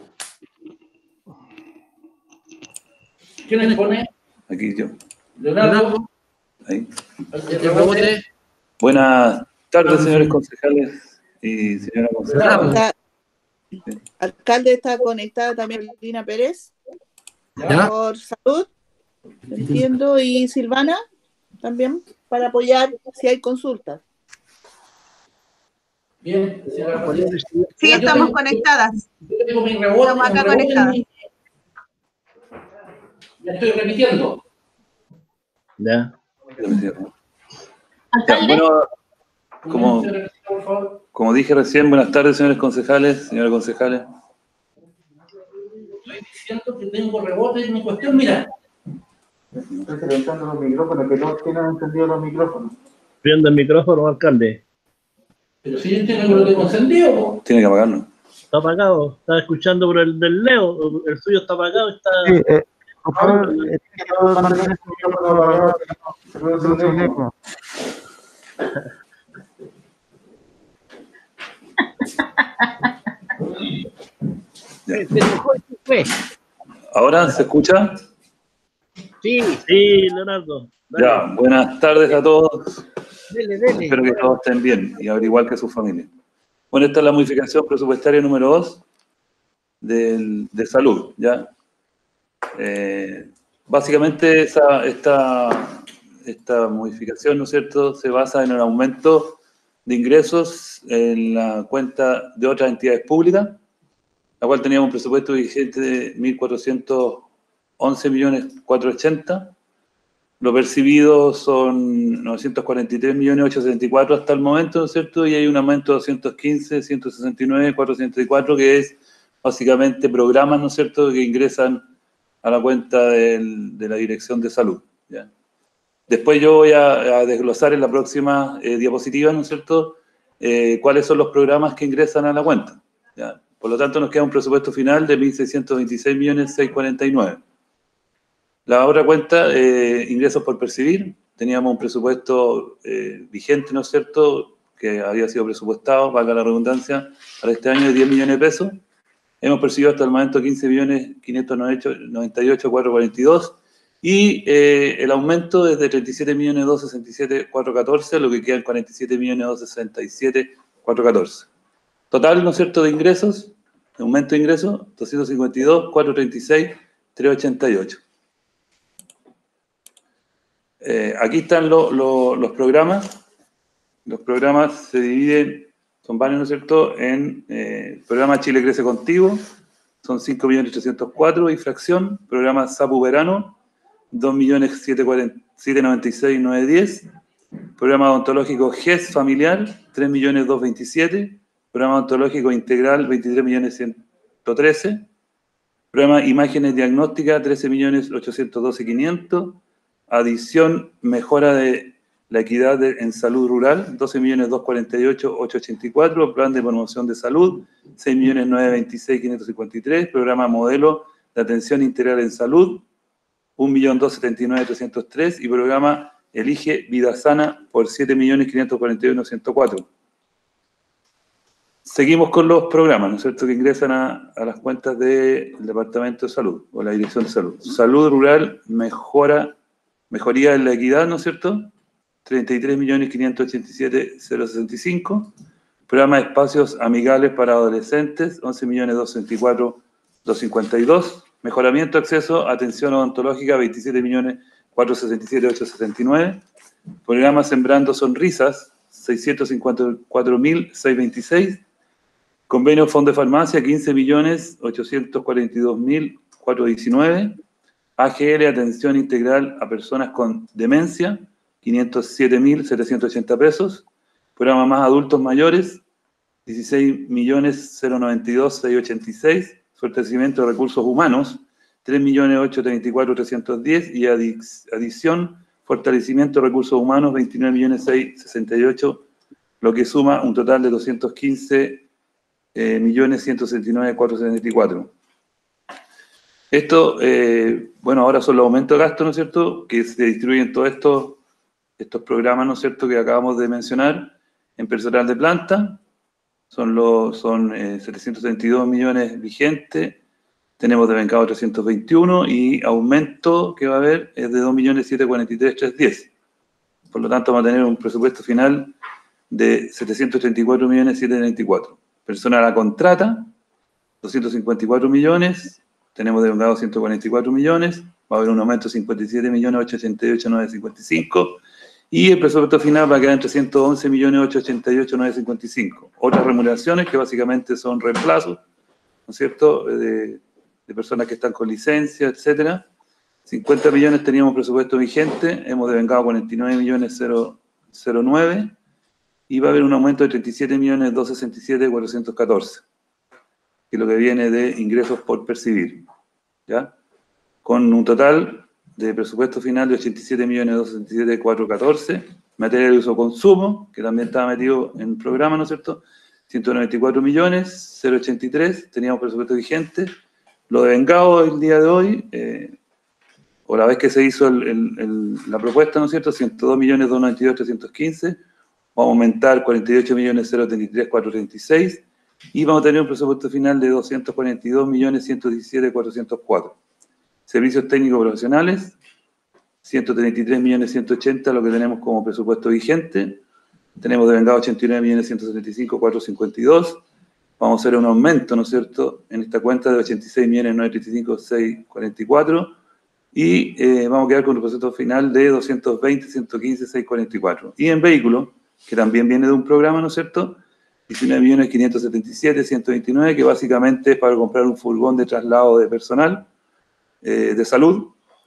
¿Quién le pone? Aquí yo. Leonardo. Ahí. El rebote. Buenas tardes, señores concejales y señora concejala. Alcalde, está conectada también Lina Pérez. ¿Ya? Por salud, entiendo, y Silvana también, para apoyar si hay consultas. Bien, sí, estamos conectadas. Estamos acá conectadas. Ya estoy repitiendo. Ya. Ya, bueno, como, como dije recién, buenas tardes, señores concejales, señoras concejales. Estoy diciendo que tengo rebote en mi cuestión, mira. Estoy calentando los micrófonos, que todos tienen encendido los micrófonos. Prenda el micrófono, alcalde. Pero si yo entiendo que lo tengo encendido. Tiene que apagarlo. Está apagado. Estaba escuchando por el del Leo. El suyo está apagado. Está... Sí, eh, por favor, eh, quiero mantener este micrófono apagado. ¿Ahora se escucha? Sí, sí, Leonardo. Dale. Ya, buenas tardes a todos. Dele, dele. Espero que todos estén bien y al igual que su familia. Bueno, esta es la modificación presupuestaria número dos de, de salud, ¿ya? Eh, básicamente esa, esta, esta modificación, ¿no es cierto?, se basa en un aumento de ingresos en la cuenta de otras entidades públicas, la cual teníamos un presupuesto vigente de mil cuatrocientos once millones cuatrocientos ochenta. Lo percibido son novecientos cuarenta y tres millones ochocientos setenta y cuatro hasta el momento, ¿no es cierto? Y hay un aumento de doscientos quince, ciento sesenta y nueve, cuatrocientos cuatro, que es básicamente programas, ¿no es cierto?, que ingresan a la cuenta del, de la Dirección de Salud, ¿ya? Después yo voy a, a desglosar en la próxima eh, diapositiva, ¿no es cierto?, eh, cuáles son los programas que ingresan a la cuenta. ¿Ya? Por lo tanto, nos queda un presupuesto final de mil seiscientos veintiséis millones seiscientos cuarenta y nueve. La otra cuenta, eh, ingresos por percibir, teníamos un presupuesto eh, vigente, ¿no es cierto?, que había sido presupuestado, valga la redundancia, para este año de diez millones de pesos. Hemos percibido hasta el momento quince millones quinientos noventa y ocho mil cuatrocientos cuarenta y dos y eh, el aumento es de treinta y siete millones doscientos sesenta y siete mil cuatrocientos catorce, lo que quedan cuarenta y siete millones doscientos sesenta y siete mil cuatrocientos catorce. Total, ¿no es cierto?, de ingresos, de aumento de ingresos, doscientos cincuenta y dos mil cuatrocientos treinta y seis mil trescientos ochenta y ocho. Eh, aquí están lo, lo, los programas. Los programas se dividen, son varios, ¿no es cierto?, en eh, programa Chile Crece Contigo, son cinco millones trescientos cuatro y fracción. Programa Sapu Verano, dos millones setecientos noventa y seis mil novecientos diez. Programa odontológico G E S Familiar, tres millones doscientos veintisiete. Programa odontológico Integral, veintitrés millones ciento trece. Programa Imágenes Diagnósticas, trece millones ochocientos doce mil quinientos. Adición Mejora de la Equidad de, en Salud Rural, doce millones doscientos cuarenta y ocho mil ochocientos ochenta y cuatro. Plan de Promoción de Salud, seis millones novecientos veintiséis mil quinientos cincuenta y tres. Programa Modelo de Atención Integral en Salud, un millón doscientos setenta y nueve mil trescientos tres. Y programa Elige Vida Sana por siete millones quinientos cuarenta y uno mil ciento cuatro. Seguimos con los programas, ¿no es cierto?, que ingresan a, a las cuentas del Departamento de Salud o la Dirección de Salud. Salud Rural, mejora, mejoría en la equidad, ¿no es cierto?, treinta y tres millones quinientos ochenta y siete mil sesenta y cinco. Programa de Espacios Amigables para Adolescentes, once millones doscientos sesenta y cuatro mil doscientos cincuenta y dos. Mejoramiento de acceso a atención odontológica, veintisiete millones cuatrocientos sesenta y siete mil ochocientos sesenta y nueve. Programa Sembrando Sonrisas, seiscientos cincuenta y cuatro mil seiscientos veintiséis. Convenio Fondo de Farmacia, quince millones ochocientos cuarenta y dos mil cuatrocientos diecinueve. A G L, Atención Integral a Personas con Demencia, quinientos siete mil setecientos ochenta pesos. Programa Más Adultos Mayores, dieciséis millones noventa y dos mil seiscientos ochenta y seis. Fortalecimiento de Recursos Humanos, tres millones ochocientos treinta y cuatro mil trescientos diez. Y adición, Fortalecimiento de Recursos Humanos, veintinueve millones seiscientos sesenta y ocho, lo que suma un total de doscientos quince millones ciento sesenta y nueve mil cuatrocientos setenta y cuatro. Esto, eh, bueno, ahora son los aumentos de gasto, ¿no es cierto?, que se distribuyen todos estos, estos programas, ¿no es cierto?, que acabamos de mencionar. En personal de planta, son, los, son eh, setecientos treinta y dos millones vigentes, tenemos de mercado trescientos veintiuno, y aumento que va a haber es de dos millones setecientos cuarenta y tres mil trescientos diez. Por lo tanto, vamos a tener un presupuesto final de setecientos treinta y cuatro millones setecientos treinta y cuatro. Personal a contrata, doscientos cincuenta y cuatro millones, tenemos de mercado ciento cuarenta y cuatro millones, va a haber un aumento de cincuenta y siete millones ochocientos ochenta y ocho mil novecientos cincuenta y cinco, y el presupuesto final va a quedar en trescientos once millones ochocientos ochenta y ocho mil novecientos cincuenta y cinco. Otras remuneraciones que básicamente son reemplazos, ¿no es cierto?, de, de personas que están con licencia, etcétera. cincuenta millones teníamos presupuesto vigente, hemos devengado cuarenta y nueve millones cero nueve, y va a haber un aumento de treinta y siete millones doscientos sesenta y siete mil cuatrocientos catorce, que es lo que viene de ingresos por percibir, ¿ya? Con un total de presupuesto final de ochenta y siete millones doscientos sesenta y siete mil cuatrocientos catorce, materia de uso consumo, que también estaba metido en el programa, ¿no es cierto?, ciento noventa y cuatro millones cero ochenta y tres, teníamos presupuesto vigente. Lo devengado el día de hoy, eh, o la vez que se hizo el, el, el, la propuesta, ¿no es cierto?, ciento dos millones doscientos noventa y dos mil trescientos quince, vamos a aumentar cuarenta y ocho millones cero treinta y tres mil cuatrocientos treinta y seis, y vamos a tener un presupuesto final de doscientos cuarenta y dos millones ciento diecisiete mil cuatrocientos cuatro. Servicios técnicos profesionales, ciento treinta y tres millones ciento ochenta, lo que tenemos como presupuesto vigente. Tenemos devengado ochenta y nueve millones ciento setenta y cinco mil cuatrocientos cincuenta y dos. Vamos a hacer un aumento, ¿no es cierto?, en esta cuenta de ochenta y seis millones novecientos treinta y cinco mil seiscientos cuarenta y cuatro. Y eh, vamos a quedar con un presupuesto final de doscientos veinte mil ciento quince mil seiscientos cuarenta y cuatro. Y en vehículos, que también viene de un programa, ¿no es cierto?, diecinueve millones quinientos setenta y siete mil ciento veintinueve, que básicamente es para comprar un furgón de traslado de personal eh, de salud,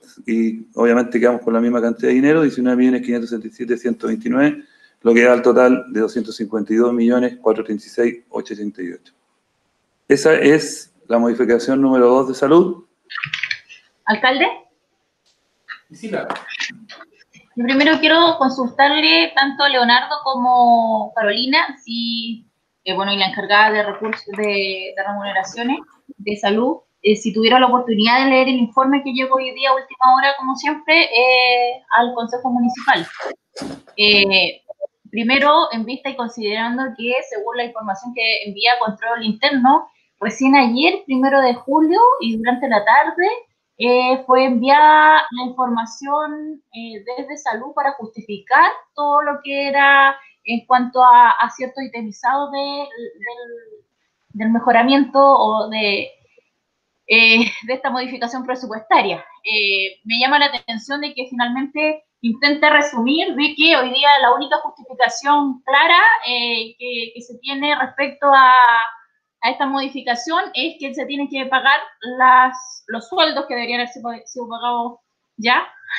y obviamente quedamos con la misma cantidad de dinero, diecinueve millones quinientos setenta y siete mil ciento veintinueve, lo que da el total de doscientos cincuenta y dos millones cuatrocientos treinta y seis mil ochocientos ochenta y ocho. Esa es la modificación número dos de salud. ¿Alcalde? Sí, la... Yo primero quiero consultarle tanto a Leonardo como Carolina, si, eh, bueno, y la encargada de recursos de, de remuneraciones de salud, eh, si tuvieron la oportunidad de leer el informe que llegó hoy día a última hora, como siempre, eh, al Consejo Municipal. Eh, primero, en vista y considerando que, según la información que envía Control Interno, recién ayer, primero de julio, y durante la tarde, eh, fue enviada la información eh, desde Salud para justificar todo lo que era en cuanto a, a ciertos itemizados de, del, del mejoramiento o de, eh, de esta modificación presupuestaria. Eh, me llama la atención de que finalmente intenta resumir de que hoy día la única justificación clara eh, que, que se tiene respecto a, a esta modificación es que se tienen que pagar las, los sueldos que deberían haber sido pagados ya,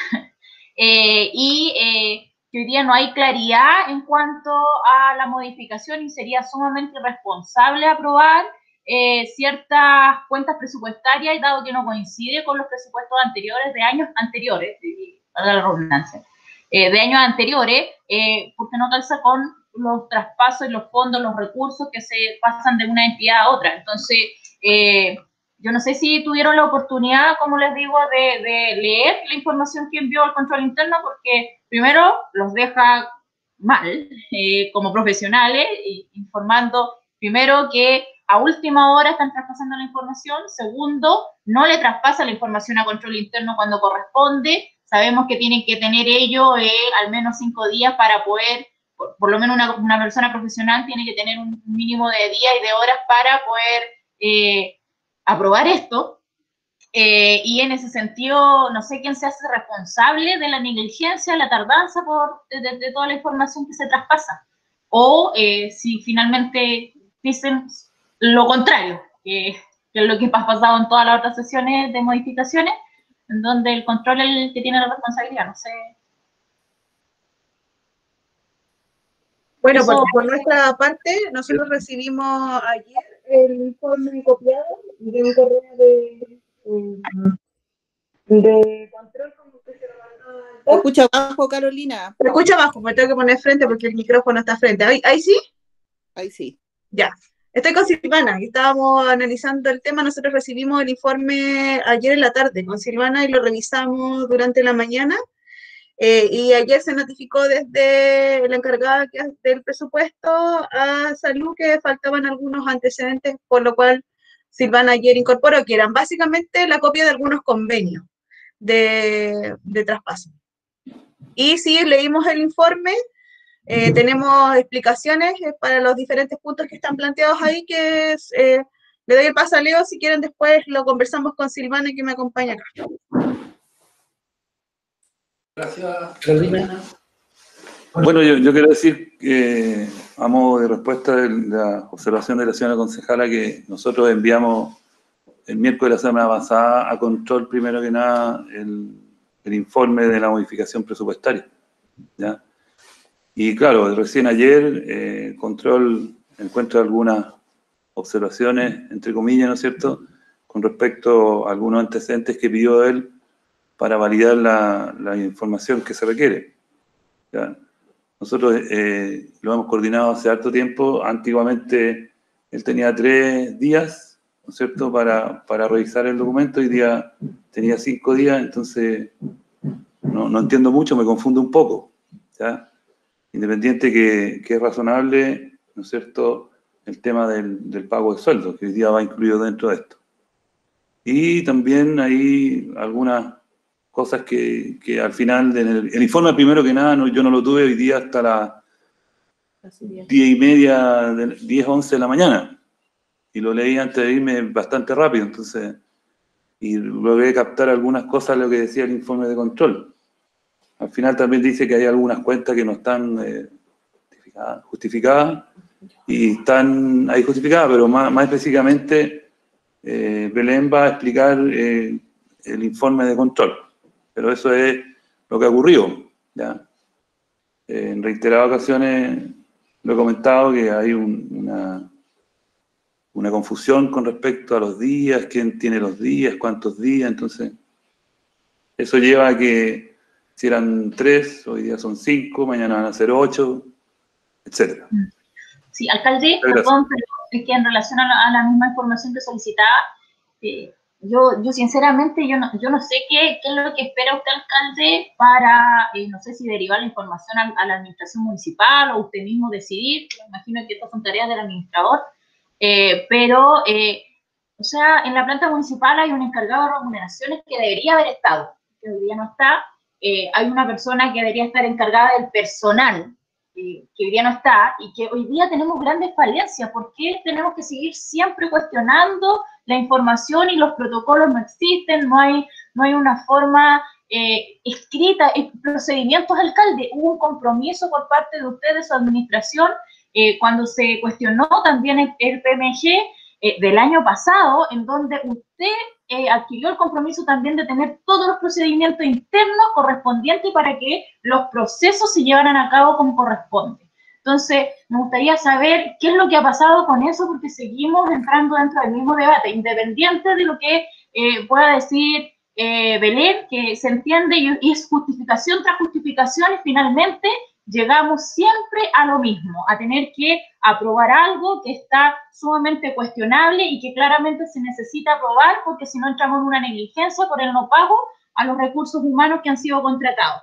eh, y eh, que hoy día no hay claridad en cuanto a la modificación y sería sumamente irresponsable aprobar eh, ciertas cuentas presupuestarias, dado que no coincide con los presupuestos anteriores de años anteriores, para la redundancia, eh, de años anteriores, eh, porque no calza con los traspasos y los fondos, los recursos que se pasan de una entidad a otra. Entonces, eh, yo no sé si tuvieron la oportunidad, como les digo, de, de leer la información que envió el Control Interno, porque primero los deja mal eh, como profesionales, informando primero que a última hora están traspasando la información, segundo, no le traspasa la información a Control Interno cuando corresponde. Sabemos que tienen que tener ellos eh, al menos cinco días para poder, por, por lo menos una, una persona profesional tiene que tener un mínimo de días y de horas para poder eh, aprobar esto. Eh, y en ese sentido, no sé quién se hace responsable de la negligencia, la tardanza por, de, de, de toda la información que se traspasa. O eh, si finalmente dicen lo contrario, que, que es lo que ha pasado en todas las otras sesiones de modificaciones, en donde el control es el que tiene la responsabilidad, no sé. Bueno, por, por nuestra parte, nosotros recibimos ayer el informe copiado de un correo de, de control como que se lo mandó. ¿Te escucha abajo, Carolina? ¿Te escucha abajo? Me tengo que poner frente porque el micrófono está frente. ¿Ahí, ahí sí? Ahí sí. Ya. Estoy con Silvana, y estábamos analizando el tema. Nosotros recibimos el informe ayer en la tarde con Silvana y lo revisamos durante la mañana. Eh, y ayer se notificó desde la encargada del presupuesto a Salud que faltaban algunos antecedentes, por lo cual Silvana ayer incorporó que eran básicamente la copia de algunos convenios de, de traspaso. Y sí, leímos el informe. Eh, tenemos explicaciones eh, para los diferentes puntos que están planteados ahí, que es, eh, le doy el paso a Leo, si quieren después lo conversamos con Silvana que me acompaña acá. Gracias, Carolina. Bueno, yo, yo quiero decir que, a modo de respuesta de la observación de la señora concejala, que nosotros enviamos el miércoles de la semana pasada a Control, primero que nada, el, el informe de la modificación presupuestaria, ¿ya? Y claro, recién ayer, eh, Control encuentra algunas observaciones, entre comillas, ¿no es cierto?, con respecto a algunos antecedentes que pidió él para validar la, la información que se requiere, ¿ya? Nosotros eh, lo hemos coordinado hace harto tiempo. Antiguamente él tenía tres días, ¿no es cierto?, para, para revisar el documento. Hoy día tenía cinco días, entonces no, no entiendo mucho, me confundo un poco, ¿ya? Independiente que, que es razonable, ¿no es cierto?, el tema del, del pago de sueldo, que hoy día va incluido dentro de esto. Y también hay algunas cosas que, que al final, del, el informe primero que nada, no, yo no lo tuve hoy día hasta las diez y media, diez, once de la mañana. Y lo leí antes de irme bastante rápido, entonces, y logré captar algunas cosas de lo que decía el informe de control. Al final también dice que hay algunas cuentas que no están eh, justificadas, justificadas, y están ahí justificadas, pero más, más específicamente eh, Belén va a explicar eh, el informe de control. Pero eso es lo que ha ocurrido, ¿ya? Eh, en reiteradas ocasiones lo he comentado que hay un, una, una confusión con respecto a los días, quién tiene los días, cuántos días, entonces eso lleva a que Si eran tres, hoy día son cinco, mañana van a ser ocho, etcétera. Sí, alcalde, perdón, pero es que en relación a la, a la misma información que solicitaba, eh, yo, yo sinceramente, yo no, yo no sé qué, qué es lo que espera usted, alcalde, para, eh, no sé si derivar la información a, a la administración municipal o usted mismo decidir. Me imagino que estas son tareas del administrador, eh, pero, eh, o sea, en la planta municipal hay un encargado de remuneraciones que debería haber estado, que hoy día no está. Eh, hay una persona que debería estar encargada del personal, eh, que hoy día no está, y que hoy día tenemos grandes falencias. ¿Por qué tenemos que seguir siempre cuestionando la información y los protocolos no existen? No hay, no hay una forma eh, escrita, eh, procedimientos, alcalde. Hubo un compromiso por parte de usted, de su administración, eh, cuando se cuestionó también el, el P M G eh, del año pasado, en donde usted eh, adquirió el compromiso también de tener todos los procedimientos internos correspondientes para que los procesos se llevaran a cabo como corresponde. Entonces, me gustaría saber qué es lo que ha pasado con eso, porque seguimos entrando dentro del mismo debate, independiente de lo que eh, pueda decir eh, Belén, que se entiende y, y es justificación tras justificación, y finalmente llegamos siempre a lo mismo, a tener que aprobar algo que está sumamente cuestionable y que claramente se necesita aprobar, porque si no entramos en una negligencia por el no pago a los recursos humanos que han sido contratados.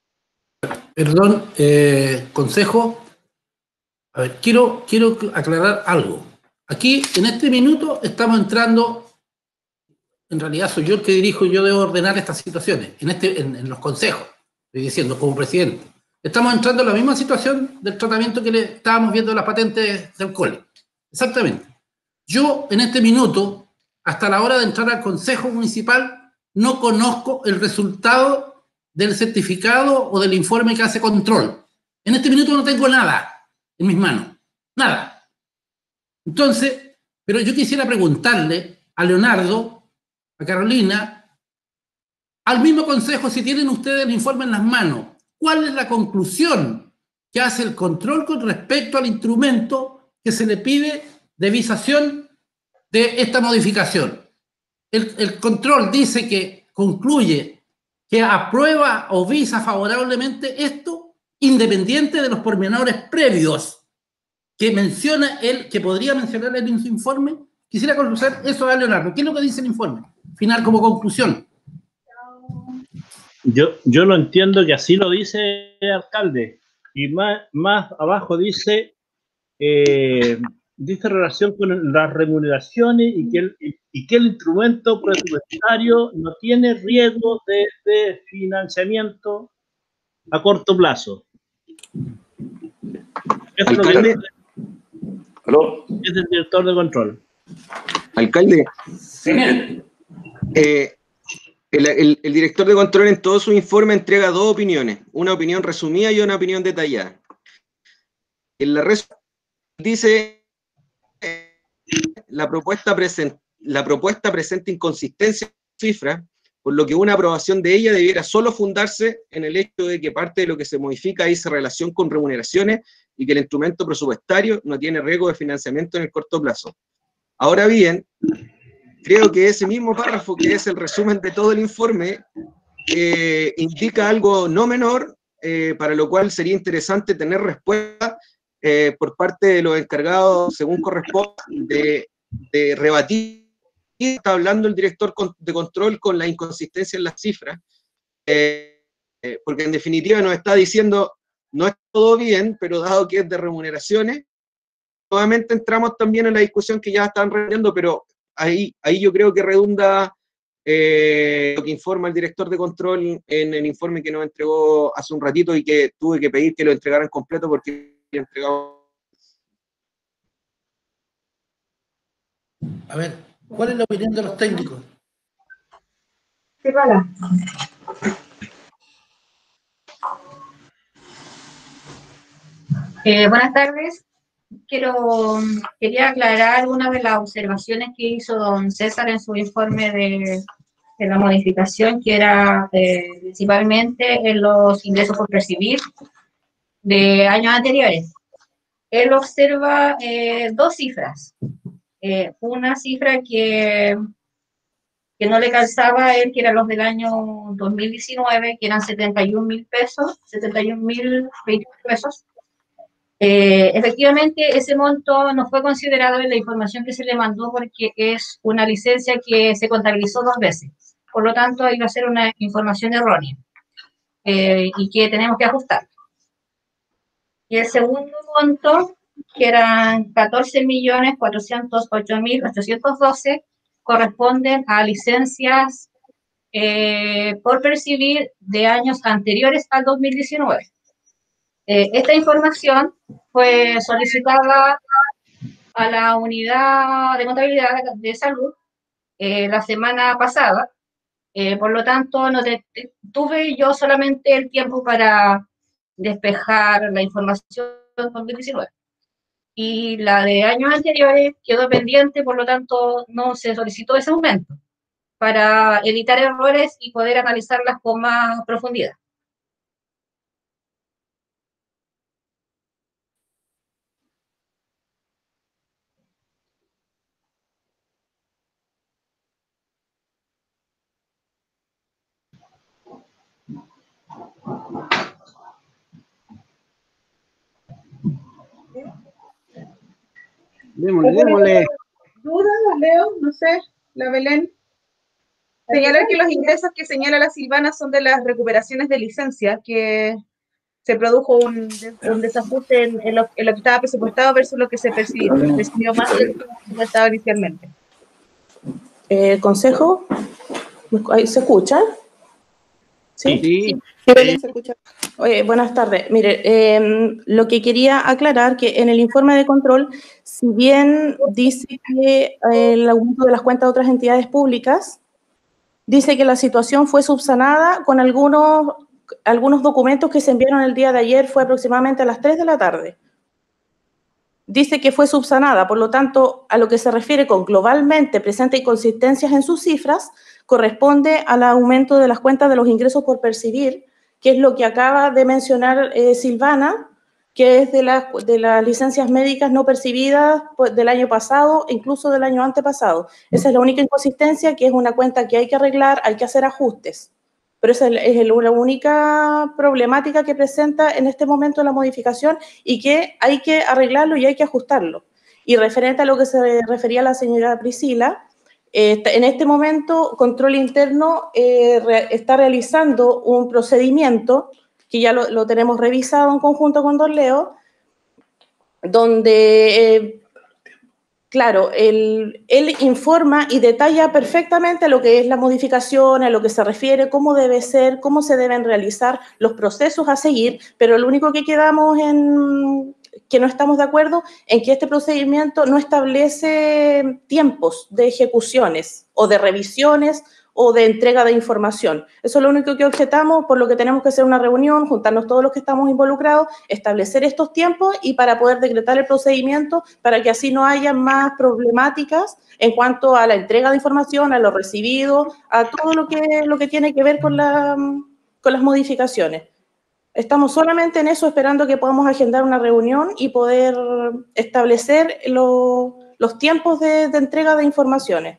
Perdón, eh, consejo. A ver, quiero, quiero aclarar algo. Aquí, en este minuto, estamos entrando, en realidad soy yo el que dirijo y yo debo ordenar estas situaciones, en, este, en, en los consejos, estoy diciendo, como presidente. Estamos entrando en la misma situación del tratamiento que le estábamos viendo de las patentes del cole. Exactamente. Yo, en este minuto, hasta la hora de entrar al Consejo Municipal, no conozco el resultado del certificado o del informe que hace control. En este minuto no tengo nada en mis manos. Nada. Entonces, pero yo quisiera preguntarle a Leonardo, a Carolina, al mismo Consejo, si tienen ustedes el informe en las manos, ¿cuál es la conclusión que hace el control con respecto al instrumento que se le pide de visación de esta modificación? El, el control dice que concluye que aprueba o visa favorablemente esto, independiente de los pormenores previos que menciona él, que podría mencionar él en su informe. Quisiera conocer eso a Leonardo. ¿Qué es lo que dice el informe final como conclusión? Yo, yo lo entiendo que así lo dice el alcalde, y más, más abajo dice, eh, dice relación con las remuneraciones y que el, y que el instrumento presupuestario no tiene riesgo de, de financiamiento a corto plazo. Eso es lo que dice, es el director de control. Alcalde, sí. eh, El, el, el director de control en todo su informe entrega dos opiniones, una opinión resumida y una opinión detallada. En la resumida dice eh, la, propuesta present, la propuesta presenta inconsistencia en cifras, por lo que una aprobación de ella debiera solo fundarse en el hecho de que parte de lo que se modifica dice relación con remuneraciones y que el instrumento presupuestario no tiene riesgo de financiamiento en el corto plazo. Ahora bien, creo que ese mismo párrafo, que es el resumen de todo el informe, eh, indica algo no menor, eh, para lo cual sería interesante tener respuesta eh, por parte de los encargados, según corresponde, de, de rebatir. Está hablando el director de control con la inconsistencia en las cifras, eh, eh, porque en definitiva nos está diciendo, no es todo bien, pero dado que es de remuneraciones, nuevamente entramos también en la discusión que ya están reuniendo, pero Ahí, ahí yo creo que redunda eh, lo que informa el director de control en el informe que nos entregó hace un ratito y que tuve que pedir que lo entregaran completo porque lo entregado. A ver, ¿cuál es la opinión de los técnicos? Sí, para. Eh, buenas tardes. Quiero, quería aclarar algunas de las observaciones que hizo don César en su informe de, de la modificación, que era eh, principalmente en los ingresos por percibir de años anteriores. Él observa eh, dos cifras. Eh, una cifra que, que no le calzaba a él, que eran los del año dos mil diecinueve, que eran setenta y un mil pesos, setenta y un mil pesos. Eh, efectivamente, ese monto no fue considerado en la información que se le mandó porque es una licencia que se contabilizó dos veces. Por lo tanto, iba a ser una información errónea eh, y que tenemos que ajustar. Y el segundo monto, que eran catorce millones cuatrocientos ocho mil ochocientos doce, corresponden a licencias eh, por percibir de años anteriores al dos mil diecinueve. Eh, esta información fue solicitada a la unidad de contabilidad de salud eh, la semana pasada, eh, por lo tanto no te, te, tuve yo solamente el tiempo para despejar la información de dos mil diecinueve. Y la de años anteriores quedó pendiente, por lo tanto no se solicitó ese aumento para evitar errores y poder analizarlas con más profundidad. Démosle, démosle. ¿Dudas, Leo? No sé, la Belén. Señalar que los ingresos que señala la Silvana son de las recuperaciones de licencia, que se produjo un, un desajuste en, en, lo, en lo que estaba presupuestado versus lo que se percibió, percibió más de lo que presupuestado inicialmente. Eh, ¿Consejo? ¿Se escucha? ¿Sí? Sí. Sí, se escucha. Oye, buenas tardes. Mire, eh, lo que quería aclarar que en el informe de control, si bien dice que eh, el aumento de las cuentas de otras entidades públicas, dice que la situación fue subsanada con algunos, algunos documentos que se enviaron el día de ayer, fue aproximadamente a las tres de la tarde. Dice que fue subsanada, por lo tanto, a lo que se refiere con globalmente presenta inconsistencias en sus cifras, corresponde al aumento de las cuentas de los ingresos por percibir, que es lo que acaba de mencionar eh, Silvana, que es de, la, de las licencias médicas no percibidas pues, del año pasado, incluso del año antepasado. Esa es la única inconsistencia, que es una cuenta que hay que arreglar, hay que hacer ajustes. Pero esa es, es la única problemática que presenta en este momento la modificación y que hay que arreglarlo y hay que ajustarlo. Y referente a lo que se refería la señora Priscila, eh, en este momento Control Interno eh, re, está realizando un procedimiento que ya lo, lo tenemos revisado en conjunto con Don Leo, donde... Eh, Claro, él, él informa y detalla perfectamente lo que es la modificación, a lo que se refiere, cómo debe ser, cómo se deben realizar los procesos a seguir, pero lo único que quedamos en que no estamos de acuerdo en que este procedimiento no establece tiempos de ejecuciones o de revisiones o de entrega de información. Eso es lo único que objetamos, por lo que tenemos que hacer una reunión, juntarnos todos los que estamos involucrados, establecer estos tiempos y para poder decretar el procedimiento para que así no haya más problemáticas en cuanto a la entrega de información, a lo recibido, a todo lo que, lo que tiene que ver con, la, con las modificaciones. Estamos solamente en eso, esperando que podamos agendar una reunión y poder establecer lo, los tiempos de, de entrega de informaciones.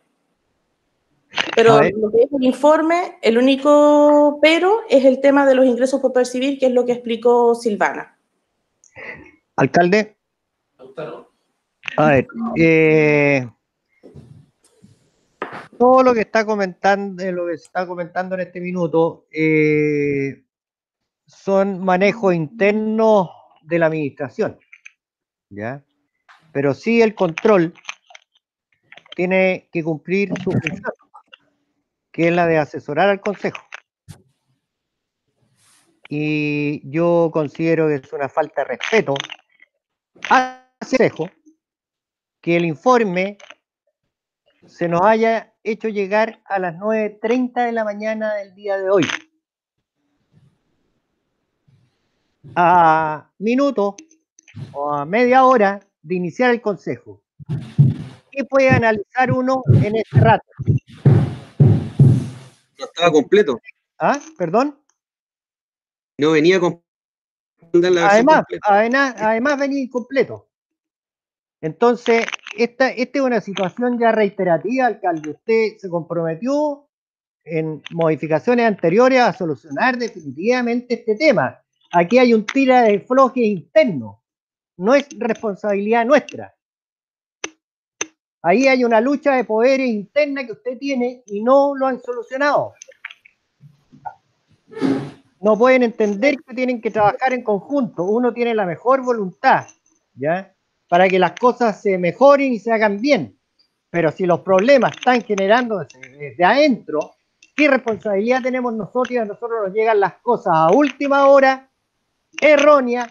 Pero lo que es el informe, el único pero es el tema de los ingresos por percibir, que es lo que explicó Silvana. Alcalde. A ver, eh, todo lo que está comentando, lo que se está comentando en este minuto, eh, son manejos internos de la administración, ¿ya? Pero sí el control tiene que cumplir su función, que es la de asesorar al Consejo. Y yo considero que es una falta de respeto hacia el Consejo que el informe se nos haya hecho llegar a las nueve treinta de la mañana del día de hoy. A minutos o a media hora de iniciar el Consejo. ¿Qué puede analizar uno en este rato? No estaba completo. ¿Ah? ¿Perdón? No venía con la además, además, además venía incompleto. Entonces, esta, esta es una situación ya reiterativa, alcalde. Usted se comprometió en modificaciones anteriores a solucionar definitivamente este tema. Aquí hay un tira de floje interno, no es responsabilidad nuestra. Ahí hay una lucha de poderes interna que usted tiene y no lo han solucionado. No pueden entender que tienen que trabajar en conjunto. Uno tiene la mejor voluntad, ¿ya?, para que las cosas se mejoren y se hagan bien. Pero si los problemas están generándose desde adentro, ¿qué responsabilidad tenemos nosotros? Y a nosotros nos llegan las cosas a última hora, erróneas.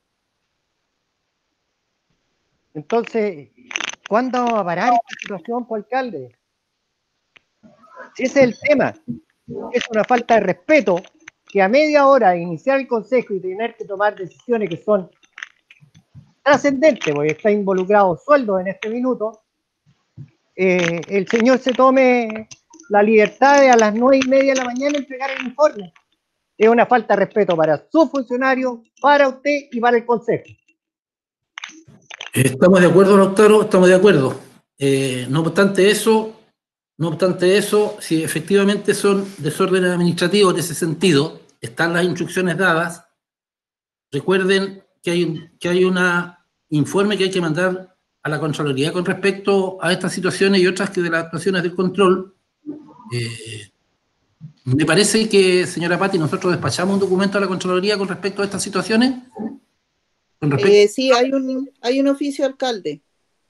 Entonces, ¿cuándo vamos a parar esta situación, por alcalde? Si ese es el tema. Es una falta de respeto que a media hora de iniciar el consejo y tener que tomar decisiones que son trascendentes, porque está involucrado sueldo en este minuto, eh, el señor se tome la libertad de a las nueve y media de la mañana entregar el informe. Es una falta de respeto para sus funcionarios, para usted y para el consejo. Estamos de acuerdo, Lautaro, estamos de acuerdo. Eh, no obstante eso, no obstante eso, si efectivamente son desórdenes administrativos en ese sentido, están las instrucciones dadas. Recuerden que hay, un, que hay una informe que hay que mandar a la Contraloría con respecto a estas situaciones y otras que de las actuaciones del control. Eh, me parece que, señora Patti, nosotros despachamos un documento a la Contraloría con respecto a estas situaciones. Con respecto, eh, sí, hay un, hay un oficio, alcalde.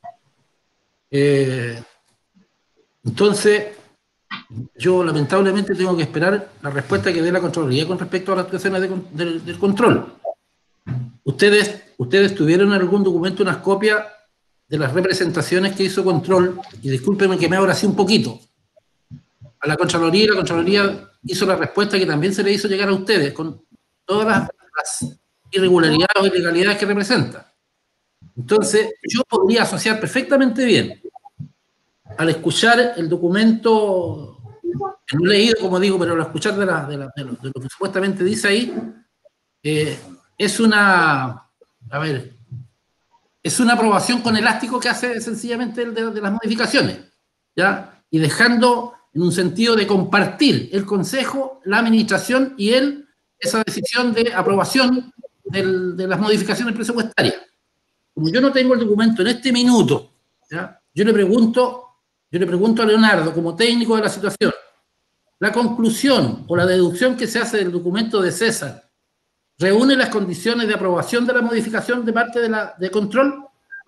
Eh, entonces, yo lamentablemente tengo que esperar la respuesta que dé la Contraloría con respecto a las actuaciones de, de, del control. ¿Ustedes, ¿Ustedes tuvieron algún documento, unas copias de las representaciones que hizo Control? Y discúlpenme que me abra así un poquito. A la Contraloría, y la Contraloría hizo la respuesta que también se le hizo llegar a ustedes, con todas las, las irregularidades o ilegalidades que representa. Entonces, yo podría asociar perfectamente bien, al escuchar el documento, que no he leído, como digo, pero al escuchar de, la, de, la, de, lo, de lo que supuestamente dice ahí, eh, es una, a ver, es una aprobación con elástico que hace sencillamente el de, de las modificaciones, ¿ya? Y dejando en un sentido de compartir el Consejo, la Administración y él esa decisión de aprobación del, de las modificaciones presupuestarias. Como yo no tengo el documento en este minuto, ¿ya?, yo le pregunto, yo le pregunto a Leonardo, como técnico de la situación, la conclusión o la deducción que se hace del documento de César ¿reúne las condiciones de aprobación de la modificación de parte de la de control?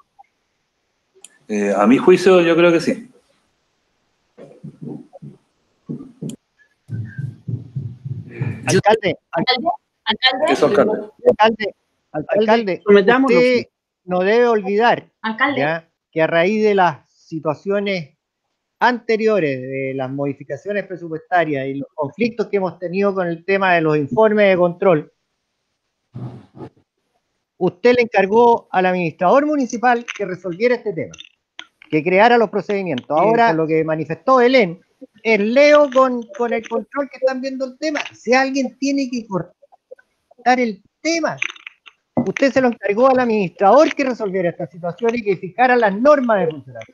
Eh, a mi juicio, yo creo que sí. Alcalde, alcalde, alcalde, Eso, alcalde. alcalde, alcalde, usted no debe olvidar, ¿ya?, que a raíz de las situaciones anteriores, de las modificaciones presupuestarias y los conflictos que hemos tenido con el tema de los informes de control, usted le encargó al administrador municipal que resolviera este tema, que creara los procedimientos. Ahora, lo que manifestó Helen es leo con, con el control que están viendo el tema. Si alguien tiene que cortar el tema, usted se lo encargó al administrador que resolviera esta situación y que fijara las normas de funcionamiento.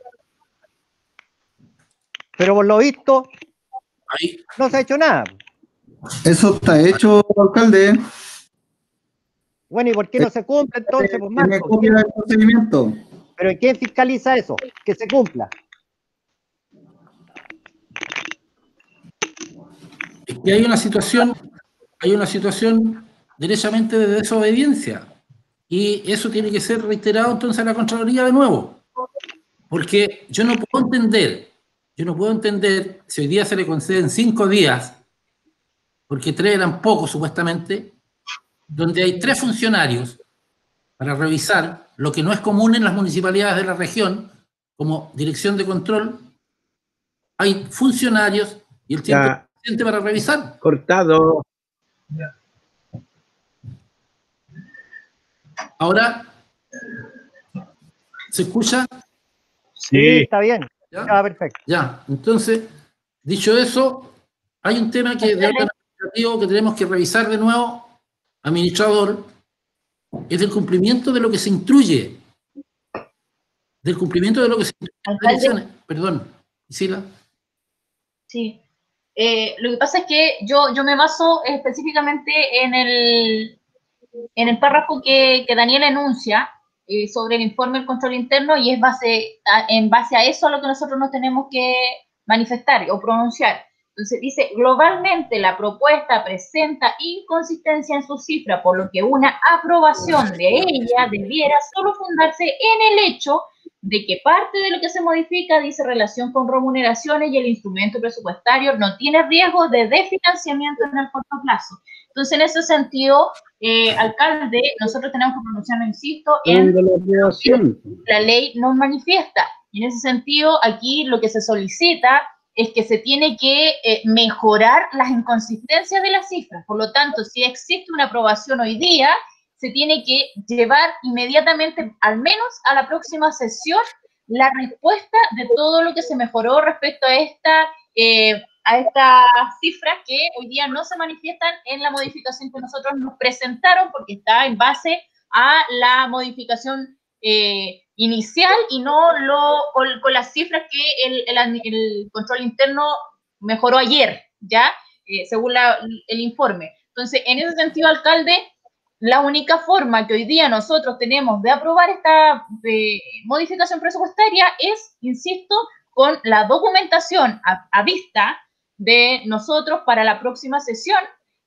Pero por lo visto, no se ha hecho nada. Eso está hecho, alcalde. Bueno, ¿y por qué no se cumple entonces, pues, ¿Tiene Marco? copia del procedimiento? ¿Pero quién fiscaliza eso? Que se cumpla. Es que hay una situación, hay una situación derechamente de desobediencia. Y eso tiene que ser reiterado entonces a la Contraloría de nuevo. Porque yo no puedo entender, yo no puedo entender si hoy día se le conceden cinco días, porque tres eran pocos supuestamente, donde hay tres funcionarios para revisar lo que no es común en las municipalidades de la región, como dirección de control, hay funcionarios y el tiempo Ya. suficiente para revisar. Cortado. Ahora, ¿se escucha? Sí, está bien. ¿Ya? Está perfecto. Ya, entonces, dicho eso, hay un tema que de orden administrativo que tenemos que revisar de nuevo, administrador, es el cumplimiento de lo que se instruye. del cumplimiento de lo que se Alcalde. Perdón, Sila. Sí. Eh, lo que pasa es que yo, yo me baso específicamente en el, en el párrafo que, que Daniel enuncia eh, sobre el informe del control interno, y es base a, en base a eso a lo que nosotros nos tenemos que manifestar o pronunciar. Entonces dice, globalmente la propuesta presenta inconsistencia en su cifra, por lo que una aprobación de ella debiera solo fundarse en el hecho de que parte de lo que se modifica dice relación con remuneraciones y el instrumento presupuestario no tiene riesgo de desfinanciamiento en el corto plazo. Entonces, en ese sentido, eh, alcalde, nosotros tenemos que pronunciarnos, insisto, en lo que la ley nos manifiesta. Y en ese sentido, aquí lo que se solicita es que se tiene que eh, mejorar las inconsistencias de las cifras. Por lo tanto, si existe una aprobación hoy día, se tiene que llevar inmediatamente, al menos a la próxima sesión, la respuesta de todo lo que se mejoró respecto a esta, eh, a estas cifras que hoy día no se manifiestan en la modificación que nosotros nos presentaron, porque está en base a la modificación eh, inicial y no lo, con, con las cifras que el, el, el control interno mejoró ayer, ¿ya? Eh, según la, el informe. Entonces, en ese sentido, alcalde, la única forma que hoy día nosotros tenemos de aprobar esta de modificación presupuestaria es, insisto, con la documentación a, a vista de nosotros para la próxima sesión,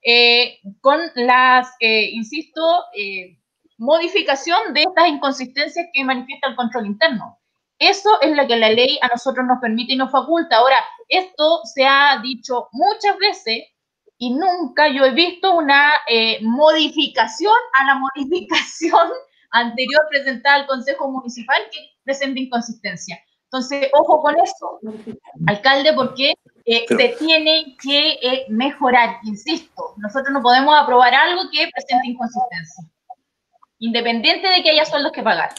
eh, con las, eh, insisto, eh, modificación de estas inconsistencias que manifiesta el control interno. Eso es lo que la ley a nosotros nos permite y nos faculta. Ahora, esto se ha dicho muchas veces, y nunca yo he visto una eh, modificación a la modificación anterior presentada al Consejo Municipal que presente inconsistencia. Entonces, ojo con eso, alcalde, porque eh, se tiene que eh, mejorar, insisto. Nosotros no podemos aprobar algo que presente inconsistencia, independiente de que haya sueldos que pagar.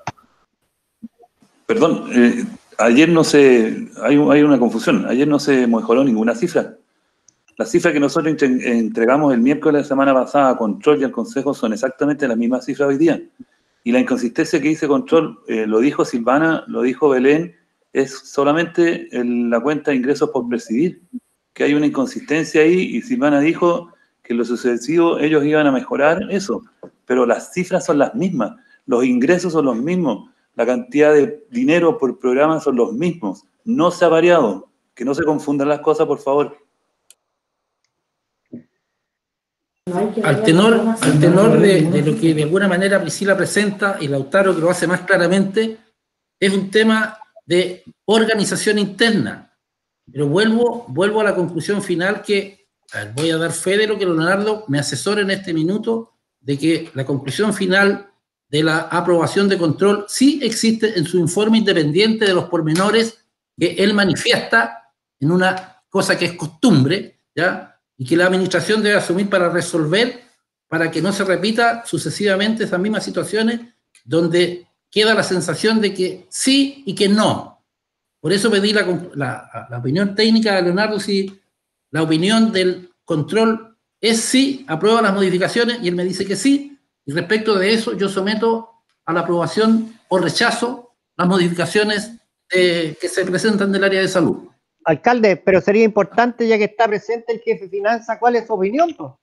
Perdón, eh, ayer no se, hay, hay una confusión, ayer no se mejoró ninguna cifra. Las cifras que nosotros entregamos el miércoles de la semana pasada a Control y al Consejo son exactamente las mismas cifras hoy día. Y la inconsistencia que dice Control, eh, lo dijo Silvana, lo dijo Belén, es solamente en la cuenta de ingresos por percibir, que hay una inconsistencia ahí, y Silvana dijo que en lo sucesivo ellos iban a mejorar eso, pero las cifras son las mismas, los ingresos son los mismos, la cantidad de dinero por programa son los mismos, no se ha variado. Que no se confundan las cosas, por favor. Al tenor, al tenor de, de lo que de alguna manera Priscila presenta y Lautaro que lo hace más claramente, es un tema de organización interna. Pero vuelvo, vuelvo a la conclusión final que, a ver, voy a dar fe de lo que Leonardo me asesora en este minuto, de que la conclusión final de la aprobación de Control sí existe en su informe independiente de los pormenores que él manifiesta en una cosa que es costumbre, ¿ya?, y que la administración debe asumir para resolver, para que no se repita sucesivamente esas mismas situaciones donde queda la sensación de que sí y que no. Por eso pedí la, la, la opinión técnica de Leonardo, si la opinión del Control es sí, aprueba las modificaciones, y él me dice que sí, y respecto de eso yo someto a la aprobación o rechazo las modificaciones eh, que se presentan del área de salud. Alcalde, pero sería importante, ya que está presente el jefe de finanzas, ¿cuál es su opinión? Po?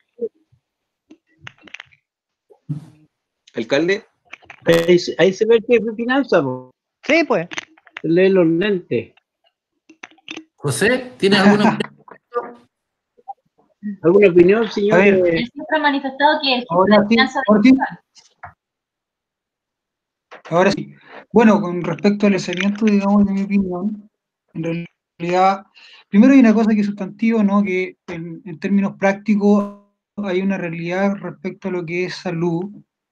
Alcalde. Ahí, ahí se ve el jefe de finanzas. Po. Sí, pues. Lee los lentes. José, ¿tienes alguna opinión? ¿Alguna opinión, señor? Él siempre ha manifestado que el jefe Ahora de sí, finanzas... Ahora sí. Bueno, con respecto al lanzamiento, digamos, de mi opinión, en realidad, primero hay una cosa que es sustantivo, ¿no? Que en, en términos prácticos hay una realidad respecto a lo que es salud.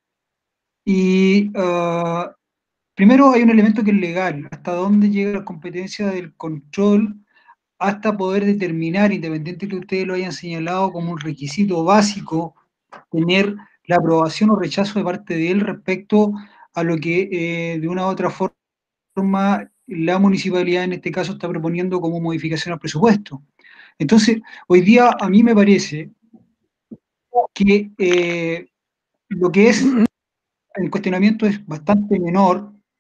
Y uh, primero hay un elemento que es legal, hasta dónde llega la competencia del control hasta poder determinar, independiente que ustedes lo hayan señalado como un requisito básico, tener la aprobación o rechazo de parte de él respecto a lo que eh, de una u otra forma la municipalidad en este caso está proponiendo como modificación al presupuesto. Entonces, hoy día a mí me parece que eh, lo que es el cuestionamiento es bastante menor,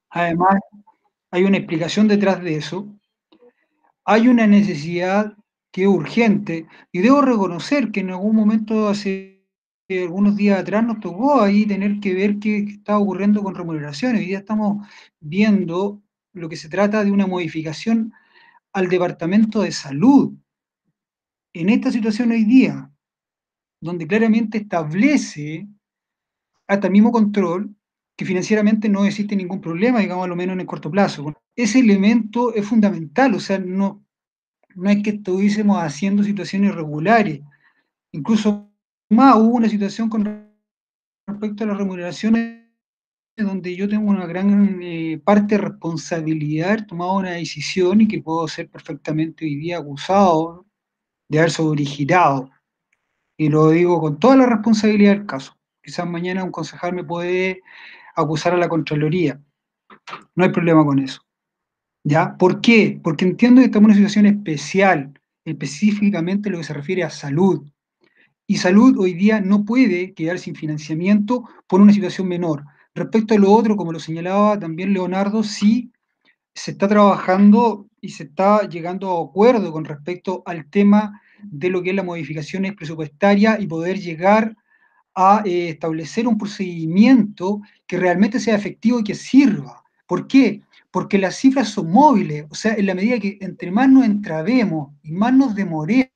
además hay una explicación detrás de eso, hay una necesidad que es urgente, y debo reconocer que en algún momento, hace algunos días atrás, nos tocó ahí tener que ver qué, qué estaba ocurriendo con remuneraciones. Hoy día estamos viendo lo que se trata de una modificación al Departamento de Salud. En esta situación hoy día, donde claramente establece hasta el mismo control que financieramente no existe ningún problema, digamos, a lo menos en el corto plazo. Ese elemento es fundamental, o sea, no, no es que estuviésemos haciendo situaciones irregulares. Incluso más, hubo una situación con respecto a las remuneraciones donde yo tengo una gran eh, parte de responsabilidad de haber tomado una decisión y que puedo ser perfectamente hoy día acusado de haber sobregirado. Y lo digo con toda la responsabilidad del caso. Quizás mañana un concejal me puede acusar a la Contraloría. No hay problema con eso. ¿Ya? ¿Por qué? Porque entiendo que estamos en una situación especial, específicamente en lo que se refiere a salud. Y salud hoy día no puede quedar sin financiamiento por una situación menor. Respecto a lo otro, como lo señalaba también Leonardo, sí se está trabajando y se está llegando a acuerdo con respecto al tema de lo que es las modificaciones presupuestarias y poder llegar a eh, establecer un procedimiento que realmente sea efectivo y que sirva. ¿Por qué? Porque las cifras son móviles, o sea, en la medida que entre más nos entrabemos y más nos demoremos,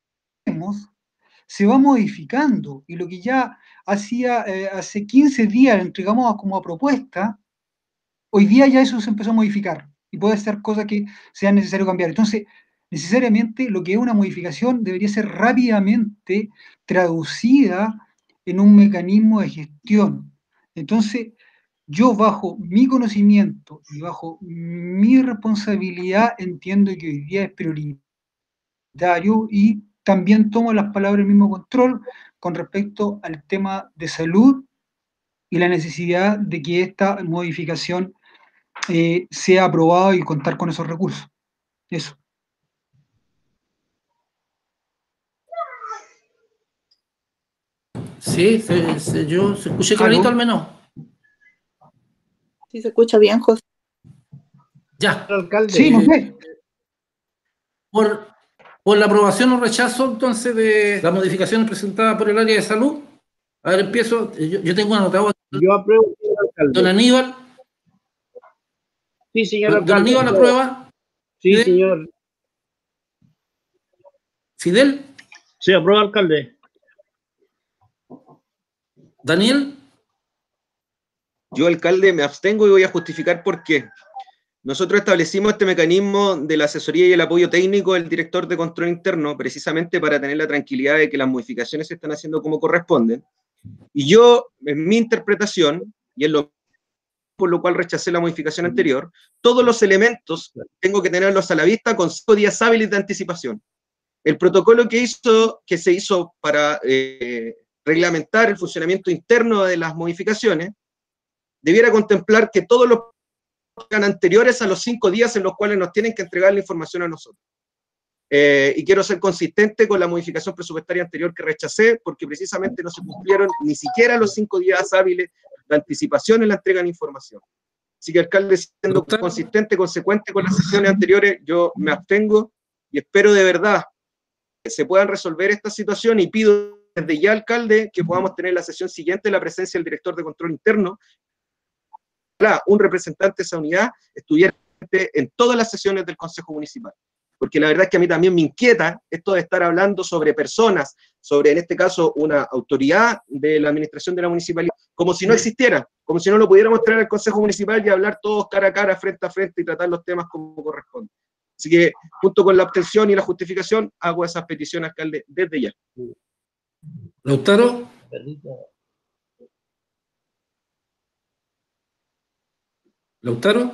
se va modificando. Y lo que ya hacía eh, hace quince días lo entregamos como a propuesta, hoy día ya eso se empezó a modificar y puede ser cosa que sea necesario cambiar. Entonces, necesariamente lo que es una modificación debería ser rápidamente traducida en un mecanismo de gestión. Entonces, yo bajo mi conocimiento y bajo mi responsabilidad entiendo que hoy día es prioritario y también tomo las palabras del mismo control con respecto al tema de salud y la necesidad de que esta modificación eh, sea aprobada y contar con esos recursos. Eso. Sí, se, se, yo se escuché clarito al menos. Sí, se escucha bien, José. Ya. Alcalde. Sí, no sé. Por, por la aprobación o rechazo, entonces, de las modificaciones presentadas por el área de salud. A ver, empiezo. Yo, yo tengo anotado. Yo apruebo, señor alcalde. Don Aníbal. Sí, señor Don, alcalde. Don Aníbal, ¿aprueba? Sí, ¿Fidel? señor. ¿Fidel? Sí, aprueba, alcalde. ¿Daniel? Yo, alcalde, me abstengo y voy a justificar por qué. Nosotros establecimos este mecanismo de la asesoría y el apoyo técnico del director de control interno precisamente para tener la tranquilidad de que las modificaciones se están haciendo como corresponden. Y yo, en mi interpretación, y en lo por lo cual rechacé la modificación anterior, todos los elementos tengo que tenerlos a la vista con cinco días hábiles de anticipación. El protocolo que, hizo, que se hizo para eh, reglamentar el funcionamiento interno de las modificaciones debiera contemplar que todos los sean anteriores a los cinco días en los cuales nos tienen que entregar la información a nosotros. Eh, y quiero ser consistente con la modificación presupuestaria anterior que rechacé, porque precisamente no se cumplieron ni siquiera los cinco días hábiles de anticipación en la entrega de información. Así que, alcalde, siendo consistente, consecuente con las sesiones anteriores, yo me abstengo y espero de verdad que se puedan resolver esta situación y pido desde ya, alcalde, que podamos tener la sesión siguiente la presencia del director de control interno, un representante de esa unidad estuviera en todas las sesiones del Consejo Municipal. Porque la verdad es que a mí también me inquieta esto de estar hablando sobre personas, sobre, en este caso, una autoridad de la administración de la municipalidad, como si no existiera, como si no lo pudiéramos traer al Consejo Municipal y hablar todos cara a cara, frente a frente y tratar los temas como corresponde. Así que, junto con la abstención y la justificación, hago esas peticiones, alcalde, desde ya. ¿Lautaro? ¿Lautaro?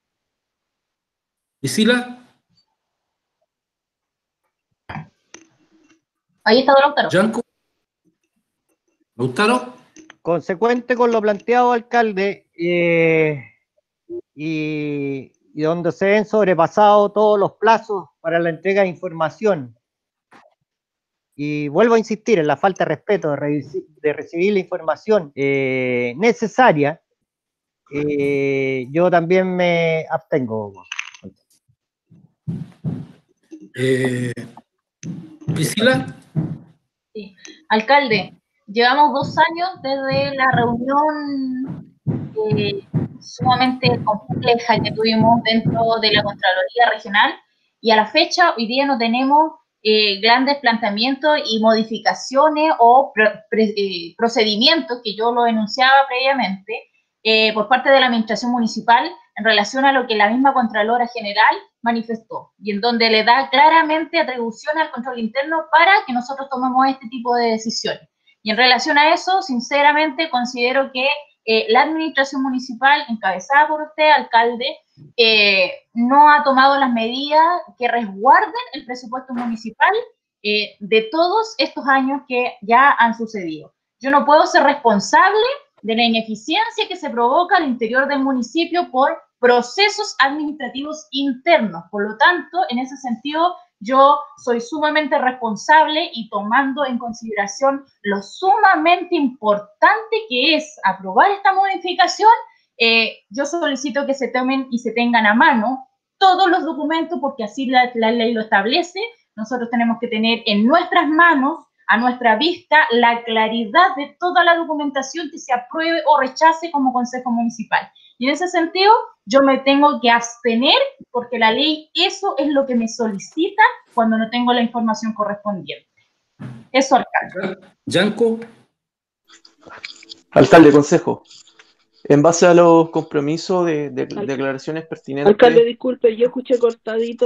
¿Isila? Ahí está Don Lautaro. ¿Yanco? ¿Lautaro? Consecuente con lo planteado, alcalde, eh, y, y donde se ven sobrepasados todos los plazos para la entrega de información. Y vuelvo a insistir en la falta de respeto de, de recibir la información eh, necesaria, eh, yo también me abstengo. Eh, Priscila. Sí. Alcalde, llevamos dos años desde la reunión eh, sumamente compleja que tuvimos dentro de la Contraloría Regional y a la fecha hoy día no tenemos eh, grandes planteamientos y modificaciones o pro, pre, eh, procedimientos que yo lo enunciaba previamente eh, por parte de la Administración Municipal en relación a lo que la misma Contralora General manifestó y en donde le da claramente atribución al control interno para que nosotros tomemos este tipo de decisiones. Y en relación a eso, sinceramente, considero que eh, la administración municipal, encabezada por usted, alcalde, eh, no ha tomado las medidas que resguarden el presupuesto municipal eh, de todos estos años que ya han sucedido. Yo no puedo ser responsable de la ineficiencia que se provoca al interior del municipio por procesos administrativos internos. Por lo tanto, en ese sentido, yo soy sumamente responsable y tomando en consideración lo sumamente importante que es aprobar esta modificación, eh, yo solicito que se tomen y se tengan a mano todos los documentos porque así la, la ley lo establece. Nosotros tenemos que tener en nuestras manos, a nuestra vista, la claridad de toda la documentación que se apruebe o rechace como Consejo Municipal. Y en ese sentido, yo me tengo que abstener porque la ley eso es lo que me solicita cuando no tengo la información correspondiente. Eso, alcalde. Yanko. Alcalde, consejo. En base a los compromisos de, de, de declaraciones pertinentes... Alcalde, disculpe, yo escuché cortadito.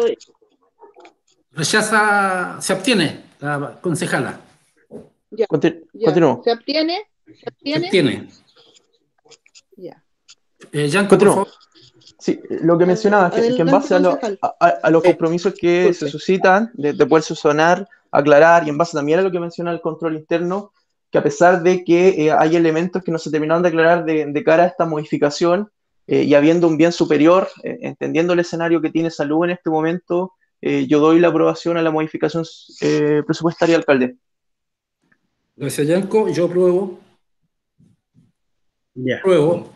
Rechaza, se abstiene la concejala. Ya, Continu ya. Continúo. ¿Se abstiene? ¿Se abstiene? Se abstiene. Ya. Eh, Yanko, Continúo. por favor. Sí, lo que mencionaba, que, que en base a, lo, a, a los compromisos que se suscitan, de, de poder subsanar, aclarar, y en base también a lo que menciona el control interno, que a pesar de que eh, hay elementos que no se terminaron de aclarar de, de cara a esta modificación, eh, y habiendo un bien superior, eh, entendiendo el escenario que tiene salud en este momento, eh, yo doy la aprobación a la modificación eh, presupuestaria, alcalde. Gracias, Yanko. Yo apruebo. Ya. Apruebo.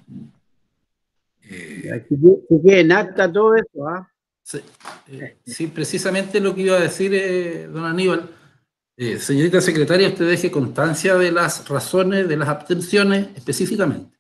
Eh, que quede en acta todo eso, ¿ah? Sí, eh, sí, precisamente lo que iba a decir, eh, don Aníbal. Eh, señorita secretaria, usted deje constancia de las razones de las abstenciones específicamente.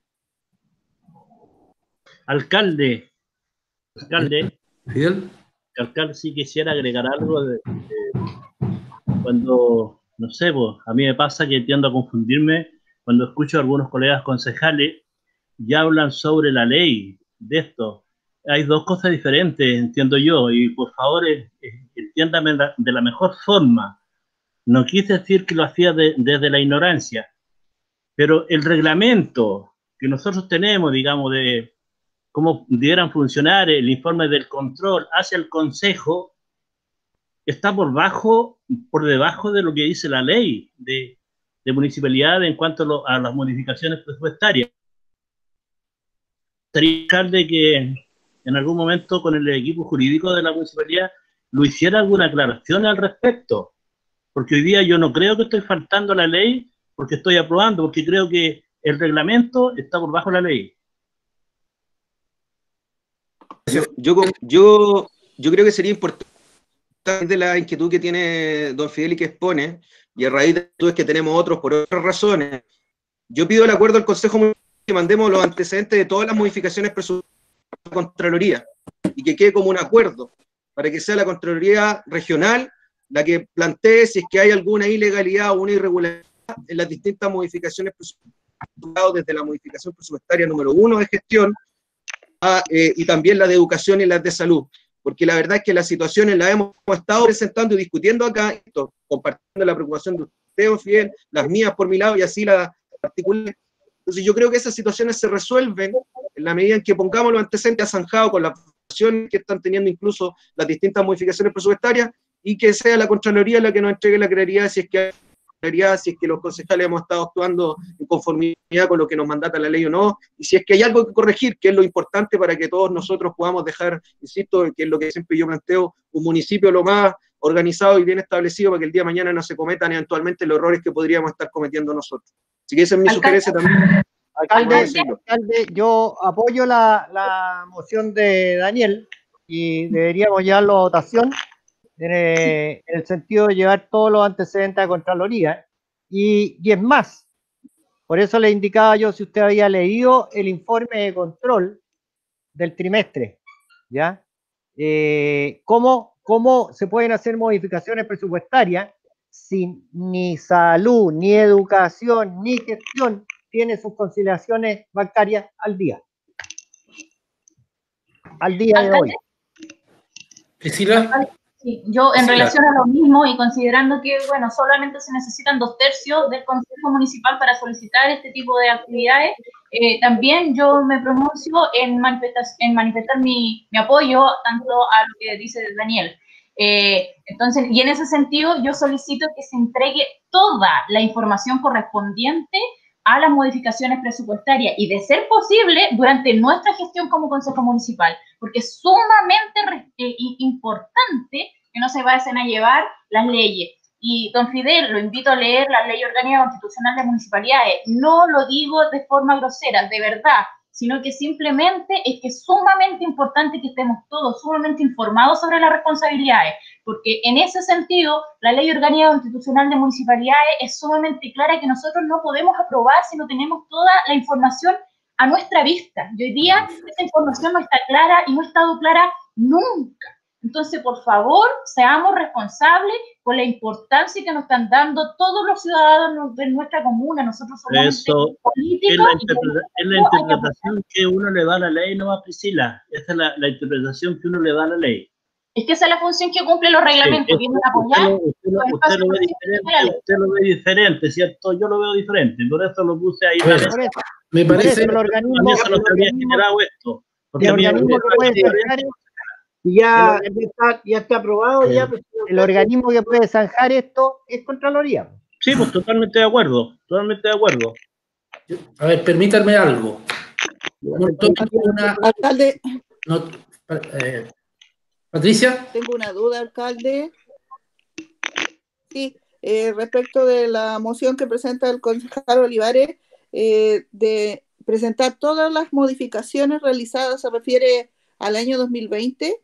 Alcalde, alcalde, Fidel. alcalde, sí quisiera agregar algo de, de cuando, no sé, pues, a mí me pasa que tiendo a confundirme cuando escucho a algunos colegas concejales ya hablan sobre la ley de esto. Hay dos cosas diferentes, entiendo yo, y por favor eh, entiéndame de la mejor forma. No quise decir que lo hacía de, desde la ignorancia, pero el reglamento que nosotros tenemos, digamos, de cómo debieran funcionar el informe del control hacia el Consejo, está por bajo, por debajo de lo que dice la ley de, de municipalidad en cuanto a, lo, a las modificaciones presupuestarias. Sería alcalde que en algún momento con el equipo jurídico de la municipalidad lo hiciera alguna aclaración al respecto. Porque hoy día yo no creo que estoy faltando a la ley porque estoy aprobando, porque creo que el reglamento está por bajo la ley. Yo, yo, yo, yo creo que sería importante de la inquietud que tiene don Fidel y que expone, y a raíz de inquietudes que tenemos otros por otras razones, yo pido el acuerdo al Consejo Municipal que mandemos los antecedentes de todas las modificaciones presupuestarias de la Contraloría y que quede como un acuerdo para que sea la Contraloría regional la que plantee si es que hay alguna ilegalidad o una irregularidad en las distintas modificaciones presupuestarias, desde la modificación presupuestaria número uno de gestión a, eh, y también la de educación y las de salud, porque la verdad es que las situaciones las hemos estado presentando y discutiendo acá, esto, compartiendo la preocupación de usted, don Fidel, las mías por mi lado y así las particular. Entonces yo creo que esas situaciones se resuelven en la medida en que pongamos los antecedentes zanjados con las situaciones que están teniendo incluso las distintas modificaciones presupuestarias, y que sea la Contraloría la que nos entregue la claridad si es que hay claridad, si es que los concejales hemos estado actuando en conformidad con lo que nos mandata la ley o no, y si es que hay algo que corregir, que es lo importante para que todos nosotros podamos dejar, insisto, que es lo que siempre yo planteo, un municipio lo más organizado y bien establecido para que el día de mañana no se cometan eventualmente los errores que podríamos estar cometiendo nosotros. Así que esa es mi sugerencia también. Alcalde, alcalde, yo apoyo la, la moción de Daniel y deberíamos llevarlo a votación en, eh, en el sentido de llevar todos los antecedentes a Contraloría. Y, y es más, por eso le indicaba yo si usted había leído el informe de control del trimestre, ¿ya? Eh, ¿cómo, ¿Cómo se pueden hacer modificaciones presupuestarias si ni salud, ni educación, ni gestión tiene sus conciliaciones bancarias al día? Al día de hoy. Priscila. Sí, yo en Priscila. relación a lo mismo y considerando que, bueno, solamente se necesitan dos tercios del Consejo Municipal para solicitar este tipo de actividades, eh, también yo me pronuncio en manifestar, en manifestar mi, mi apoyo tanto a lo que dice Daniel. Eh, entonces, y en ese sentido, yo solicito que se entregue toda la información correspondiente a las modificaciones presupuestarias y, de ser posible, durante nuestra gestión como Consejo Municipal, porque es sumamente eh, importante que no se vayan a llevar las leyes. Y, don Fidel, lo invito a leer la Ley Orgánica Constitucional de Municipalidades. No lo digo de forma grosera, de verdad, sino que simplemente es que es sumamente importante que estemos todos sumamente informados sobre las responsabilidades, porque en ese sentido, la Ley Orgánica Constitucional de Municipalidades es sumamente clara que nosotros no podemos aprobar si no tenemos toda la información a nuestra vista. Y hoy día esta información no está clara y no ha estado clara nunca. Entonces, por favor, seamos responsables con la importancia que nos están dando todos los ciudadanos de nuestra comuna. Nosotros somos Eso políticos. Es la, interpreta es la interpretación que uno le da a la ley, no a Priscila. Esa es la, la interpretación que uno le da a la ley. Es que esa es la función que cumplen los reglamentos. Sí, vienen a apoyar. Usted, lo, usted, lo, usted, lo ve diferente, usted lo ve diferente, ¿cierto? Yo lo veo diferente, por eso lo puse ahí. Bueno, la me parece el organismo, eso no se había generado esto. El organismo que puede zanjar, ya, ya, está, ya está aprobado. El, ya, el organismo que puede zanjar esto es Contraloría. Sí, pues totalmente de acuerdo, totalmente de acuerdo. A ver, permítanme algo. No tomen una... Alcalde. No, eh, Patricia. Tengo una duda, alcalde. Sí, eh, respecto de la moción que presenta el concejal Olivares, eh, de presentar todas las modificaciones realizadas, ¿se refiere al año dos mil veinte?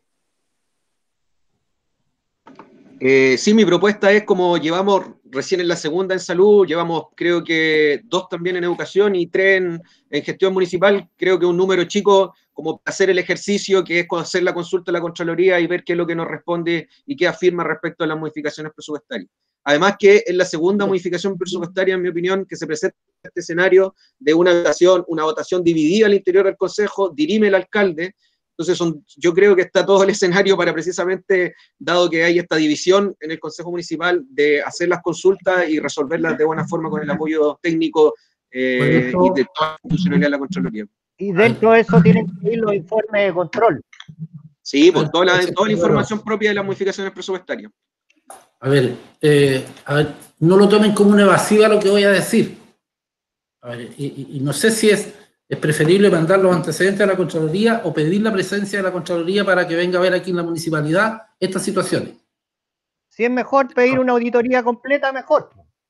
Eh, sí, mi propuesta es, como llevamos recién en la segunda en salud, llevamos creo que dos también en educación y tres en, en gestión municipal, creo que un número chico como para hacer el ejercicio que es hacer la consulta a la Contraloría y ver qué es lo que nos responde y qué afirma respecto a las modificaciones presupuestarias. Además que es la segunda modificación presupuestaria, en mi opinión, que se presenta en este escenario de una votación, una votación dividida al interior del Consejo, dirime el alcalde. Entonces son, yo creo que está todo el escenario para precisamente, dado que hay esta división en el Consejo Municipal, de hacer las consultas y resolverlas de buena forma con el apoyo técnico eh, y de toda la funcionalidad de la Contraloría. Y dentro de eso tienen que ir los informes de control. Sí, pues toda la, toda la información propia de las modificaciones presupuestarias. A ver, eh, a ver, no lo tomen como una evasiva lo que voy a decir. A ver, y, y, y no sé si es... ¿Es preferible mandar los antecedentes a la Contraloría o pedir la presencia de la Contraloría para que venga a ver aquí en la municipalidad estas situaciones? Si es mejor pedir una auditoría completa, mejor.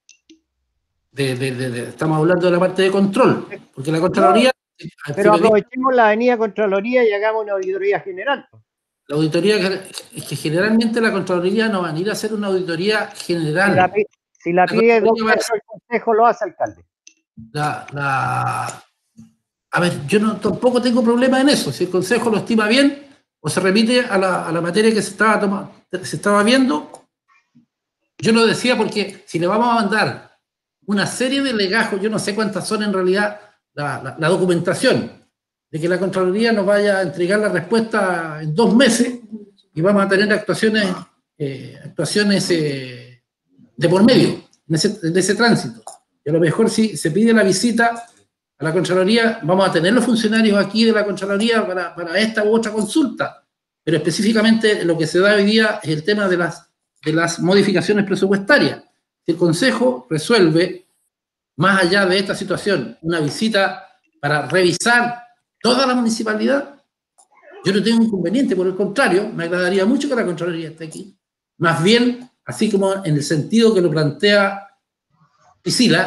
De, de, de, de, estamos hablando de la parte de control, porque la Contraloría... No, pero aprovechemos la avenida Contraloría y hagamos una auditoría general. La auditoría, es que generalmente la Contraloría no va a ir a hacer una auditoría general. Si la, si la pide dos veces el Consejo, lo hace, alcalde. La... la A ver, yo no, tampoco tengo problema en eso. Si el Consejo lo estima bien o se remite a la, a la materia que se estaba, toma, se estaba viendo, yo lo decía porque si le vamos a mandar una serie de legajos, yo no sé cuántas son en realidad la, la, la documentación, de que la Contraloría nos vaya a entregar la respuesta en dos meses y vamos a tener actuaciones, eh, actuaciones eh, de por medio en ese, en ese tránsito. Y a lo mejor si se pide la visita a la Contraloría, vamos a tener los funcionarios aquí de la Contraloría para, para esta u otra consulta, pero específicamente lo que se da hoy día es el tema de las, de las modificaciones presupuestarias. Si el Consejo resuelve, más allá de esta situación, una visita para revisar toda la municipalidad, yo no tengo inconveniente, por el contrario, me agradaría mucho que la Contraloría esté aquí. Más bien, así como en el sentido que lo plantea Priscila,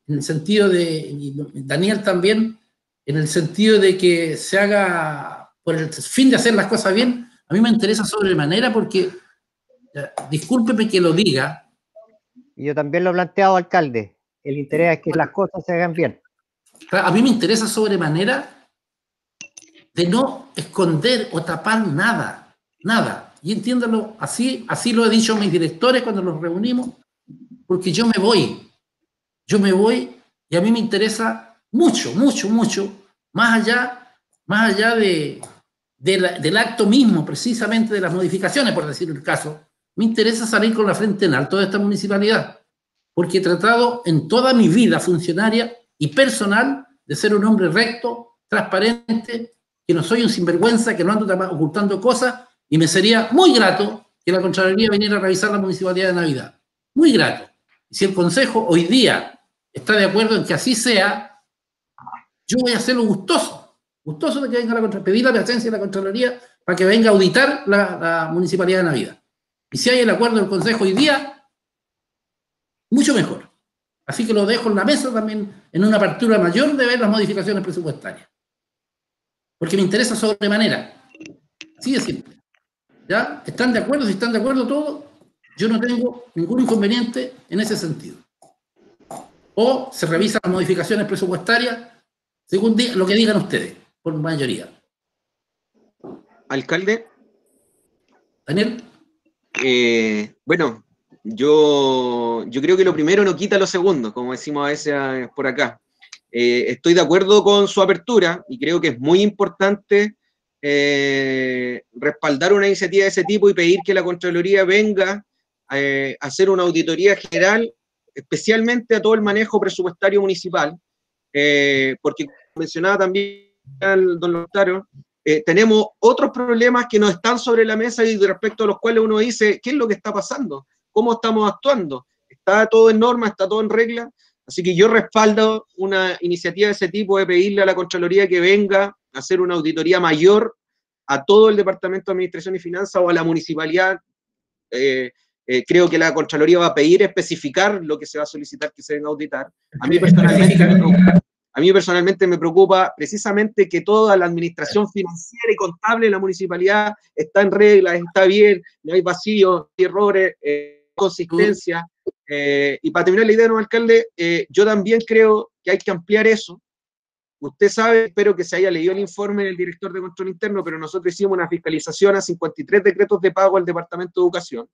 en el sentido de, y Daniel también, en el sentido de que se haga por el fin de hacer las cosas bien. A mí me interesa sobremanera porque, discúlpeme que lo diga. Y yo también lo he planteado, alcalde. El interés es que las cosas se hagan bien. A mí me interesa sobremanera de no esconder o tapar nada, nada. Y entiéndalo, así, así lo he dicho a mis directores cuando los reunimos, porque yo me voy, yo me voy y a mí me interesa mucho, mucho, mucho, más allá, más allá de, de la, del acto mismo, precisamente de las modificaciones, por decir el caso, me interesa salir con la frente en alto de esta municipalidad, porque he tratado en toda mi vida funcionaria y personal de ser un hombre recto, transparente, que no soy un sinvergüenza, que no ando ocultando cosas, y me sería muy grato que la Contraloría viniera a revisar la municipalidad de Navidad. Muy grato. Y si el Consejo hoy día está de acuerdo en que así sea, yo voy a hacerlo gustoso, gustoso de que venga la Contraloría, pedir la presencia de la Contraloría para que venga a auditar la, la municipalidad de Navidad. Y si hay el acuerdo del Consejo hoy día, mucho mejor. Así que lo dejo en la mesa también en una apertura mayor de ver las modificaciones presupuestarias. Porque me interesa sobremanera. Así de simple. ¿Ya? ¿Están de acuerdo? Si están de acuerdo todos, yo no tengo ningún inconveniente en ese sentido. O se revisan las modificaciones presupuestarias según lo que digan ustedes, por mayoría. Alcalde. Daniel. Eh, bueno, yo, yo creo que lo primero no quita lo segundo, como decimos a veces a, por acá. Eh, estoy de acuerdo con su apertura y creo que es muy importante eh, respaldar una iniciativa de ese tipo y pedir que la Contraloría venga eh, a hacer una auditoría general, especialmente a todo el manejo presupuestario municipal, eh, porque como mencionaba también el don Lautaro, eh, tenemos otros problemas que no están sobre la mesa y respecto a los cuales uno dice, ¿qué es lo que está pasando? ¿Cómo estamos actuando? ¿Está todo en norma? ¿Está todo en regla? Así que yo respaldo una iniciativa de ese tipo de pedirle a la Contraloría que venga a hacer una auditoría mayor a todo el Departamento de Administración y Finanzas o a la municipalidad. Eh, eh, creo que la Contraloría va a pedir especificar lo que se va a solicitar que se venga a auditar. A mí personalmente me preocupa, a mí personalmente me preocupa precisamente que toda la administración financiera y contable de la municipalidad está en regla, está bien, no hay vacíos, no hay errores, eh, consistencia. Eh, y para terminar la idea, ¿no, alcalde? Eh, yo también creo que hay que ampliar eso. Usted sabe, espero que se haya leído el informe del director de Control Interno, pero nosotros hicimos una fiscalización a cincuenta y tres decretos de pago al Departamento de Educación.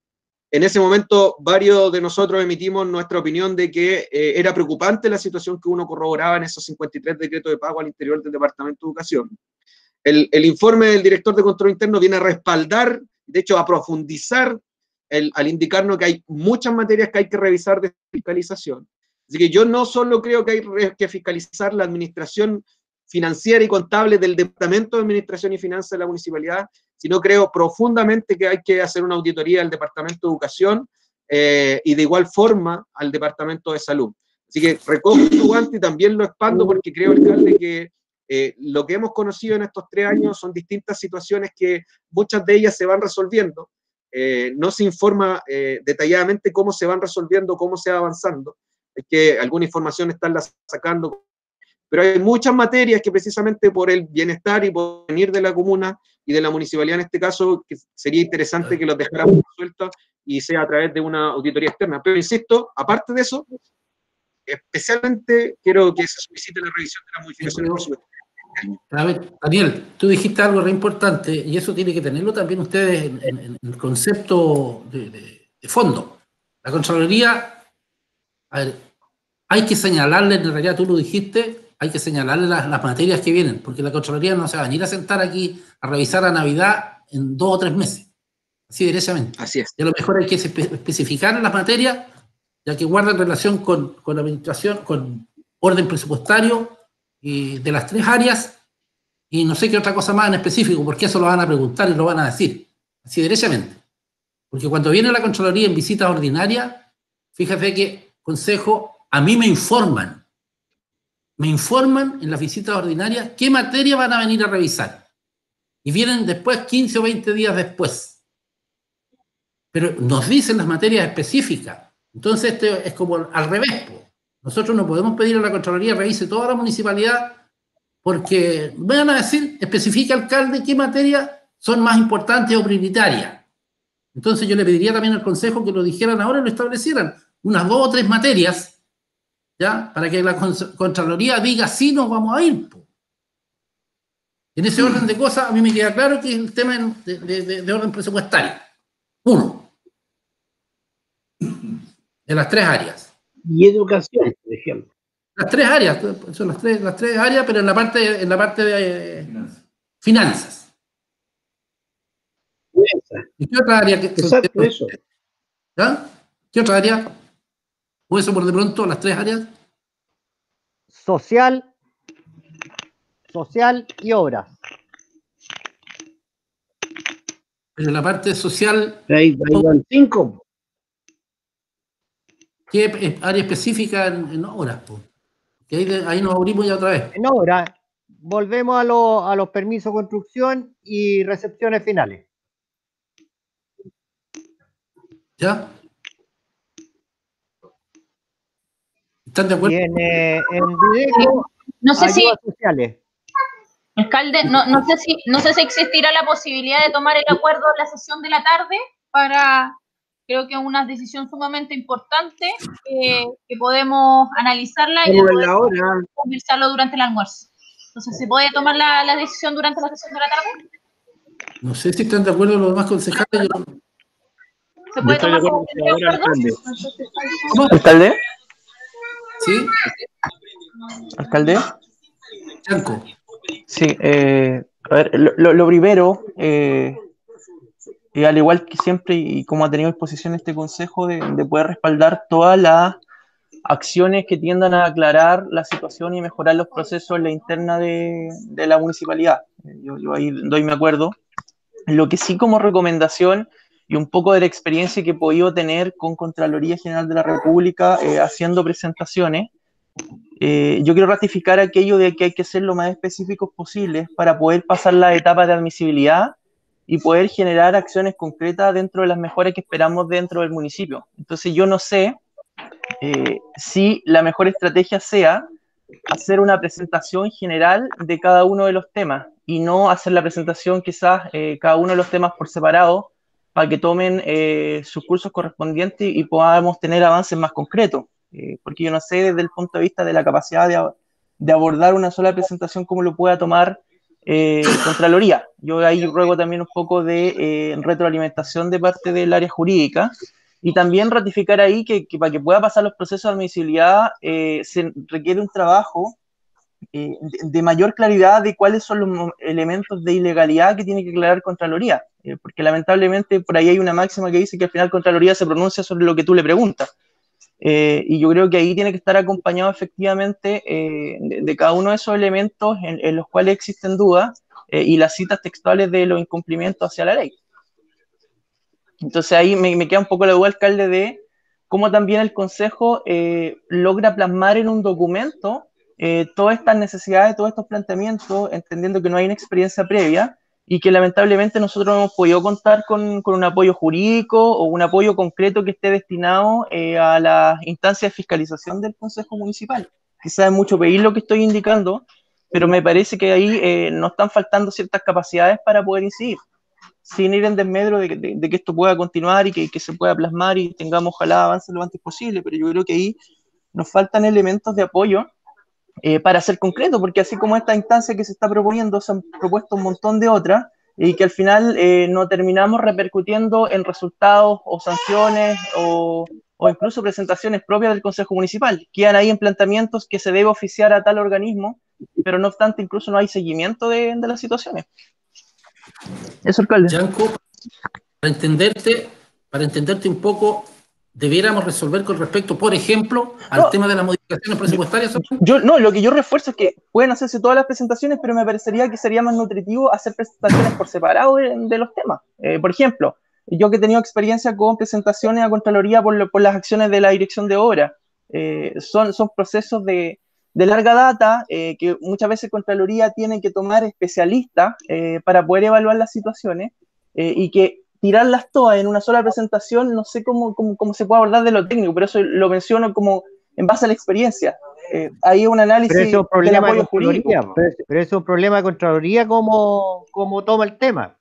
En ese momento, varios de nosotros emitimos nuestra opinión de que eh, era preocupante la situación que uno corroboraba en esos cincuenta y tres decretos de pago al interior del Departamento de Educación. El, el informe del director de Control Interno viene a respaldar, de hecho, a profundizar el, al indicarnos que hay muchas materias que hay que revisar de fiscalización. Así que yo no solo creo que hay que fiscalizar la administración financiera y contable del Departamento de Administración y Finanzas de la Municipalidad, sino creo profundamente que hay que hacer una auditoría al Departamento de Educación eh, y de igual forma al Departamento de Salud. Así que recojo tu guante y también lo expando porque creo, alcalde, que eh, lo que hemos conocido en estos tres años son distintas situaciones que muchas de ellas se van resolviendo. Eh, no se informa eh, detalladamente cómo se van resolviendo, cómo se va avanzando. Es que alguna información están sacando, pero hay muchas materias que precisamente por el bienestar y por venir de la comuna y de la municipalidad en este caso, que sería interesante que los dejáramos sueltos y sea a través de una auditoría externa. Pero insisto, aparte de eso, especialmente quiero que se solicite la revisión de la modificación del presupuesto. A ver, Daniel, tú dijiste algo re importante y eso tiene que tenerlo también ustedes en, en, en el concepto de, de, de fondo. La Contraloría, a ver, hay que señalarle, en realidad tú lo dijiste, hay que señalarle las, las materias que vienen, porque la Contraloría no se va a venir a sentar aquí a revisar a Navidad en dos o tres meses, así derechamente. Así es. Y a lo mejor hay que especificar las materias, ya que guardan relación con, con la administración, con orden presupuestario y de las tres áreas, y no sé qué otra cosa más en específico, porque eso lo van a preguntar y lo van a decir, así derechamente. Porque cuando viene la Contraloría en visitas ordinarias, fíjate que, Consejo, a mí me informan, me informan en las visitas ordinarias qué materia van a venir a revisar. Y vienen después, quince o veinte días después. Pero nos dicen las materias específicas. Entonces, este es como al revés, po. Nosotros no podemos pedir a la Contraloría revise toda la municipalidad porque van a decir, especifica alcalde qué materias son más importantes o prioritarias. Entonces yo le pediría también al Consejo que lo dijeran ahora y lo establecieran, unas dos o tres materias, ¿ya? Para que la Contraloría diga sí nos vamos a ir. Po. En ese orden de cosas, a mí me queda claro que es el tema de, de, de, de orden presupuestario. Uno. De las tres áreas. Y educación, por ejemplo. Las tres áreas, son las tres, las tres áreas, pero en la parte, en la parte de eh, finanzas. finanzas. ¿Y qué otra área? Que, Exacto, eso. ¿Ya? ¿Qué otra área? ¿O eso por de pronto, las tres áreas? Social, social y obras. Pero en la parte social... Ahí, ahí van cinco. ¿Qué área específica en, en obras? Po? Que ahí, de, ahí nos abrimos ya otra vez. En obras, volvemos a, lo, a los permisos de construcción y recepciones finales. ¿Ya? ¿Están de acuerdo? Y en, eh, en video, no sé si, sociales. Alcalde, no, no, sé si, no sé si existirá la posibilidad de tomar el acuerdo en la sesión de la tarde para... Creo que es una decisión sumamente importante eh, que podemos analizarla y podemos conversarlo durante el almuerzo. Entonces, ¿se puede tomar la, la decisión durante la sesión de la tarde? No sé si están de acuerdo los demás concejales. Yo... ¿Se puede tomar la decisión? ¿Alcalde? ¿Sí? ¿Alcalde? Chanco. Sí, eh, a ver, lo, lo, lo primero... Eh, Y al igual que siempre, y como ha tenido exposición este consejo, de, de poder respaldar todas las acciones que tiendan a aclarar la situación y mejorar los procesos en la interna de, de la municipalidad. Yo, yo ahí doy mi acuerdo. Lo que sí, como recomendación y un poco de la experiencia que he podido tener con Contraloría General de la República eh, haciendo presentaciones, eh, yo quiero ratificar aquello de que hay que ser lo más específicos posibles para poder pasar la etapa de admisibilidad y poder generar acciones concretas dentro de las mejoras que esperamos dentro del municipio. Entonces yo no sé eh, si la mejor estrategia sea hacer una presentación general de cada uno de los temas y no hacer la presentación quizás eh, cada uno de los temas por separado para que tomen eh, sus cursos correspondientes y podamos tener avances más concretos. Eh, porque yo no sé desde el punto de vista de la capacidad de, de abordar una sola presentación cómo lo pueda tomar Eh, Contraloría. Yo ahí ruego también un poco de eh, retroalimentación de parte del área jurídica y también ratificar ahí que, que para que pueda pasar los procesos de admisibilidad eh, se requiere un trabajo eh, de, de mayor claridad de cuáles son los elementos de ilegalidad que tiene que aclarar Contraloría, eh, porque lamentablemente por ahí hay una máxima que dice que al final Contraloría se pronuncia sobre lo que tú le preguntas. Eh, y yo creo que ahí tiene que estar acompañado efectivamente eh, de, de cada uno de esos elementos en, en los cuales existen dudas eh, y las citas textuales de los incumplimientos hacia la ley. Entonces ahí me, me queda un poco la duda, alcalde, de cómo también el Consejo eh, logra plasmar en un documento eh, todas estas necesidades, todos estos planteamientos, entendiendo que no hay una experiencia previa, y que lamentablemente nosotros no hemos podido contar con, con un apoyo jurídico o un apoyo concreto que esté destinado eh, a las instancias de fiscalización del Consejo Municipal. Quizás es mucho pedir lo que estoy indicando, pero me parece que ahí eh, nos están faltando ciertas capacidades para poder incidir, sin ir en desmedro de, de, de que esto pueda continuar y que, que se pueda plasmar y tengamos ojalá avance lo antes posible, pero yo creo que ahí nos faltan elementos de apoyo Eh, para ser concreto, porque así como esta instancia que se está proponiendo, se han propuesto un montón de otras y que al final eh, no terminamos repercutiendo en resultados o sanciones o, o incluso presentaciones propias del Consejo Municipal. Quedan ahí en planteamientos que se debe oficiar a tal organismo, pero no obstante incluso no hay seguimiento de, de las situaciones. Eso, alcalde. Yanko, para entenderte, para entenderte un poco, debiéramos resolver con respecto, por ejemplo, al no, tema de las modificaciones presupuestarias. Yo, no, lo que yo refuerzo es que pueden hacerse todas las presentaciones, pero me parecería que sería más nutritivo hacer presentaciones por separado de, de los temas. Eh, por ejemplo, yo que he tenido experiencia con presentaciones a Contraloría por, lo, por las acciones de la dirección de obra, eh, son, son procesos de, de larga data eh, que muchas veces Contraloría tiene que tomar especialistas eh, para poder evaluar las situaciones eh, y que tirarlas todas en una sola presentación, no sé cómo, cómo, cómo se puede abordar de lo técnico, pero eso lo menciono como en base a la experiencia. Eh, hay un análisis pero eso es un del problema apoyo de jurídico. Contraloría, pero, pero eso es un problema de Contraloría cómo, cómo toma el tema.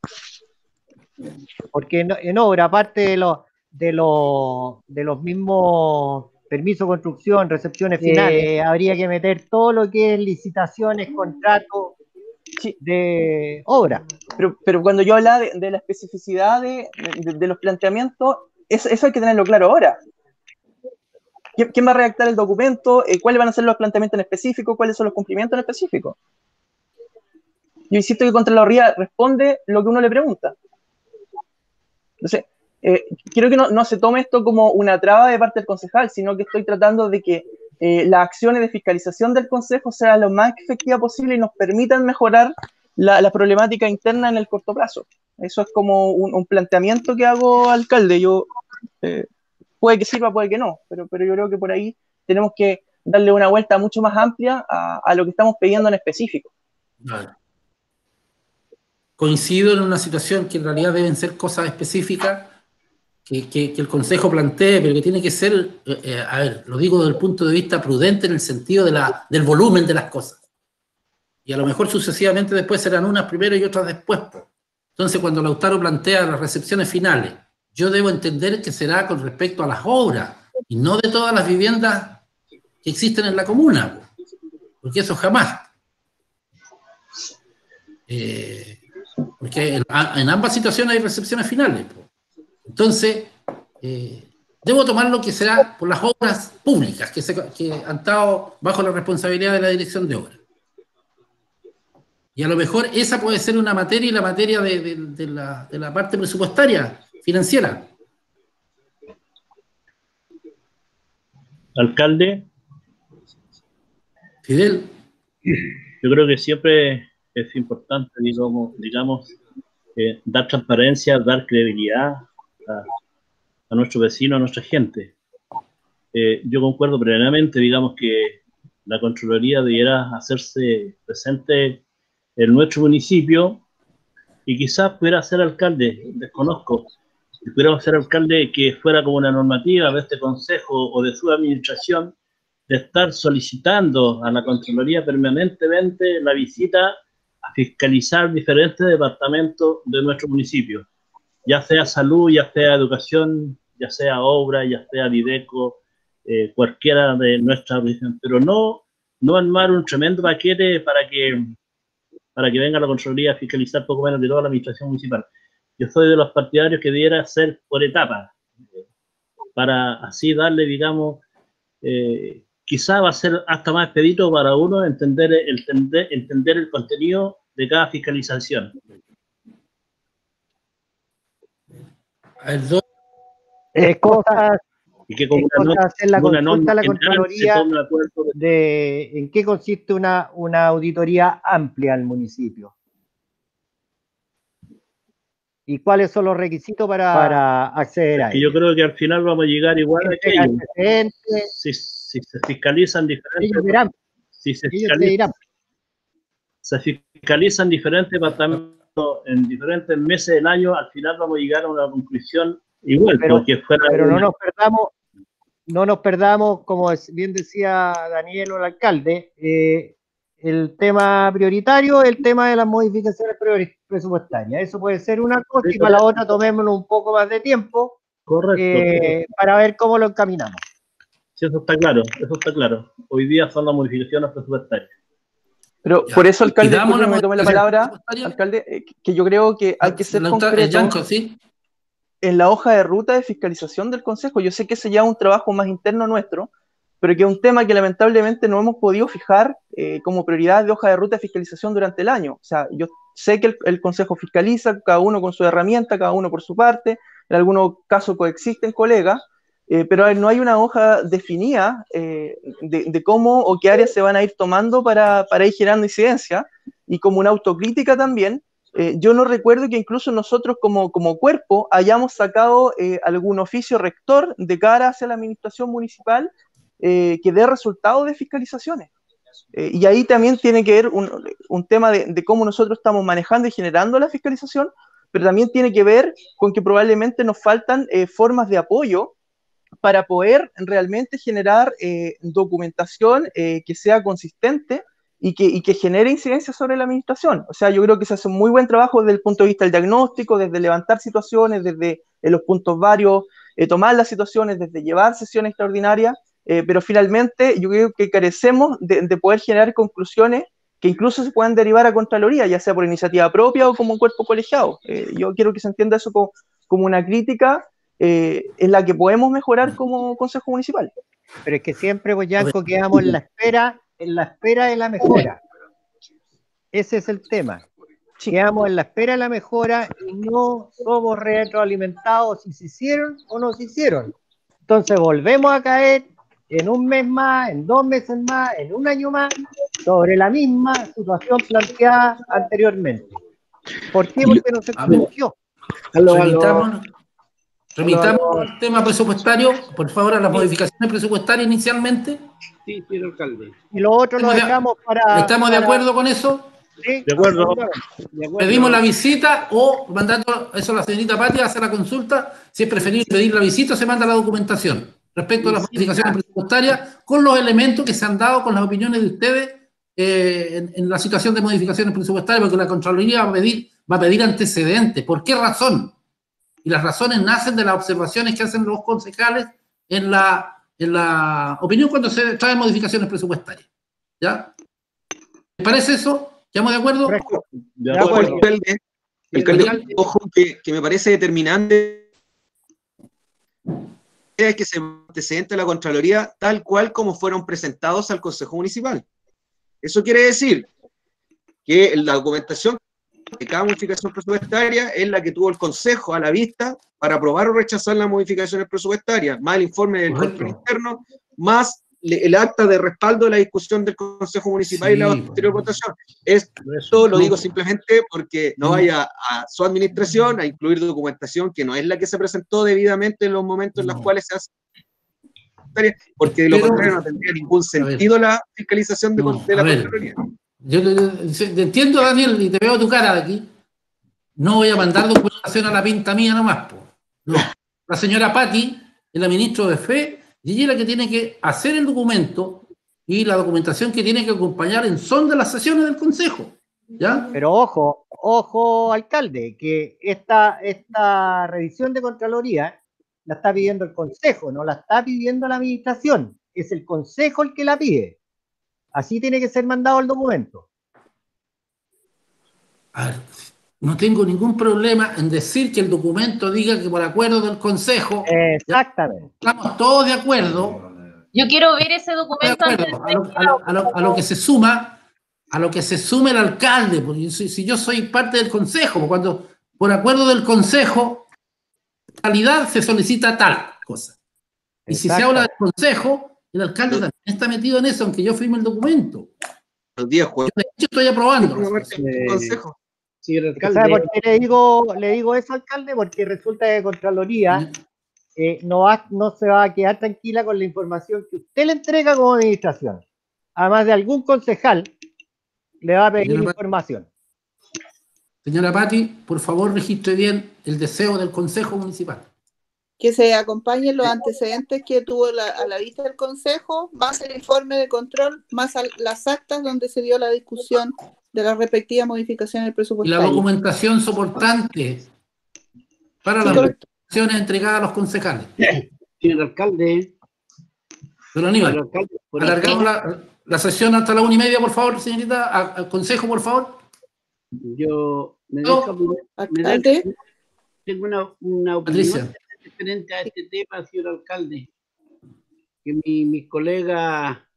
Porque en, en obra, aparte de los de los de los mismos permisos de construcción, recepciones finales, eh, habría que meter todo lo que es licitaciones, contratos de obra. Pero, pero cuando yo hablaba de, de la especificidad de, de, de los planteamientos, eso, eso hay que tenerlo claro ahora. ¿Quién va a redactar el documento? Eh, ¿Cuáles van a ser los planteamientos en específico? ¿Cuáles son los cumplimientos en específico? Yo insisto que Contraloría responde lo que uno le pregunta. Entonces, eh, quiero que no, no se tome esto como una traba de parte del concejal, sino que estoy tratando de que eh, las acciones de fiscalización del Consejo sean lo más efectivas posible y nos permitan mejorar la, la problemática interna en el corto plazo. Eso es como un, un planteamiento que hago, alcalde. Yo... Eh, puede que sirva, puede que no, pero, pero yo creo que por ahí tenemos que darle una vuelta mucho más amplia a, a lo que estamos pidiendo en específico. Vale. Coincido en una situación que en realidad deben ser cosas específicas que, que, que el Consejo plantee, pero que tiene que ser, eh, eh, a ver, lo digo desde el punto de vista prudente en el sentido de la, del volumen de las cosas. Y a lo mejor sucesivamente después serán unas primero y otras después. Entonces, cuando Lautaro plantea las recepciones finales, yo debo entender que será con respecto a las obras y no de todas las viviendas que existen en la comuna, porque eso jamás. Eh, porque en, en ambas situaciones hay recepciones finales. Entonces, eh, debo tomar lo que será por las obras públicas que, se, que han estado bajo la responsabilidad de la dirección de obras. Y a lo mejor esa puede ser una materia y la materia de, de, de, la, de la parte presupuestaria, financiera. Alcalde. Fidel. Yo creo que siempre es importante, digamos, digamos eh, dar transparencia, dar credibilidad a, a nuestro vecino, a nuestra gente. Eh, yo concuerdo plenamente, digamos, que la Contraloría debiera hacerse presente en nuestro municipio y quizás pudiera ser alcalde, desconozco, si pudiéramos ser alcalde que fuera como una normativa de este consejo o de su administración, de estar solicitando a la Contraloría permanentemente la visita a fiscalizar diferentes departamentos de nuestro municipio, ya sea salud, ya sea educación, ya sea obra, ya sea Videco, eh, cualquiera de nuestras organizaciones, pero no, no armar un tremendo paquete para que, para que venga la Contraloría a fiscalizar poco menos de toda la administración municipal. Yo soy de los partidarios que debiera ser por etapas, para así darle, digamos, eh, quizá va a ser hasta más expedito para uno entender, entender, entender el contenido de cada fiscalización. Es cosas, y que como es una cosa hacer la una consulta a la general Contraloría se tome un acuerdo de- de en qué consiste una, una auditoría amplia al municipio. ¿Y cuáles son los requisitos para, para acceder a que yo ello? creo que al final vamos a llegar igual a Entrega aquello. antecedentes. Si, si se fiscalizan diferentes, Ellos verán. si se Ellos fiscalizan, te dirán. se fiscalizan diferentes departamentos en diferentes meses del año, al final vamos a llegar a una conclusión igual, Pero, porque fuera pero no una- nos perdamos, no nos perdamos, como es- bien decía Daniel o el alcalde, eh, el tema prioritario es el tema de las modificaciones priori- presupuestarias. Eso puede ser una cosa y para la otra tomémonos un poco más de tiempo Correcto. eh, para ver cómo lo encaminamos. Sí, eso está claro, eso está claro. Hoy día son las modificaciones presupuestarias. Pero Ya. por eso, alcalde, Y damos disculpe que la me tome la modificación palabra, presupuestaria. alcalde, eh, que yo creo que hay que ser La doctora- concreto Yanko, ¿sí? en la hoja de ruta de fiscalización del Consejo. Yo sé que ese ya es un trabajo más interno nuestro, pero que es un tema que lamentablemente no hemos podido fijar eh, como prioridad de hoja de ruta de fiscalización durante el año. O sea, yo sé que el, el Consejo fiscaliza, cada uno con su herramienta, cada uno por su parte, en algunos casos coexisten colegas, eh, pero no hay una hoja definida eh, de, de cómo o qué áreas se van a ir tomando para, para ir generando incidencia, y como una autocrítica también. Eh, yo no recuerdo que incluso nosotros como, como cuerpo hayamos sacado eh, algún oficio rector de cara hacia la administración municipal eh, que dé resultados de fiscalizaciones. Eh, y ahí también tiene que ver un, un tema de, de cómo nosotros estamos manejando y generando la fiscalización, pero también tiene que ver con que probablemente nos faltan eh, formas de apoyo para poder realmente generar eh, documentación eh, que sea consistente y que, y que genere incidencia sobre la administración. O sea, yo creo que se hace un muy buen trabajo desde el punto de vista del diagnóstico, desde levantar situaciones, desde eh, los puntos varios, eh, tomar las situaciones, desde llevar sesiones extraordinarias, eh, pero finalmente yo creo que carecemos de, de poder generar conclusiones que incluso se puedan derivar a Contraloría, ya sea por iniciativa propia o como un cuerpo colegiado. Eh, yo quiero que se entienda eso como, como una crítica eh, en la que podemos mejorar como Consejo Municipal. Pero es que siempre, pues, Yanko, quedamos en la espera, en la espera de la mejora. Ese es el tema. Sí. Quedamos en la espera de la mejora y no somos retroalimentados si se hicieron o no se hicieron. Entonces volvemos a caer en un mes más, en dos meses más, en un año más, sobre la misma situación planteada anteriormente. ¿Por qué? Porque no se corrigió. Remitamos, remitamos al tema presupuestario, por favor, a las sí. modificaciones presupuestarias inicialmente. Sí, señor alcalde. Y lo otro lo dejamos para... ¿Estamos para... de acuerdo con eso? Sí, de acuerdo. de acuerdo. Pedimos la visita o mandando eso a la señorita Patti a hacer la consulta. Si es preferible pedir la visita, se manda la documentación respecto a las modificaciones presupuestarias con los elementos que se han dado, con las opiniones de ustedes eh, en, en la situación de modificaciones presupuestarias, porque la Contraloría va a pedir, va a pedir antecedentes. ¿Por qué razón? Y las razones nacen de las observaciones que hacen los concejales en la, en la opinión cuando se traen modificaciones presupuestarias. ¿Ya? ¿Les parece eso? ¿Estamos de acuerdo? De acuerdo. Alcalde, alcalde, ojo que, que me parece determinante es que se antecedente a la Contraloría tal cual como fueron presentados al Consejo Municipal. Eso quiere decir que la documentación de cada modificación presupuestaria es la que tuvo el Consejo a la vista para aprobar o rechazar las modificaciones presupuestarias, más el informe del control interno, más el acta de respaldo de la discusión del Consejo Municipal sí, y la posterior votación. Esto lo digo simplemente porque no vaya a su administración a incluir documentación que no es la que se presentó debidamente en los momentos en los cuales se hace, porque de lo Pero, contrario no tendría ningún sentido la fiscalización de, no, de la Contraloría. Yo te entiendo, Daniel, y te veo tu cara de aquí. No voy a mandar documentación a la pinta mía nomás. Po. No. La señora Patti es la ministra de Fe y ella es la que tiene que hacer el documento y la documentación que tiene que acompañar en son de las sesiones del Consejo. ¿Ya? Pero ojo, ojo, alcalde, que esta, esta revisión de Contraloría la está pidiendo el Consejo, no la está pidiendo la administración. Es el Consejo el que la pide. Así tiene que ser mandado el documento. A ver, no tengo ningún problema en decir que el documento diga que por acuerdo del Consejo. Exactamente. Estamos todos de acuerdo. Yo quiero ver ese documento antes de a, lo, a, lo, a, lo, a lo que se suma, a lo que se sume el alcalde, porque si, si yo soy parte del Consejo, cuando por acuerdo del Consejo, en realidad se solicita tal cosa. Y si se habla del Consejo, el alcalde también está metido en eso, aunque yo firme el documento. Los días jueves. Yo de hecho estoy aprobando. Eh, consejo. Sí, ¿sabe por qué le digo, le digo eso, alcalde? Porque resulta que Contraloría eh, no, va, no se va a quedar tranquila con la información que usted le entrega como administración. Además de algún concejal le va a pedir señora información. Señora Patti, por favor registre bien el deseo del Consejo Municipal. Que se acompañen los antecedentes que tuvo la, a la vista del Consejo, más el informe de control, más al, las actas donde se dio la discusión de las respectivas modificaciones presupuestarias. Y la documentación soportante para sí, las modificaciones entregadas a los concejales. Señor alcalde. Don Aníbal, alcalde, alargamos la, la sesión hasta la una y media, por favor, señorita. Al Consejo, por favor. Yo me no. dejo, me dejo, tengo una, una opinión diferente a este tema, señor alcalde, que mi, mi colega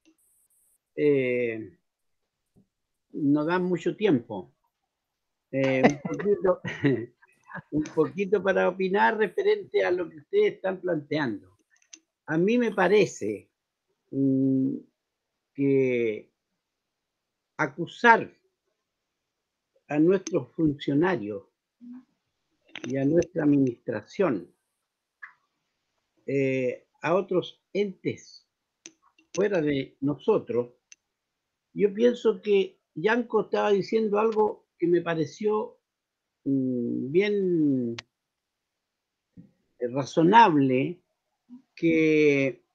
eh, no dan mucho tiempo. Eh, un, poquito, un poquito para opinar referente a lo que ustedes están planteando. A mí me parece um, que acusar a nuestros funcionarios y a nuestra administración Eh, a otros entes fuera de nosotros, yo pienso que Yanko estaba diciendo algo que me pareció mmm, bien razonable que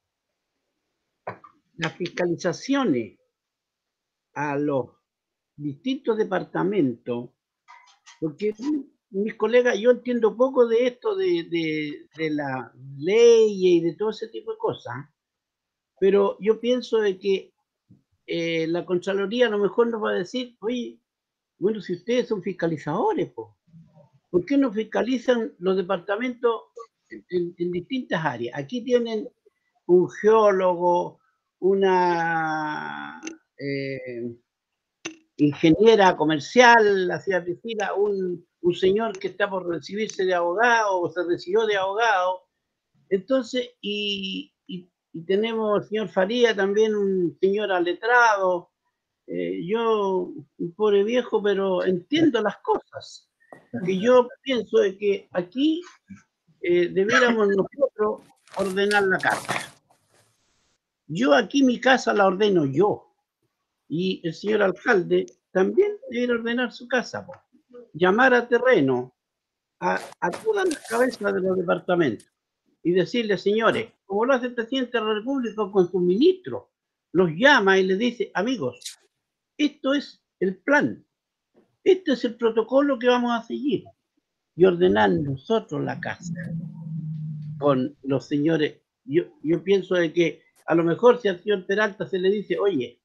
las fiscalizaciones a los distintos departamentos, porque mis colegas, yo entiendo poco de esto de, de, de la ley y de todo ese tipo de cosas, pero yo pienso de que eh, la Contraloría a lo mejor nos va a decir, oye, bueno, si ustedes son fiscalizadores, po, ¿por qué no fiscalizan los departamentos en, en distintas áreas? Aquí tienen un geólogo, una eh, ingeniera comercial, la ciudad Priscila, un, un señor que está por recibirse de abogado o se recibió de abogado. Entonces, y, y, y tenemos al señor Faría también, un señor aletrado. Eh, yo, un pobre viejo, pero entiendo las cosas. Que yo pienso de que aquí eh, debiéramos nosotros ordenar la casa. Yo aquí mi casa la ordeno yo. Y el señor alcalde también debe ordenar su casa. Po. Llamar a terreno a, a todas las cabezas de los departamentos y decirle, señores, como lo hace el presidente de la República con sus ministros, los llama y les dice, amigos, esto es el plan, este es el protocolo que vamos a seguir y ordenar nosotros la casa con los señores. Yo, yo pienso de que a lo mejor si al señor Peralta se le dice, oye,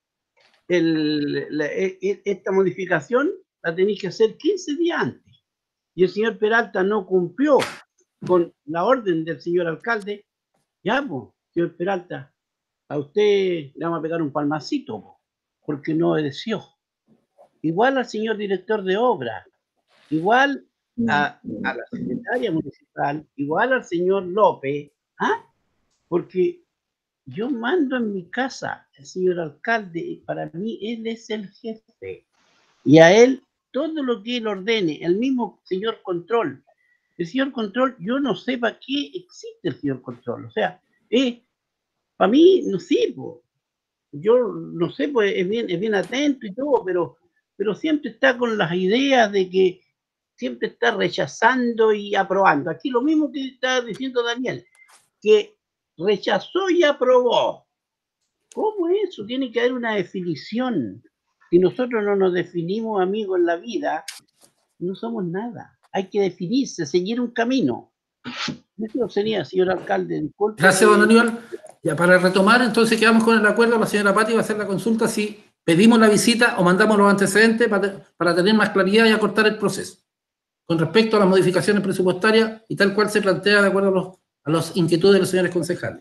el, la, esta modificación la tenéis que hacer quince días antes y el señor Peralta no cumplió con la orden del señor alcalde, ya, pues, señor Peralta, a usted le vamos a pegar un palmacito, po, porque no obedeció. Igual al señor director de obra, igual a, a la secretaria municipal, igual al señor López, ¿ah? Porque yo mando en mi casa, el señor alcalde, y para mí él es el jefe. Y a él, todo lo que él ordene, el mismo señor control, el señor control, yo no sé para qué existe el señor control. O sea, eh, para mí, no sé, po, yo no sé, pues es bien, es bien atento y todo, pero, pero siempre está con las ideas de que siempre está rechazando y aprobando. Aquí lo mismo que está diciendo Daniel, que rechazó y aprobó. ¿Cómo es eso? Tiene que haber una definición. Si nosotros no nos definimos, amigos, en la vida, no somos nada. Hay que definirse, seguir un camino. Eso sería, señor alcalde. Disculpe. Gracias, don Aníbal. Ya para retomar, entonces quedamos con el acuerdo. La señora Pati va a hacer la consulta si pedimos la visita o mandamos los antecedentes para, para tener más claridad y acortar el proceso. Con respecto a las modificaciones presupuestarias y tal cual se plantea de acuerdo a los, a los inquietudes de los señores concejales.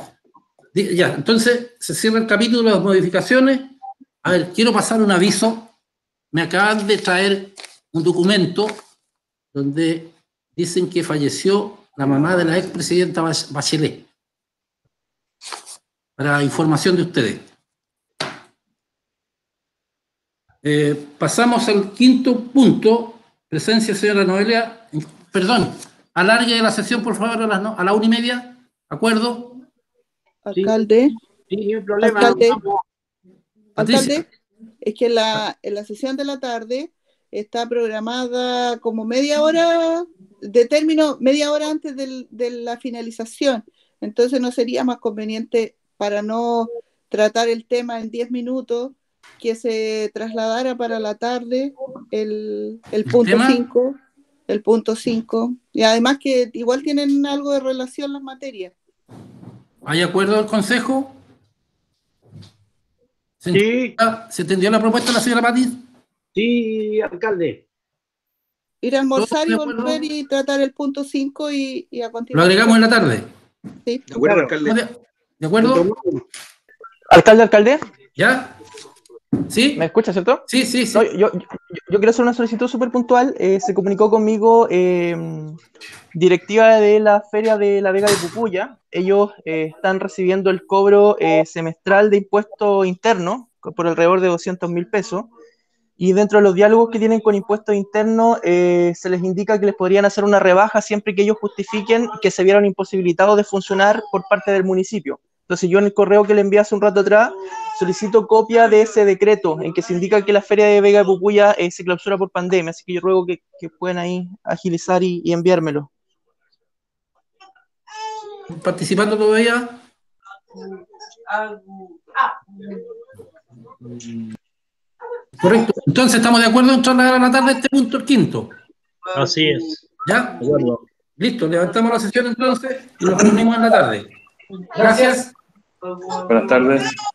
Ya, entonces se cierra el capítulo de las modificaciones. A ver, quiero pasar un aviso. Me acaban de traer un documento donde dicen que falleció la mamá de la expresidenta Bachelet. Para información de ustedes. Eh, pasamos al quinto punto. Presencia, señora Noelia. Perdón, alargue la sesión, por favor, a las no, a la una y media. ¿Acuerdo? Alcalde. Sí, sí, no hay problema. Alcalde, Vamos. alcalde, es que la, en la sesión de la tarde está programada como media hora de término, media hora antes del, de la finalización. Entonces no sería más conveniente, para no tratar el tema en diez minutos, que se trasladara para la tarde el, el punto cinco, el punto cinco, y además que igual tienen algo de relación las materias. ¿Hay acuerdo del Consejo? ¿Se, sí. ¿Se entendió la propuesta de la señora Pati? Sí, alcalde. Ir a almorzar y volver y tratar el punto cinco y, y a continuar. ¿Lo agregamos en la tarde? Sí. De acuerdo, alcalde. ¿De, ¿De acuerdo? Alcalde, alcalde. ¿Ya? ¿Sí? ¿Me escucha, cierto? Sí, sí, sí. No, yo, yo, yo quiero hacer una solicitud súper puntual. Eh, se comunicó conmigo eh, directiva de la Feria de la Vega de Pupuya. Ellos eh, están recibiendo el cobro eh, semestral de impuesto interno por alrededor de doscientos mil pesos. Y dentro de los diálogos que tienen con impuestos internos, eh, se les indica que les podrían hacer una rebaja siempre que ellos justifiquen que se vieron imposibilitados de funcionar por parte del municipio. Entonces yo en el correo que le envié hace un rato atrás, solicito copia de ese decreto en que se indica que la Feria de Vega de Pupuya eh, se clausura por pandemia, así que yo ruego que, que puedan ahí agilizar y, y enviármelo. participando todavía? Correcto. Entonces, ¿estamos de acuerdo en trasladar a la tarde este punto, el quinto? Así es. ¿Ya? Listo, levantamos la sesión entonces y nos reunimos en la tarde. Gracias. Buenas tardes.